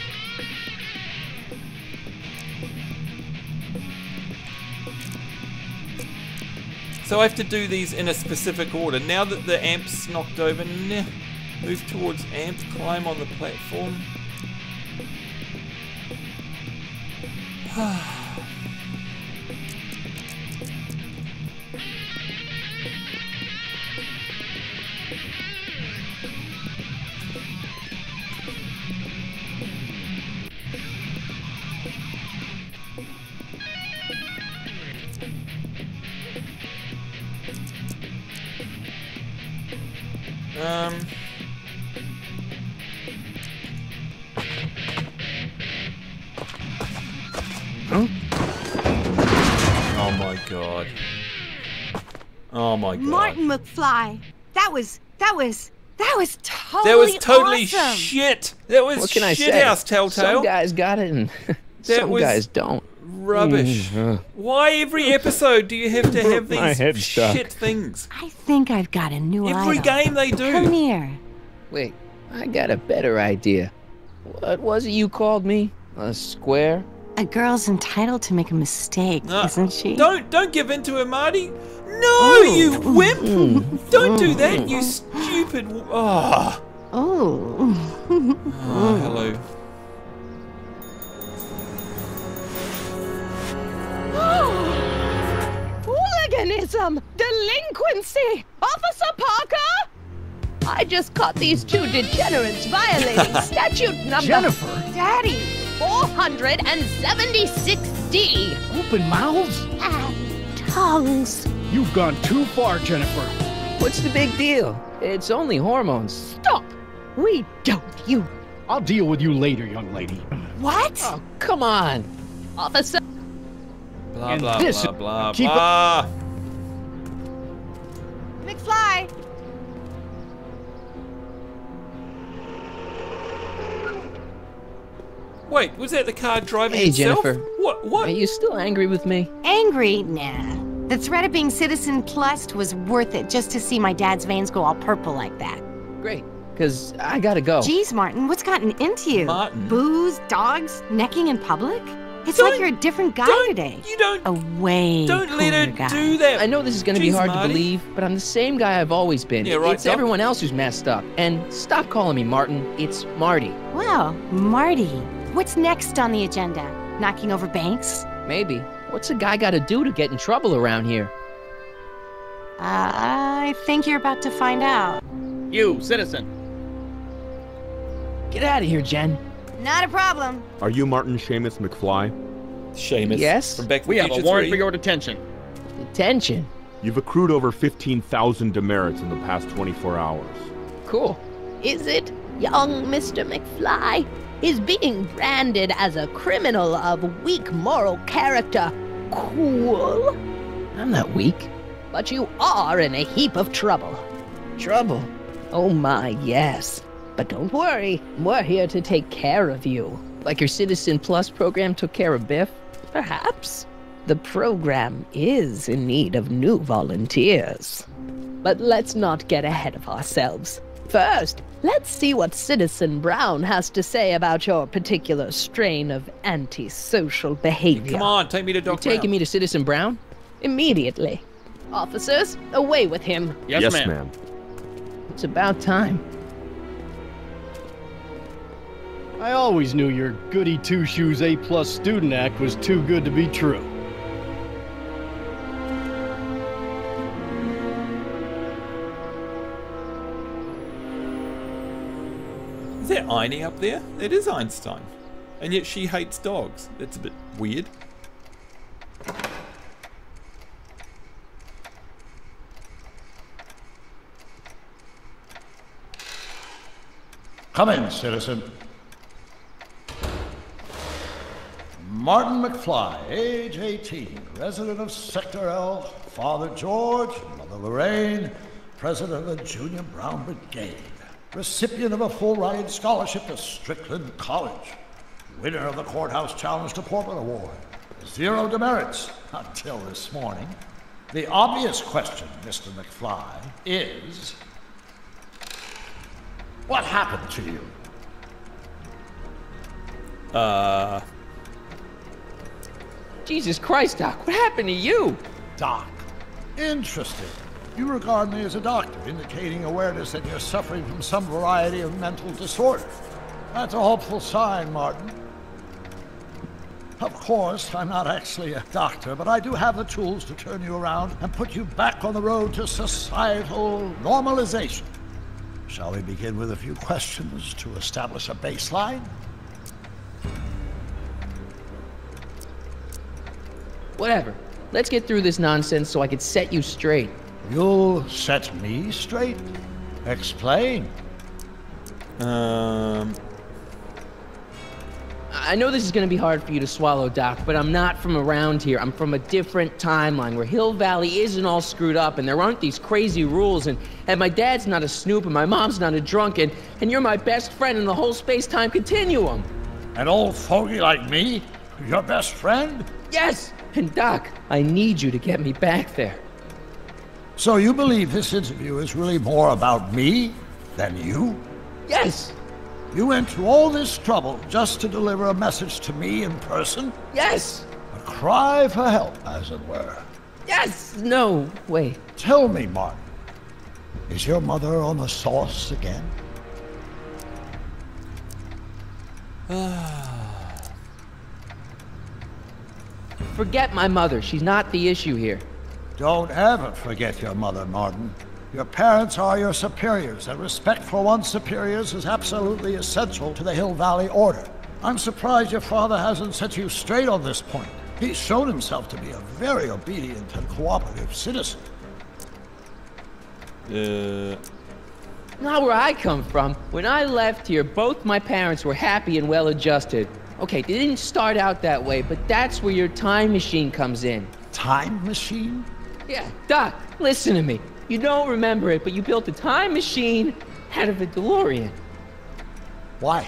So I have to do these in a specific order. Now that the amp's knocked over, move towards amp, climb on the platform. Huh? Oh my god. Oh my god. Martin McFly. That was totally That was totally awesome. shit. That was What can I shit say? house, Telltale. Some guys got it and some was guys don't. Rubbish. Why every episode do you have to have My these head's stuck. shit things? I think I've got a new Every idol. game they do. Come here. Wait, I got a better idea. What was it you called me? A square? A girl's entitled to make a mistake, isn't she? Don't give in to her, Marty. No, you wimp! Don't do that, you stupid. Oh. Oh, hello. Hooliganism! Delinquency! Officer Parker! I just caught these two degenerates violating statute number... Jennifer? Daddy! 476D! Open mouths? Tongues! You've gone too far, Jennifer. What's the big deal? It's only hormones. Stop! We don't, you... I'll deal with you later, young lady. What? Oh, come on. Officer... Blah, And blah, this- blah, blah, keep it- blah. McFly! Wait, was that the car driving Hey, itself? Jennifer. What? Are you still angry with me? Angry? Nah. The threat of being Citizen Plus was worth it just to see my dad's veins go all purple like that. Great, because I gotta go. Jeez, Martin, what's gotten into you? Martin? Booze, dogs, necking in public? It's like you're a different guy today. You don't... A way Don't let her cooler guy. do that. I know this is gonna be Jeez, hard Marty. to believe, but I'm the same guy I've always been. Yeah, right, It's Doc? everyone else who's messed up. And stop calling me Martin. It's Marty. Well, Marty, what's next on the agenda? Knocking over banks? Maybe. What's a guy gotta do to get in trouble around here? I think you're about to find out. You, citizen. Get out of here, Jen. Not a problem. Are you Martin Seamus McFly? Seamus. Yes? From Back to We the have a Future warrant 3. for your detention. Detention. You've accrued over 15,000 demerits in the past 24 hours. Cool. Is it, young Mr. McFly? Is being branded as a criminal of weak moral character cool? I'm not weak. But you are in a heap of trouble. Trouble? Oh my, yes. But don't worry, we're here to take care of you. Like your Citizen Plus program took care of Biff? Perhaps. The program is in need of new volunteers. But let's not get ahead of ourselves. First, let's see what Citizen Brown has to say about your particular strain of antisocial behavior. Come on, take me to Doc Taking me to Citizen Brown? Immediately. Officers, away with him. Yes, ma'am. It's about time. I always knew your goody two-shoes A+ student act was too good to be true. Is that Einie up there? It is Einstein. And yet she hates dogs. That's a bit weird. Come in, citizen. Martin McFly, age 18, resident of Sector L, Father George, Mother Lorraine, president of the Junior Brown Brigade, recipient of a full-ride scholarship to Strickland College, winner of the Courthouse Challenge to Portland Award, 0 demerits until this morning. The obvious question, Mr. McFly, is... what happened to you? Jesus Christ, Doc, what happened to you? Doc. Interesting. You regard me as a doctor, indicating awareness that you're suffering from some variety of mental disorder. That's a hopeful sign, Martin. Of course, I'm not actually a doctor, but I do have the tools to turn you around and put you back on the road to societal normalization. Shall we begin with a few questions to establish a baseline? Whatever. Let's get through this nonsense so I can set you straight. You'll set me straight? Explain. I know this is going to be hard for you to swallow, Doc, but I'm not from around here. I'm from a different timeline where Hill Valley isn't all screwed up and there aren't these crazy rules and my dad's not a snoop and my mom's not a drunk and you're my best friend in the whole space-time continuum. An old fogey like me? Your best friend? Yes! And Doc, I need you to get me back there. So you believe this interview is really more about me than you? Yes! You went to all this trouble just to deliver a message to me in person? Yes! A cry for help, as it were. Yes! No, wait. Tell me, Martin, is your mother on the sauce again? Forget my mother. She's not the issue here. Don't ever forget your mother, Martin. Your parents are your superiors, and respect for one's superiors is absolutely essential to the Hill Valley Order. I'm surprised your father hasn't set you straight on this point. He's shown himself to be a very obedient and cooperative citizen. Not where I come from. When I left here, both my parents were happy and well-adjusted. Okay, they didn't start out that way, but that's where your time machine comes in. Time machine? Yeah, Doc, listen to me. You don't remember it, but you built a time machine out of a DeLorean. Why?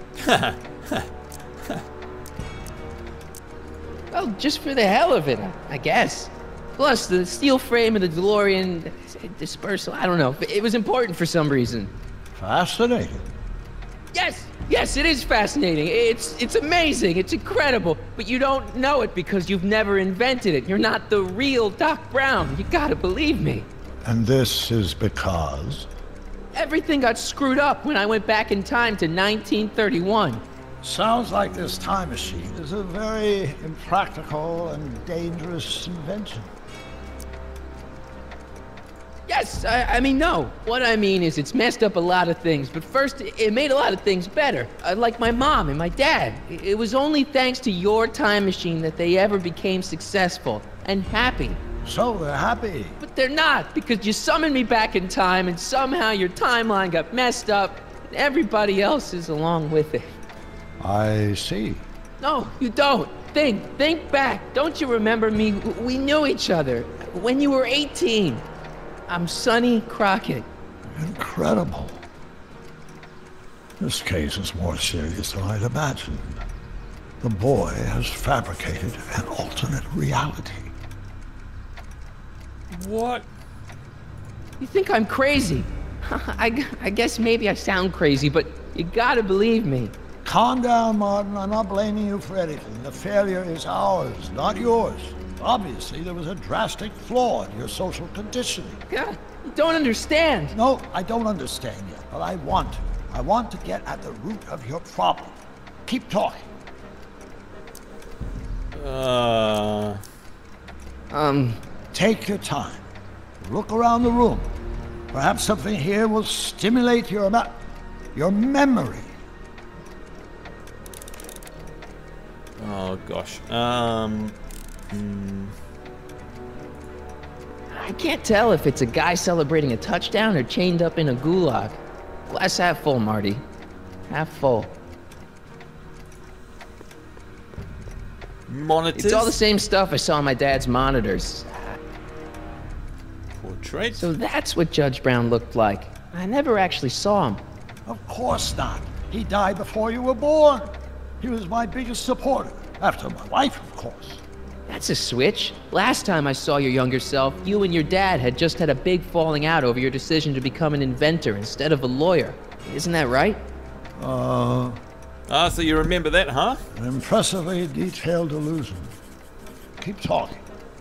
Well, just for the hell of it, I guess. Plus, the steel frame of the DeLorean, dispersal, I don't know. It was important for some reason. Fascinating. Yes, it is fascinating. It's amazing. It's incredible. But you don't know it because you've never invented it. You're not the real Doc Brown. You gotta believe me. And this is because? Everything got screwed up when I went back in time to 1931. Sounds like this time machine is a very impractical and dangerous invention. Yes, I mean, no. What I mean is it's messed up a lot of things, but first, it made a lot of things better. Like my mom and my dad. It was only thanks to your time machine that they ever became successful and happy. So they're happy. But they're not, because you summoned me back in time and somehow your timeline got messed up and everybody else is along with it. I see. No, you don't. Think back. Don't you remember me? We knew each other when you were 18. I'm Sonny Crockett. Incredible. This case is more serious than I'd imagined. The boy has fabricated an alternate reality. What? You think I'm crazy? I guess maybe I sound crazy, but you gotta believe me. Calm down, Martin. I'm not blaming you for anything. The failure is ours, not yours. Obviously, there was a drastic flaw in your social conditioning. Yeah, you don't understand. No, I don't understand yet, but I want to. I want to get at the root of your problem. Keep talking. Take your time. Look around the room. Perhaps something here will stimulate your memory. Oh, gosh. I can't tell if it's a guy celebrating a touchdown or chained up in a gulag. Glass half full, Marty. Half full. Monitors. It's all the same stuff I saw on my dad's monitors. Portrait. So that's what Judge Brown looked like. I never actually saw him. Of course not. He died before you were born. He was my biggest supporter, after my wife, of course. That's a switch. Last time I saw your younger self, you and your dad had just had a big falling out over your decision to become an inventor instead of a lawyer. Isn't that right? So you remember that, huh? An impressively detailed illusion. Keep talking.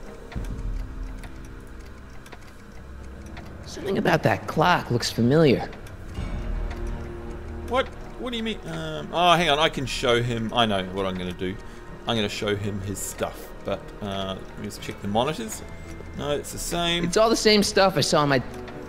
Something about that clock looks familiar. What? What do you mean? Hang on. I can show him. I know what I'm going to do. I'm going to show him his stuff. But let me just check the monitors. No, it's the same. It's all the same stuff I saw on my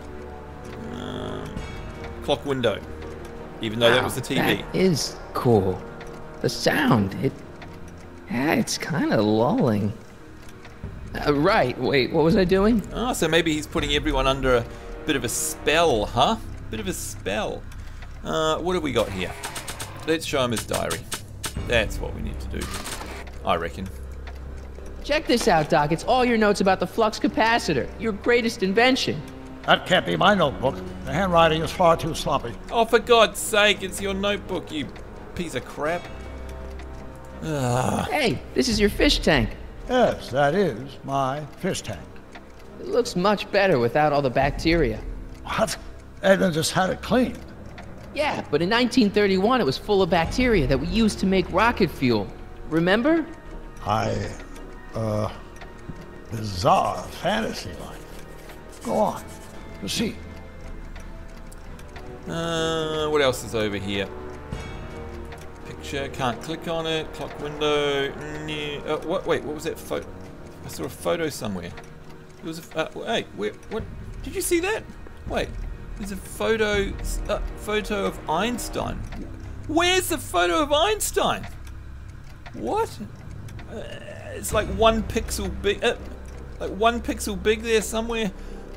clock window. Even though that was the TV. That is cool. The sound, it's kind of lulling. Right, wait, what was I doing? So maybe he's putting everyone under a bit of a spell, huh? Bit of a spell. What have we got here? Let's show him his diary. That's what we need to do, I reckon. Check this out, Doc. It's all your notes about the flux capacitor, your greatest invention. That can't be my notebook. The handwriting is far too sloppy. Oh, for God's sake, it's your notebook, you piece of crap. Hey, this is your fish tank. Yes, that is my fish tank. It looks much better without all the bacteria. What? Edna just had it cleaned. Yeah, but in 1931 it was full of bacteria that we used to make rocket fuel. Remember? Bizarre fantasy life. Go on. Proceed. What else is over here? Picture, can't click on it. Clock window. Wait, what was that photo? I saw a photo somewhere. It was a. Hey, what? Did you see that? Wait, there's a photo of Einstein. Where's the photo of Einstein? What? It's like 1 pixel big. Like 1 pixel big there somewhere.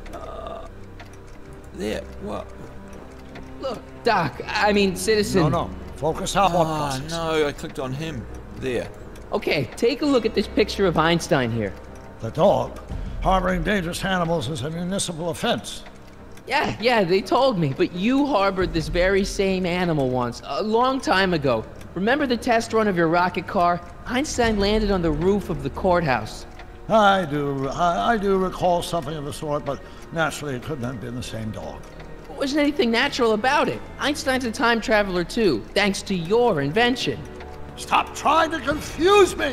There. What? Look, Doc. I mean, Citizen. No. Focus on what process. No, I clicked on him. There. Okay, take a look at this picture of Einstein here. The dog. Harboring dangerous animals is a municipal offense. Yeah, they told me. But you harbored this very same animal once, a long time ago. Remember the test run of your rocket car? Einstein landed on the roof of the courthouse. I do recall something of the sort, but naturally it couldn't have been the same dog. There wasn't anything natural about it. Einstein's a time traveler too, thanks to your invention. Stop trying to confuse me!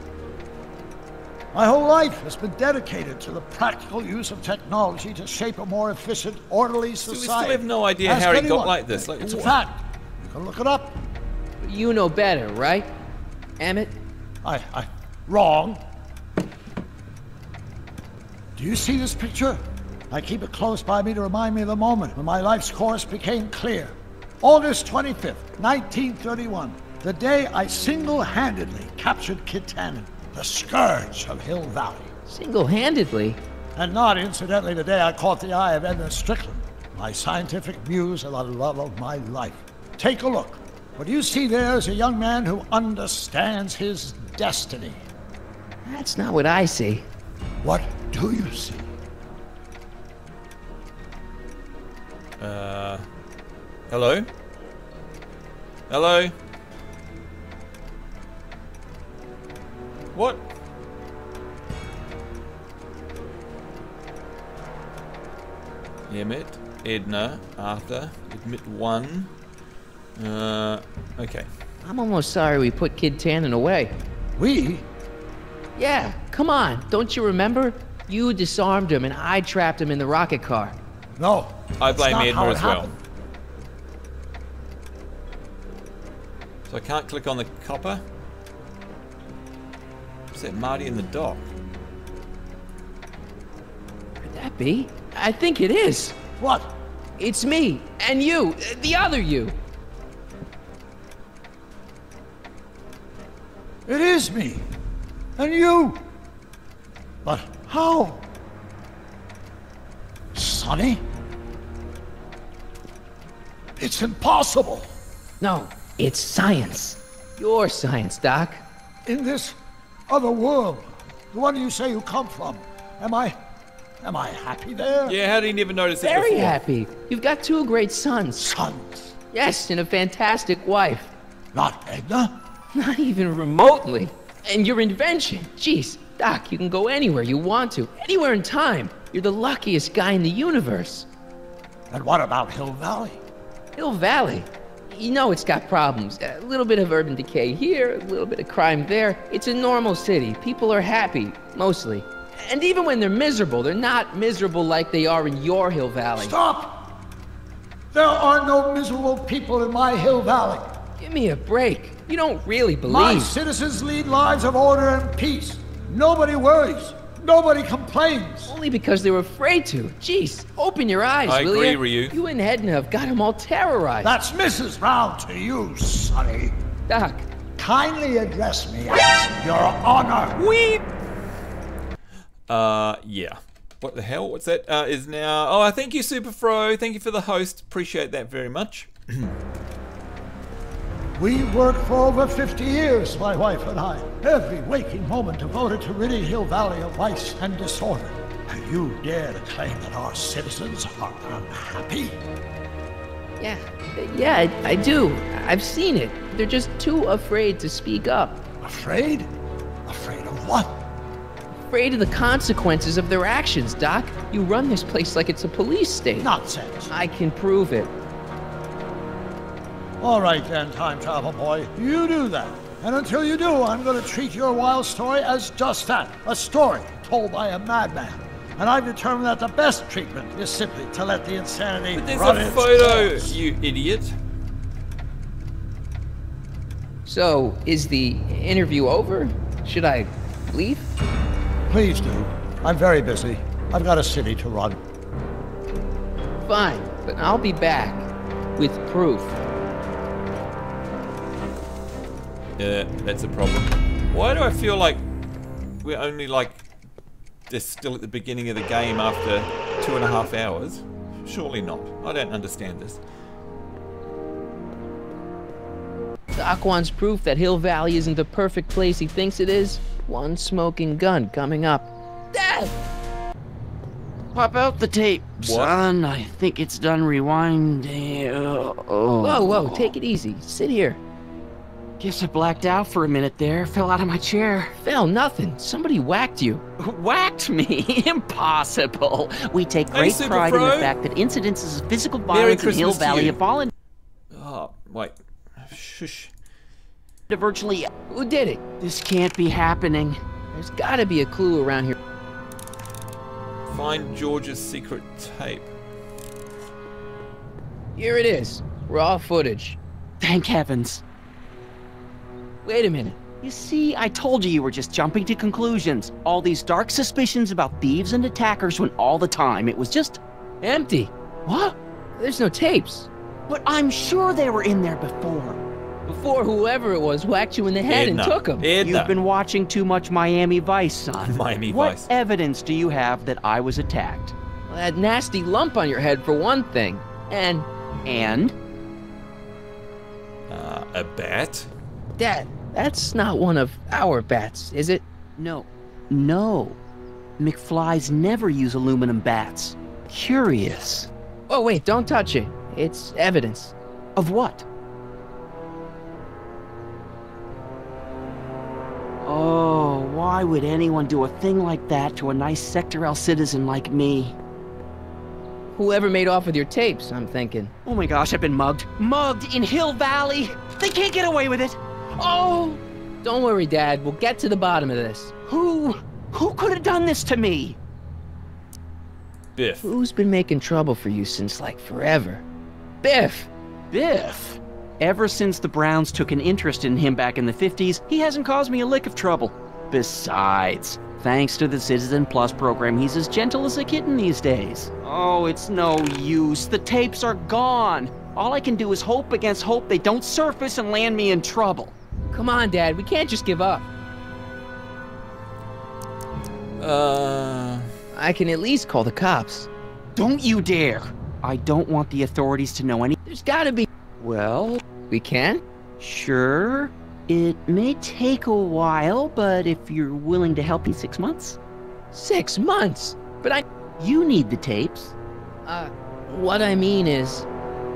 My whole life has been dedicated to the practical use of technology to shape a more efficient, orderly society. So we still have no idea how he got like this. Like, it's a fact. You can look it up. You know better, right, Emmett? Wrong. Do you see this picture? I keep it close by me to remind me of the moment when my life's course became clear. August 25th, 1931, the day I single-handedly captured Kit Tannen, the scourge of Hill Valley. Single-handedly? And not incidentally the day I caught the eye of Edna Strickland, my scientific muse and the love of my life. Take a look. What you see there is a young man who understands his destiny. That's not what I see. What do you see? Hello? Hello? What? Emmett, Edna, Arthur, admit 1. Okay. I'm almost sorry we put Kid Tannen away. We? Yeah, come on. Don't you remember? You disarmed him and I trapped him in the rocket car. No. I blame Edna as well. Happened. So I can't click on the copper? Is that Marty in the dock? Could that be? I think it is. What? It's me and you, the other you. It is me. And you. But how? Sonny? It's impossible. No, it's science. Your science, Doc. In this other world, the one you say you come from. Am I happy there? Yeah, how did he never notice it Very before? happy. You've got 2 great sons. Sons? Yes, and a fantastic wife. Not Edna? Not even remotely. And your invention. Jeez, Doc, you can go anywhere you want to. Anywhere in time. You're the luckiest guy in the universe. And what about Hill Valley? Hill Valley? You know it's got problems. A little bit of urban decay here, a little bit of crime there. It's a normal city. People are happy, mostly. And even when they're miserable, they're not miserable like they are in your Hill Valley. Stop! There are no miserable people in my Hill Valley. Give me a break. You don't really believe. My citizens lead lives of order and peace. Nobody worries. Nobody complains. Only because they were afraid to. Jeez, open your eyes, I will agree, ya? Ryu. You and Edna have got them all terrorized. That's Mrs. Brown to you, Sonny. Doc. Kindly address me as Your Honor. Yeah. What the hell? What's that? Is now... Oh, thank you, Superfro. Thank you for the host. Appreciate that very much. We worked for over 50 years, my wife and I. Every waking moment devoted to ridding Hill Valley of vice and disorder. And you dare to claim that our citizens are unhappy? Yeah, I do. I've seen it. They're just too afraid to speak up. Afraid? Afraid of what? Afraid of the consequences of their actions, Doc. You run this place like it's a police state. Nonsense. I can prove it. All right then, time travel boy. You do that. And until you do, I'm going to treat your wild story as just that. A story told by a madman. And I've determined that the best treatment is simply to let the insanity But there's run a its photo, course. you idiot. So, is the interview over? Should I leave? Please do. I'm very busy. I've got a city to run. Fine, but I'll be back with proof. Yeah, that's a problem. Why do I feel like we're only just still at the beginning of the game after 2.5 hours? Surely not. I don't understand this. Doc wants proof that Hill Valley isn't the perfect place he thinks it is. One smoking gun coming up. Dad! Pop out the tape, son. I think it's done rewinding. Whoa, take it easy. Sit here. Guess I blacked out for a minute there. Fell out of my chair. Fell nothing. Somebody whacked you. Whacked me? Impossible. We take Hey, great pride in the Superfro. fact that incidences of physical Merry violence in Hill Christmas to Valley you. have fallen Oh, wait. Shush. to virtually... Who did it? This can't be happening. There's gotta be a clue around here. Find George's secret tape. Here it is. Raw footage. Thank heavens. Wait a minute. You see, I told you were just jumping to conclusions. All these dark suspicions about thieves and attackers when all the time it was just... Empty. What? There's no tapes. But I'm sure they were in there before. Before whoever it was whacked you in the head and took them. You've been watching too much Miami Vice, son. Miami What Vice. evidence do you have that I was attacked? Well, that nasty lump on your head for one thing. And? A bat? Dad, that's not one of our bats, is it? No. McFlys never use aluminum bats. Curious. Oh, wait, don't touch it. It's evidence. Of what? Oh, why would anyone do a thing like that to a nice Sector L citizen like me? Whoever made off with your tapes, I'm thinking. Oh my gosh, I've been mugged. Mugged in Hill Valley! They can't get away with it! Oh! Don't worry, Dad. We'll get to the bottom of this. Who could have done this to me? Biff. Who's been making trouble for you since, like, forever? Biff! Biff? Ever since the Browns took an interest in him back in the 50s, he hasn't caused me a lick of trouble. Besides, thanks to the Citizen Plus program, he's as gentle as a kitten these days. Oh, it's no use. The tapes are gone. All I can do is hope against hope they don't surface and land me in trouble. Come on, Dad. We can't just give up. I can at least call the cops. Don't you dare. I don't want the authorities to know any... There's gotta be... Well... We can? Sure. It may take a while, but if you're willing to help me 6 months. 6 months? But You need the tapes. What I mean is...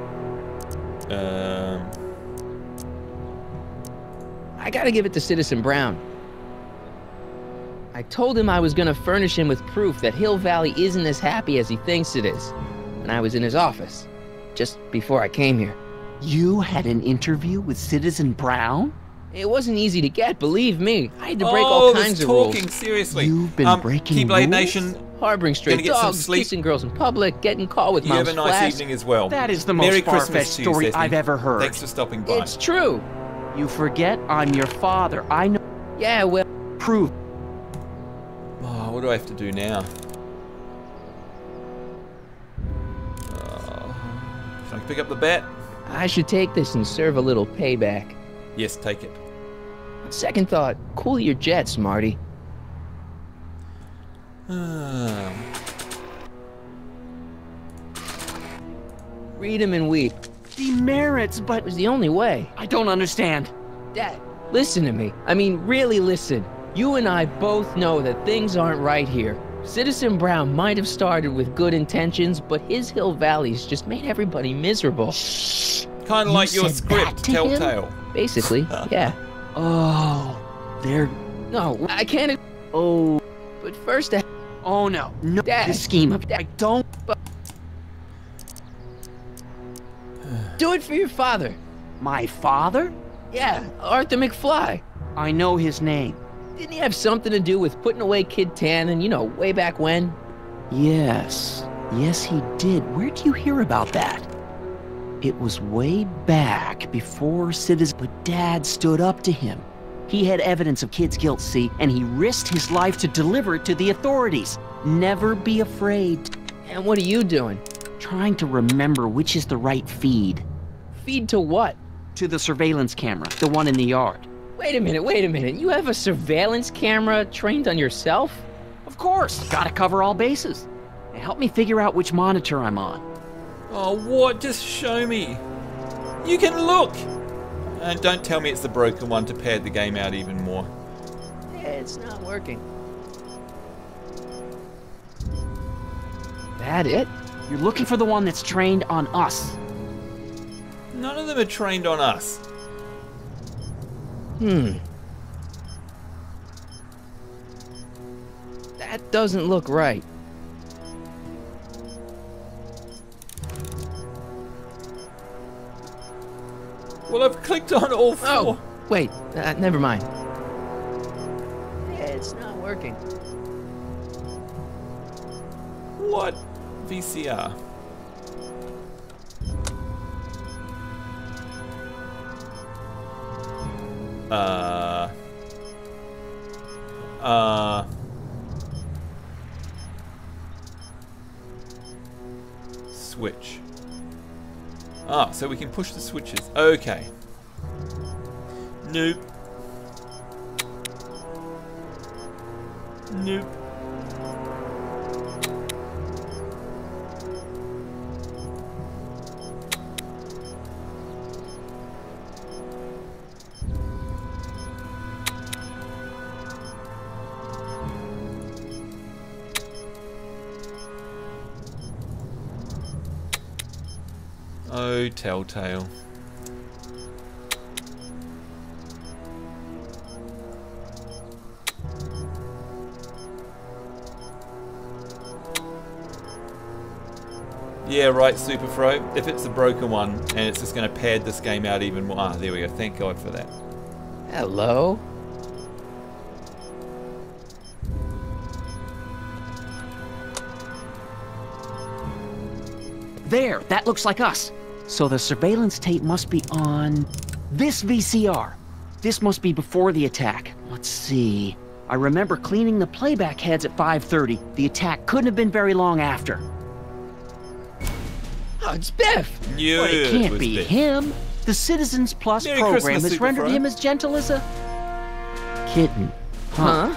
I gotta give it to Citizen Brown. I told him I was gonna furnish him with proof that Hill Valley isn't as happy as he thinks it is when I was in his office, just before I came here. You had an interview with Citizen Brown? It wasn't easy to get, believe me. I had to break all kinds of rules. Talking, seriously. You've been breaking Keyblade rules? Nation, harboring stray gonna get some dogs, sleep. kissing girls in public, getting caught with You mom's have a nice flask. evening as well. That is the most Merry far-fetched Christmas to you, story Stephanie. I've ever heard. Thanks for stopping by. It's true. You forget I'm your father. I know. Yeah, well... Prove. Oh, what do I have to do now? Can I pick up the bat? I should take this and serve a little payback. Yes, take it. Second thought, cool your jets, Marty. Read 'em and weep. Demerits, but... It was the only way. I don't understand. Dad, listen to me. I mean, really listen. You and I both know that things aren't right here. Citizen Brown might have started with good intentions, but his Hill Valley's just made everybody miserable. Shh. Kind of like your script, Telltale. Basically, yeah. Oh, they're... No, I can't... Oh. But first... Oh, no. No, Dad. the scheme of... I don't... Do it for your father. My father? Yeah, Arthur McFly. I know his name. Didn't he have something to do with putting away Kid Tannen, you know, way back when? Yes. Yes, he did. Where'd you hear about that? It was way back before Citizen... But Dad stood up to him. He had evidence of Kid's guilt, see, and he risked his life to deliver it to the authorities. Never be afraid. And what are you doing? Trying to remember which is the right feed. Feed to what? To the surveillance camera, the one in the yard. Wait a minute. You have a surveillance camera trained on yourself? Of course. Gotta cover all bases. Now help me figure out which monitor I'm on. Oh, what? Just show me. You can look. And don't tell me it's the broken one to pad the game out even more. Yeah, it's not working. That it? You're looking for the one that's trained on us. None of them are trained on us. That doesn't look right. Well, I've clicked on all four. Oh, wait, never mind. Yeah, it's not working. What? VCR. Switch. Ah, so we can push the switches. Okay. Nope. Nope. Oh, Telltale. Yeah, right, Super Fro. If it's the broken one, and it's just going to pad this game out even more. Ah, there we go. Thank God for that. Hello? There, that looks like us. So the surveillance tape must be on this VCR. This must be before the attack. Let's see. I remember cleaning the playback heads at 5:30. The attack couldn't have been very long after. Oh, it's Biff! Yeah, But it can't be him. The Citizens Plus Merry program Christmas, has Super rendered Fro. him as gentle as a kitten. Huh?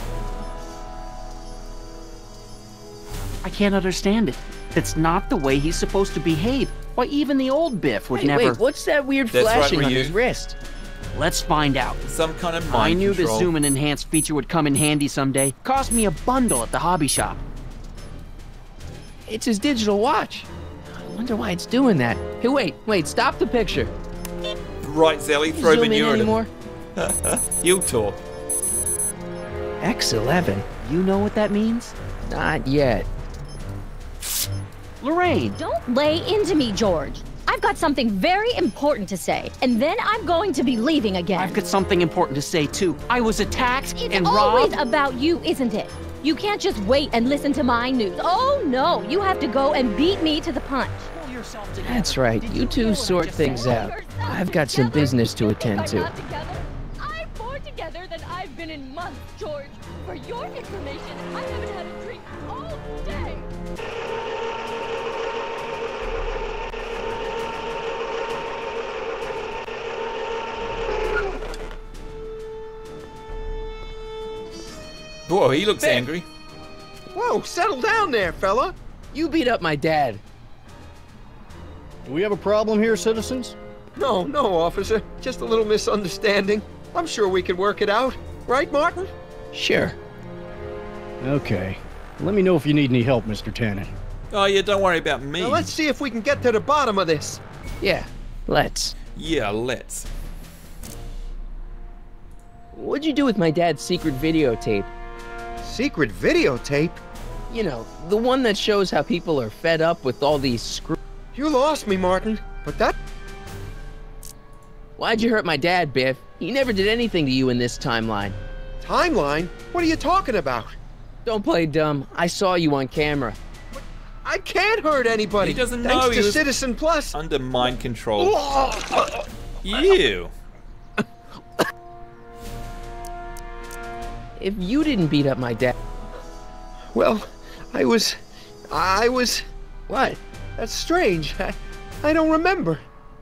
I can't understand it. That's not the way he's supposed to behave. Why, even the old Biff would Hey, never... wait, what's that weird That's right, flashing on Ryu. his wrist? Let's find out. Some kind of I mind knew control. this zoom and enhance feature would come in handy someday. Cost me a bundle at the hobby shop. It's his digital watch. I wonder why it's doing that. Hey, wait, stop the picture. Right, Zelly, throw Zoom in manure at him. anymore? He'll talk. X11. You know what that means? Not yet. Lorraine! Don't lay into me, George. I've got something very important to say, and then I'm going to be leaving again. I've got something important to say, too. I was attacked It's and always robbed. about you, isn't it? You can't just wait and listen to my news. Oh, no. You have to go and beat me to the punch. That's right. You two sort things out. I've got some business to attend to. I'm more together than I've been in months, George. For your information, I haven't had a drink all day. Whoa, he looks angry. Whoa, settle down there, fella. You beat up my dad. Do we have a problem here, citizens? No, officer. Just a little misunderstanding. I'm sure we could work it out. Right, Martin? Sure. Okay. Let me know if you need any help, Mr. Tannen. Oh, yeah, don't worry about me. Now let's see if we can get to the bottom of this. Yeah, let's. Yeah, let's. What'd you do with my dad's secret videotape? Secret videotape? You know, the one that shows how people are fed up with all these screw... You lost me, Martin. But that... Why'd you hurt my dad, Biff? He never did anything to you in this timeline. Timeline? What are you talking about? Don't play dumb. I saw you on camera. I can't hurt anybody. He doesn't Thanks know to he was Citizen Plus. under mind control. You. If you didn't beat up my dad... Well, I was... What? That's strange. I don't remember.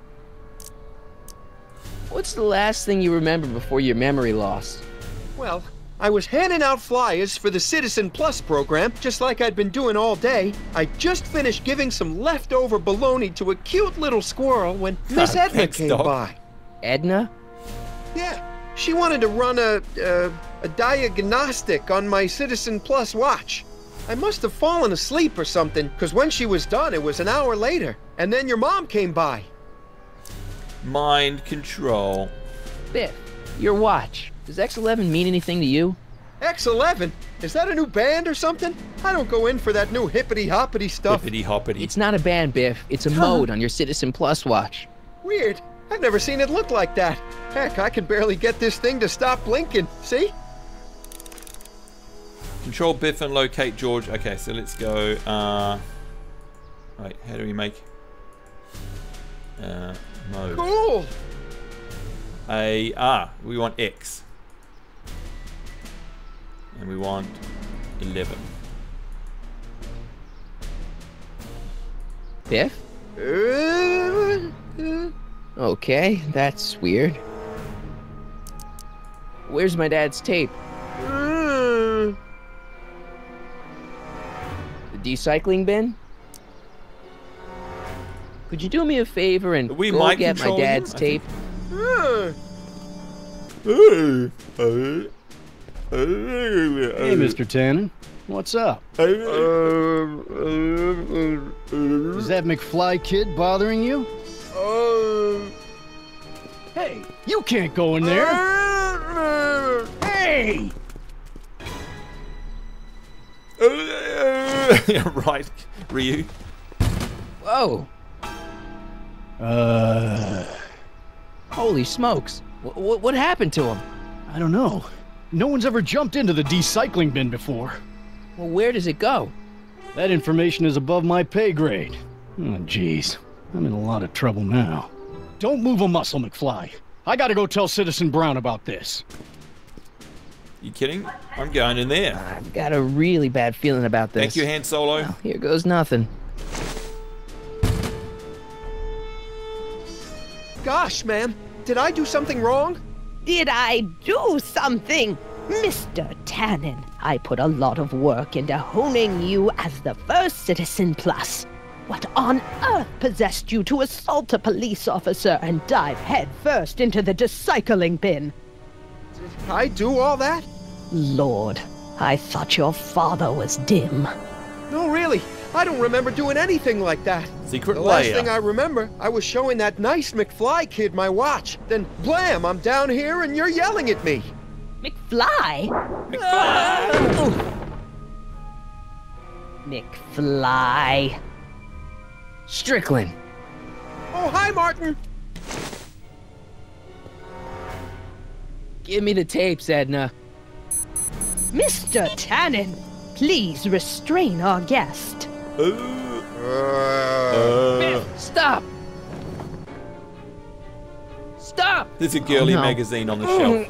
What's the last thing you remember before your memory loss? Well, I was handing out flyers for the Citizen Plus program, just like I'd been doing all day. I just finished giving some leftover bologna to a cute little squirrel when Miss Edna Thanks, came Doc. by. Edna? Yeah, she wanted to run a diagnostic on my Citizen Plus watch. I must have fallen asleep or something, because when she was done, it was an hour later. And then your mom came by. Mind control. Biff, your watch. Does X11 mean anything to you? X11? Is that a new band or something? I don't go in for that new hippity-hoppity stuff. Hippity-hoppity. It's not a band, Biff. It's a mode on your Citizen Plus watch. Weird. I've never seen it look like that. Heck, I can barely get this thing to stop blinking. See? Control Biff and locate George. Okay, so let's go. Wait, how do we make mode? Cool. We want X. And we want 11. Biff? Okay, that's weird. Where's my dad's tape? The decycling bin? Could you do me a favor and We go might get my control dad's him, I tape? Hey, Mr. Tannen. What's up? Is that McFly kid bothering you? Hey, you can't go in there! Hey! Right, Ryu. Whoa. Holy smokes. What happened to him? I don't know. No one's ever jumped into the decycling bin before. Well, where does it go? That information is above my pay grade. Oh, jeez. I'm in a lot of trouble now. Don't move a muscle, McFly. I gotta go tell Citizen Brown about this. You kidding? I'm going in there. I've got a really bad feeling about this. Thank you, Han Solo. Well, here goes nothing. Gosh, ma'am. Did I do something wrong? Did I do something? Mr. Tannen, I put a lot of work into honing you as the first Citizen Plus. What on earth possessed you to assault a police officer and dive headfirst into the recycling bin? Did I do all that? Lord, I thought your father was dim. No, really. I don't remember doing anything like that. Secret The last layer. thing I remember, I was showing that nice McFly kid my watch. Then, blam, I'm down here and you're yelling at me. McFly? McFly. Strickland. Oh, hi, Martin. Give me the tapes, Edna. Mr. Tannen, please restrain our guest. Biff, stop! Stop! There's a girly no. magazine on the shelf.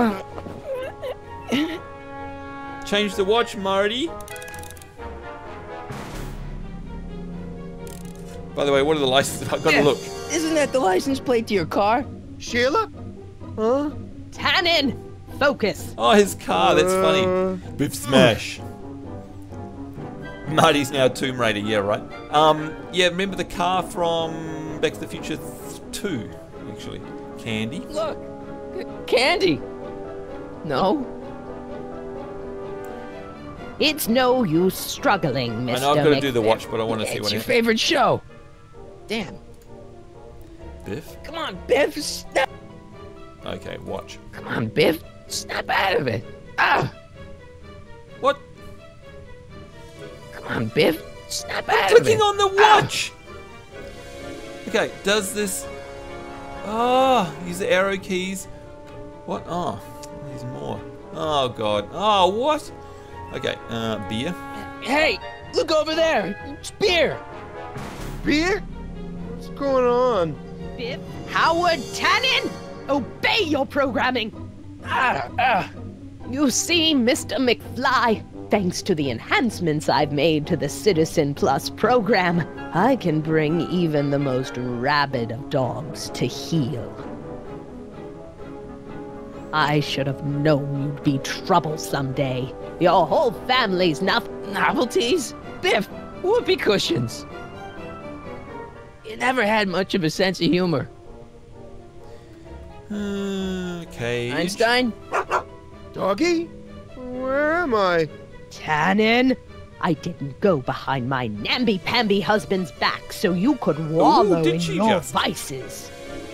Change the watch, Marty. By the way, what are the licenses? I've got to look. Isn't that the license plate to your car? Sheila? Huh? Tannen, focus. Oh, his car. That's funny. Biff smash. Marty's now Tomb Raider. Yeah, right. Yeah, remember the car from Back to the Future 2, actually. Candy. Look, Candy. No. It's no use struggling, Mr. I know I've got to do the watch, but I want to see It's what your happens. favorite show. Damn. Biff? Come on, Biff. Snap. Okay, watch. Come on, Biff. Snap out of it. Ah. What? Come on, Biff. Snap I'm out of it. clicking on the watch! Okay, does this... Oh, use the arrow keys. What? Oh, there's more. Oh, God. Oh, what? Okay, beer. Hey, look over there. It's beer. Beer? What's going on? Biff Howard Tannen, obey your programming. You see, Mr. McFly, thanks to the enhancements I've made to the Citizen Plus program, I can bring even the most rabid of dogs to heel. I should have known you'd be trouble someday. Your whole family's novelties? Biff, whoopee cushions. You never had much of a sense of humor. Okay. Einstein? Doggy? Where am I? Tannen, I didn't go behind my namby-pamby husband's back so you could wallow in your vices.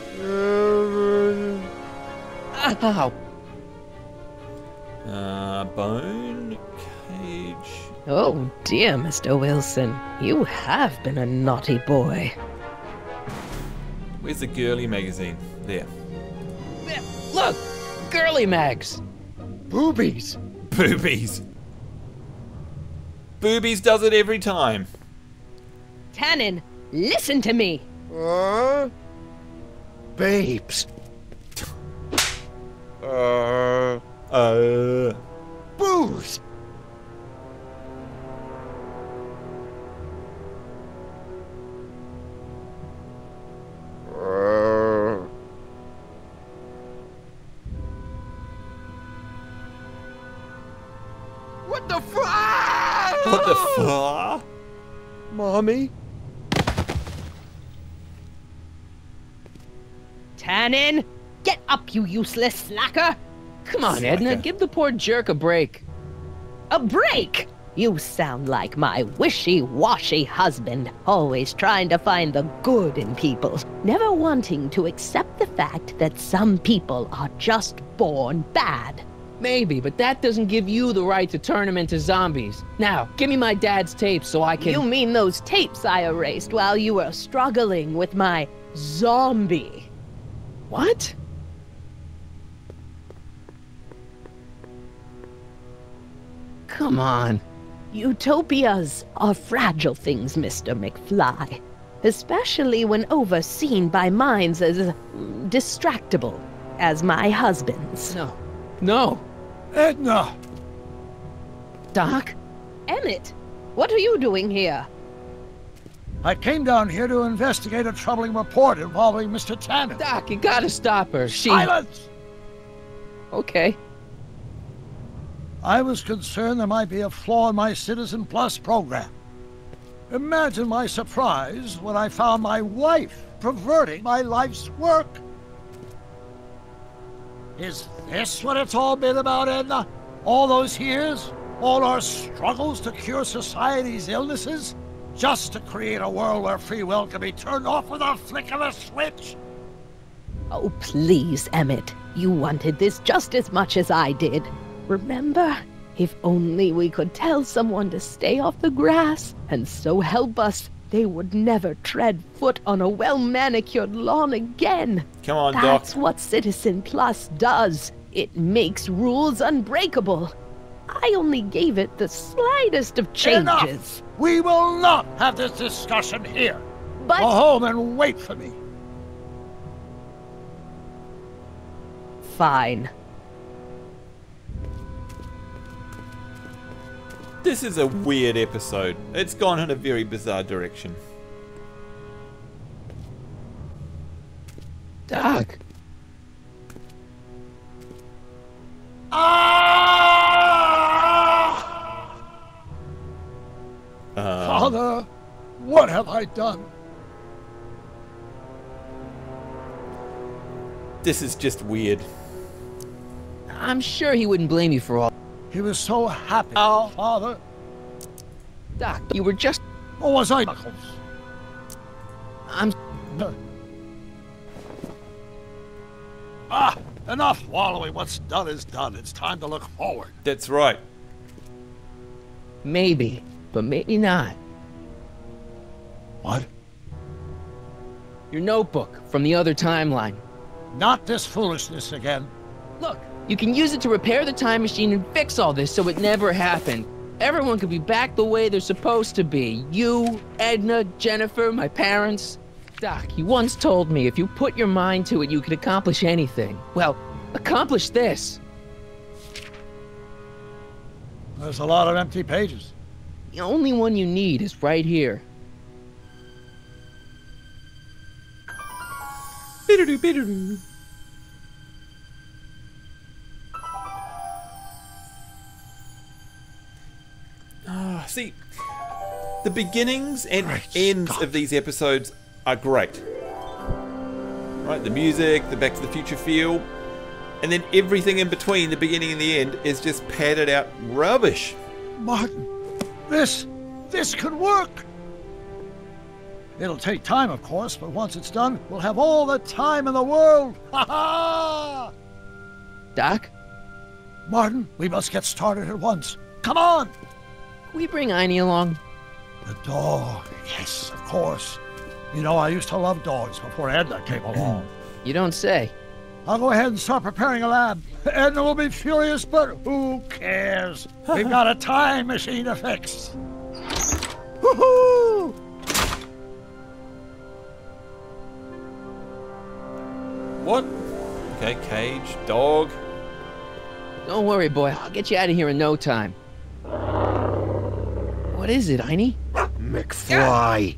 Ow. Bone cage. Oh dear, Mr. Wilson. You have been a naughty boy. Where's the girly magazine? There. Look! Girly mags! Boobies! Boobies! Boobies does it every time. Tannen, listen to me. Babes. Booze! What the fuck? What the fuck? Mommy? Tannen, get up, you useless slacker. Come on, Edna, give the poor jerk a break. A break? You sound like my wishy-washy husband, always trying to find the good in people, never wanting to accept the fact that some people are just born bad. Maybe, but that doesn't give you the right to turn them into zombies. Now, give me my dad's tapes so I can... You mean those tapes I erased while you were struggling with my zombie? What? Come on. Utopias are fragile things, Mr. McFly. Especially when overseen by minds as distractible as my husband's. No. No. Edna! Doc? Emmett, what are you doing here? I came down here to investigate a troubling report involving Mr. Tannen. Doc, you gotta stop her. She... Silence! Okay. I was concerned there might be a flaw in my Citizen Plus program. Imagine my surprise when I found my wife perverting my life's work. Is this what it's all been about, Edna? All those years? All our struggles to cure society's illnesses? Just to create a world where free will can be turned off with a flick of a switch? Oh, please, Emmett. You wanted this just as much as I did. Remember? If only we could tell someone to stay off the grass, and so help us, they would never tread foot on a well-manicured lawn again. Come on, Doc. That's what Citizen Plus does. It makes rules unbreakable. I only gave it the slightest of changes. Enough! We will not have this discussion here. But... Go home and wait for me. Fine. This is a weird episode. It's gone in a very bizarre direction. Doc. Father, what have I done? This is just weird. I'm sure he wouldn't blame you for all. He was so happy, Father. Doc, you were just... Or was I, Knuckles? I'm... Enough wallowing. What's done is done. It's time to look forward. That's right. Maybe, but maybe not. What? Your notebook from the other timeline. Not this foolishness again. Look, you can use it to repair the time machine and fix all this so it never happened. Everyone could be back the way they're supposed to be. You, Edna, Jennifer, my parents. Doc, you once told me if you put your mind to it, you could accomplish anything. Well, accomplish this. There's a lot of empty pages. The only one you need is right here. See, the beginnings and ends of these episodes are great. Right, the music, the Back to the Future feel, and then everything in between the beginning and the end is just padded out rubbish. Martin, this could work. It'll take time, of course, but once it's done, we'll have all the time in the world. Ha ha! Doc? Martin, we must get started at once. Come on! Can we bring Einie along? The dog, yes, of course. You know, I used to love dogs before Edna came along. You don't say. I'll go ahead and start preparing a lab. Edna will be furious, but who cares? We've got a time machine to fix. Woohoo! What? Okay, cage, dog. Don't worry, boy. I'll get you out of here in no time. What is it, Einie? McFly.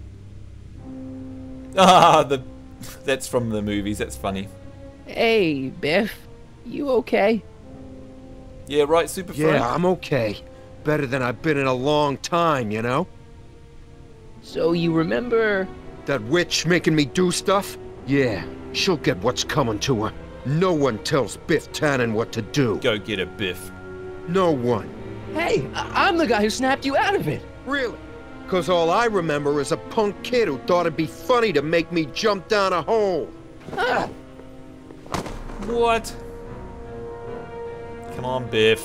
That's from the movies. That's funny. Hey, Biff. You okay? Yeah, right, Super Friend? Yeah, I'm okay. Better than I've been in a long time, you know? So you remember... That witch making me do stuff? Yeah, she'll get what's coming to her. No one tells Biff Tannen what to do. Go get her, Biff. No one. Hey, I'm the guy who snapped you out of it. Really? Because all I remember is a punk kid who thought it'd be funny to make me jump down a hole. Ah. What? Come on, Biff.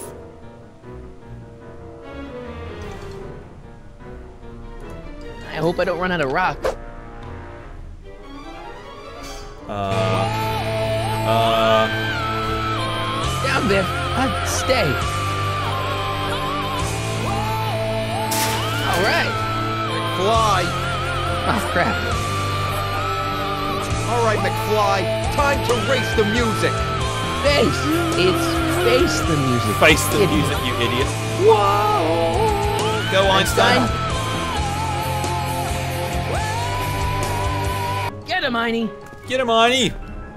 I hope I don't run out of rock. Down, Biff. Stay. All right. McFly. Oh, crap. All right, McFly. Time to race the music. Face. It's face the music. Face the music, you idiot. Whoa. Go, Einstein. Get him, Einie. Get him, Einie.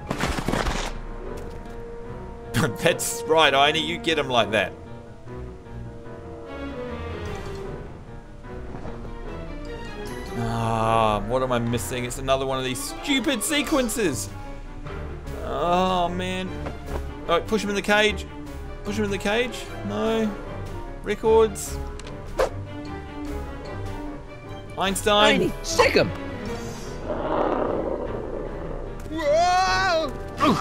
That's right, Einie. You get him like that. What am I missing? It's another one of these stupid sequences. Oh, man. All right, push him in the cage. Push him in the cage. No. Records. Einstein. Tiny, stick him. Whoa!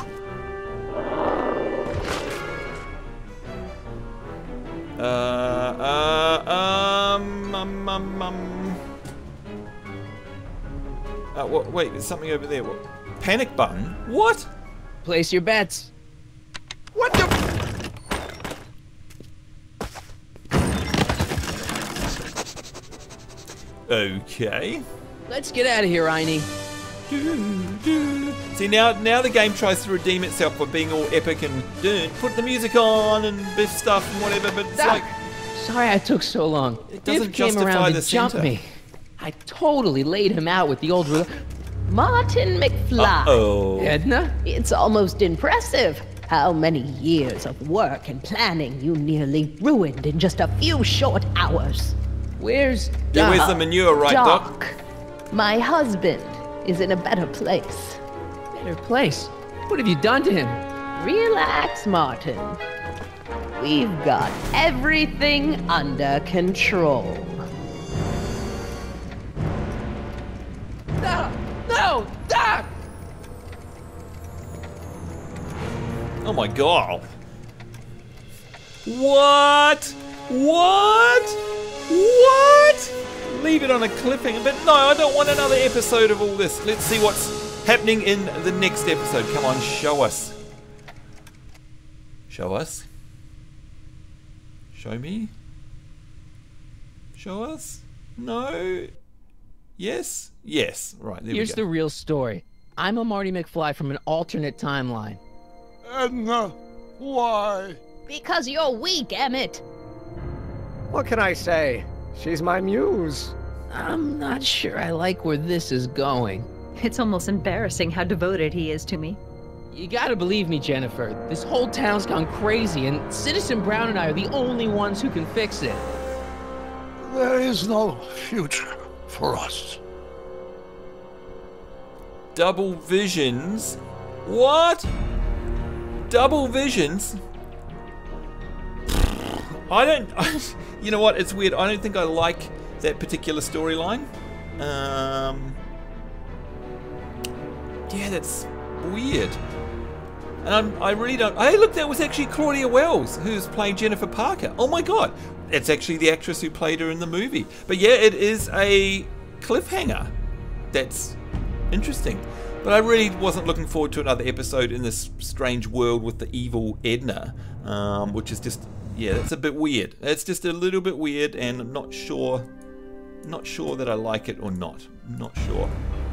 Wait, there's something over there. What? Panic button? What? Place your bets. What the? Okay. Let's get out of here, Einie. See, now the game tries to redeem itself by being all epic and put the music on and biff stuff and whatever, but it's like... Sorry I took so long. It doesn't Biff came justify around the and jumped center. me. I totally laid him out with the old ruler. Martin McFly. Uh-oh. Edna? It's almost impressive how many years of work and planning you nearly ruined in just a few short hours. Where's Yeah, where's the manure, right, Doc? My husband is in a better place. Better place? What have you done to him? Relax, Martin. We've got everything under control. No, Doc! Oh my god. What? What? What? Leave it on a cliffhanger. But no, I don't want another episode of all this. Let's see what's happening in the next episode. Come on, show us. Show us. Show me. Show us. No. Yes? Yes. Right, there Here's we go. the real story. I'm a Marty McFly from an alternate timeline. Edna, why? Because you're weak, Emmett. What can I say? She's my muse. I'm not sure I like where this is going. It's almost embarrassing how devoted he is to me. You gotta believe me, Jennifer. This whole town's gone crazy, and Citizen Brown and I are the only ones who can fix it. There is no future for us. Double visions? What? Double visions? I don't... You know what? It's weird. I don't think I like that particular storyline. Yeah, that's weird. And I really don't... Hey, look, that was actually Claudia Wells, who's playing Jennifer Parker. Oh my god. It's actually the actress who played her in the movie. But yeah, it is a cliffhanger. That's interesting. But I really wasn't looking forward to another episode in this strange world with the evil Edna, which is just... Yeah, that's a bit weird. It's just a little bit weird, and I'm not sure that I like it or not. I'm not sure.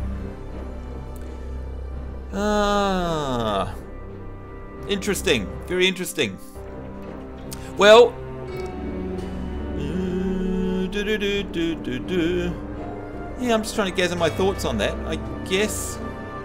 Interesting. Very interesting. Well, yeah, I'm just trying to gather my thoughts on that. I guess.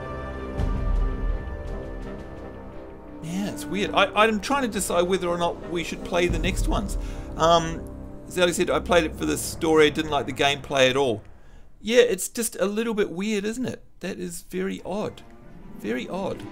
Yeah, it's weird. I'm trying to decide whether or not we should play the next ones. As Ellie said, I played it for the story. I didn't like the gameplay at all. Yeah, it's just a little bit weird, isn't it? That is very odd. Very odd.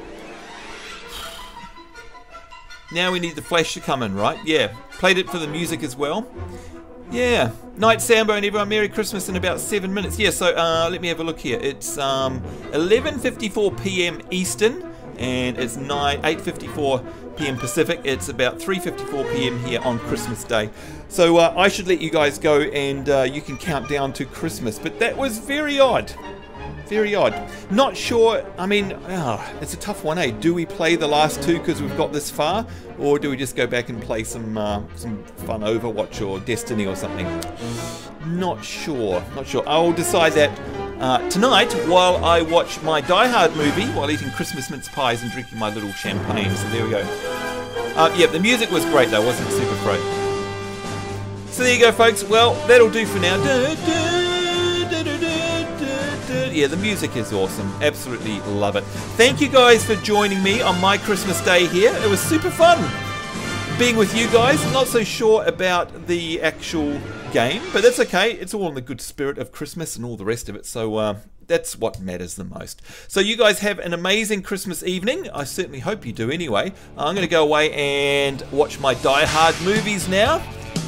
Now we need the Flash to come in, right? Yeah. Played it for the music as well. Yeah. Night Sambo and everyone, Merry Christmas in about 7 minutes. Yeah, so let me have a look here. It's 11:54 p.m. Eastern. And it's 8:54 p.m. Pacific. It's about 3:54 p.m. here on Christmas Day. So I should let you guys go, and you can count down to Christmas. But that was very odd. Very odd. Not sure. I mean, it's a tough one, eh? Do we play the last two because we've got this far, or do we just go back and play some fun Overwatch or Destiny or something? Not sure. Not sure. I'll decide that tonight while I watch my Die Hard movie while eating Christmas mince pies and drinking my little champagne. So there we go. Yeah, the music was great though, wasn't it? Super Pro. So there you go, folks. Well, that'll do for now. Yeah, the music is awesome. Absolutely love it. Thank you guys for joining me on my Christmas day here. It was super fun. being with you guys. Not so sure about the actual game, but that's okay. It's all in the good spirit of Christmas and all the rest of it. So that's what matters the most. So you guys have an amazing Christmas evening. I certainly hope you do anyway. I'm going to go away and watch my Die Hard movies now.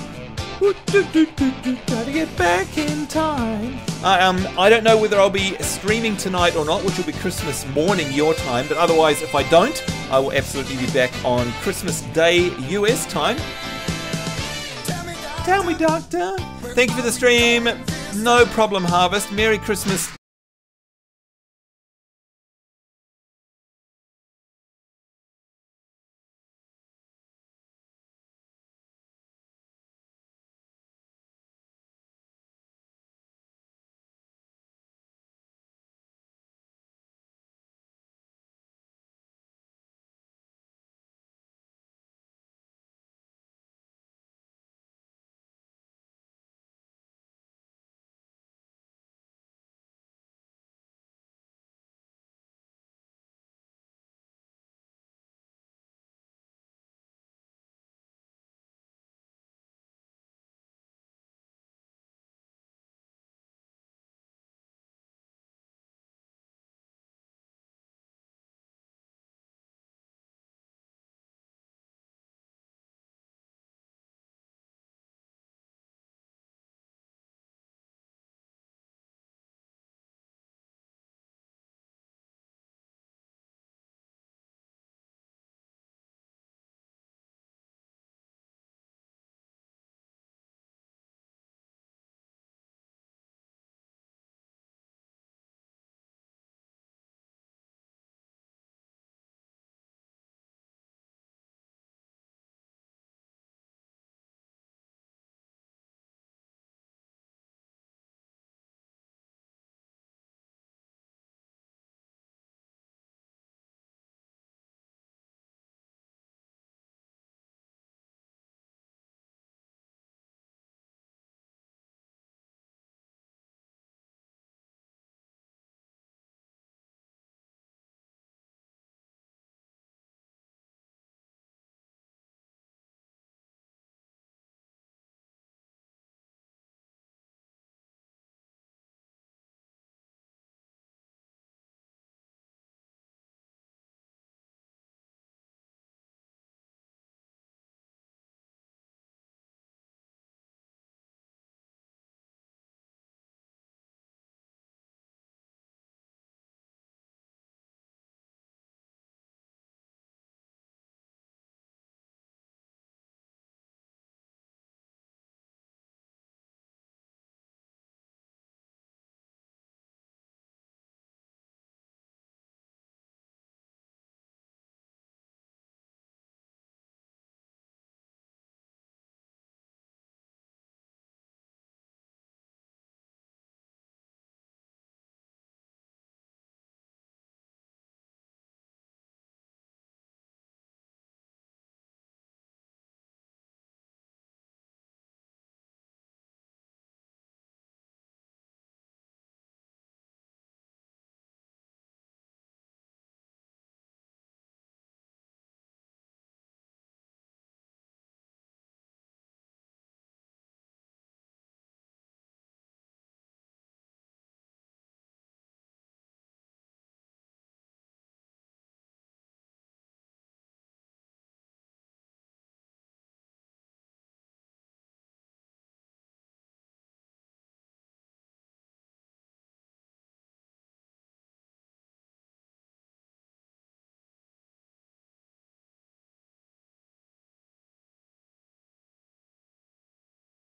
Gotta get back in time. I don't know whether I'll be streaming tonight or not, which will be Christmas morning your time, but otherwise if I don't, I will absolutely be back on Christmas Day US time. Tell me, Doctor. Thank you for the stream. No problem, Harvest. Merry Christmas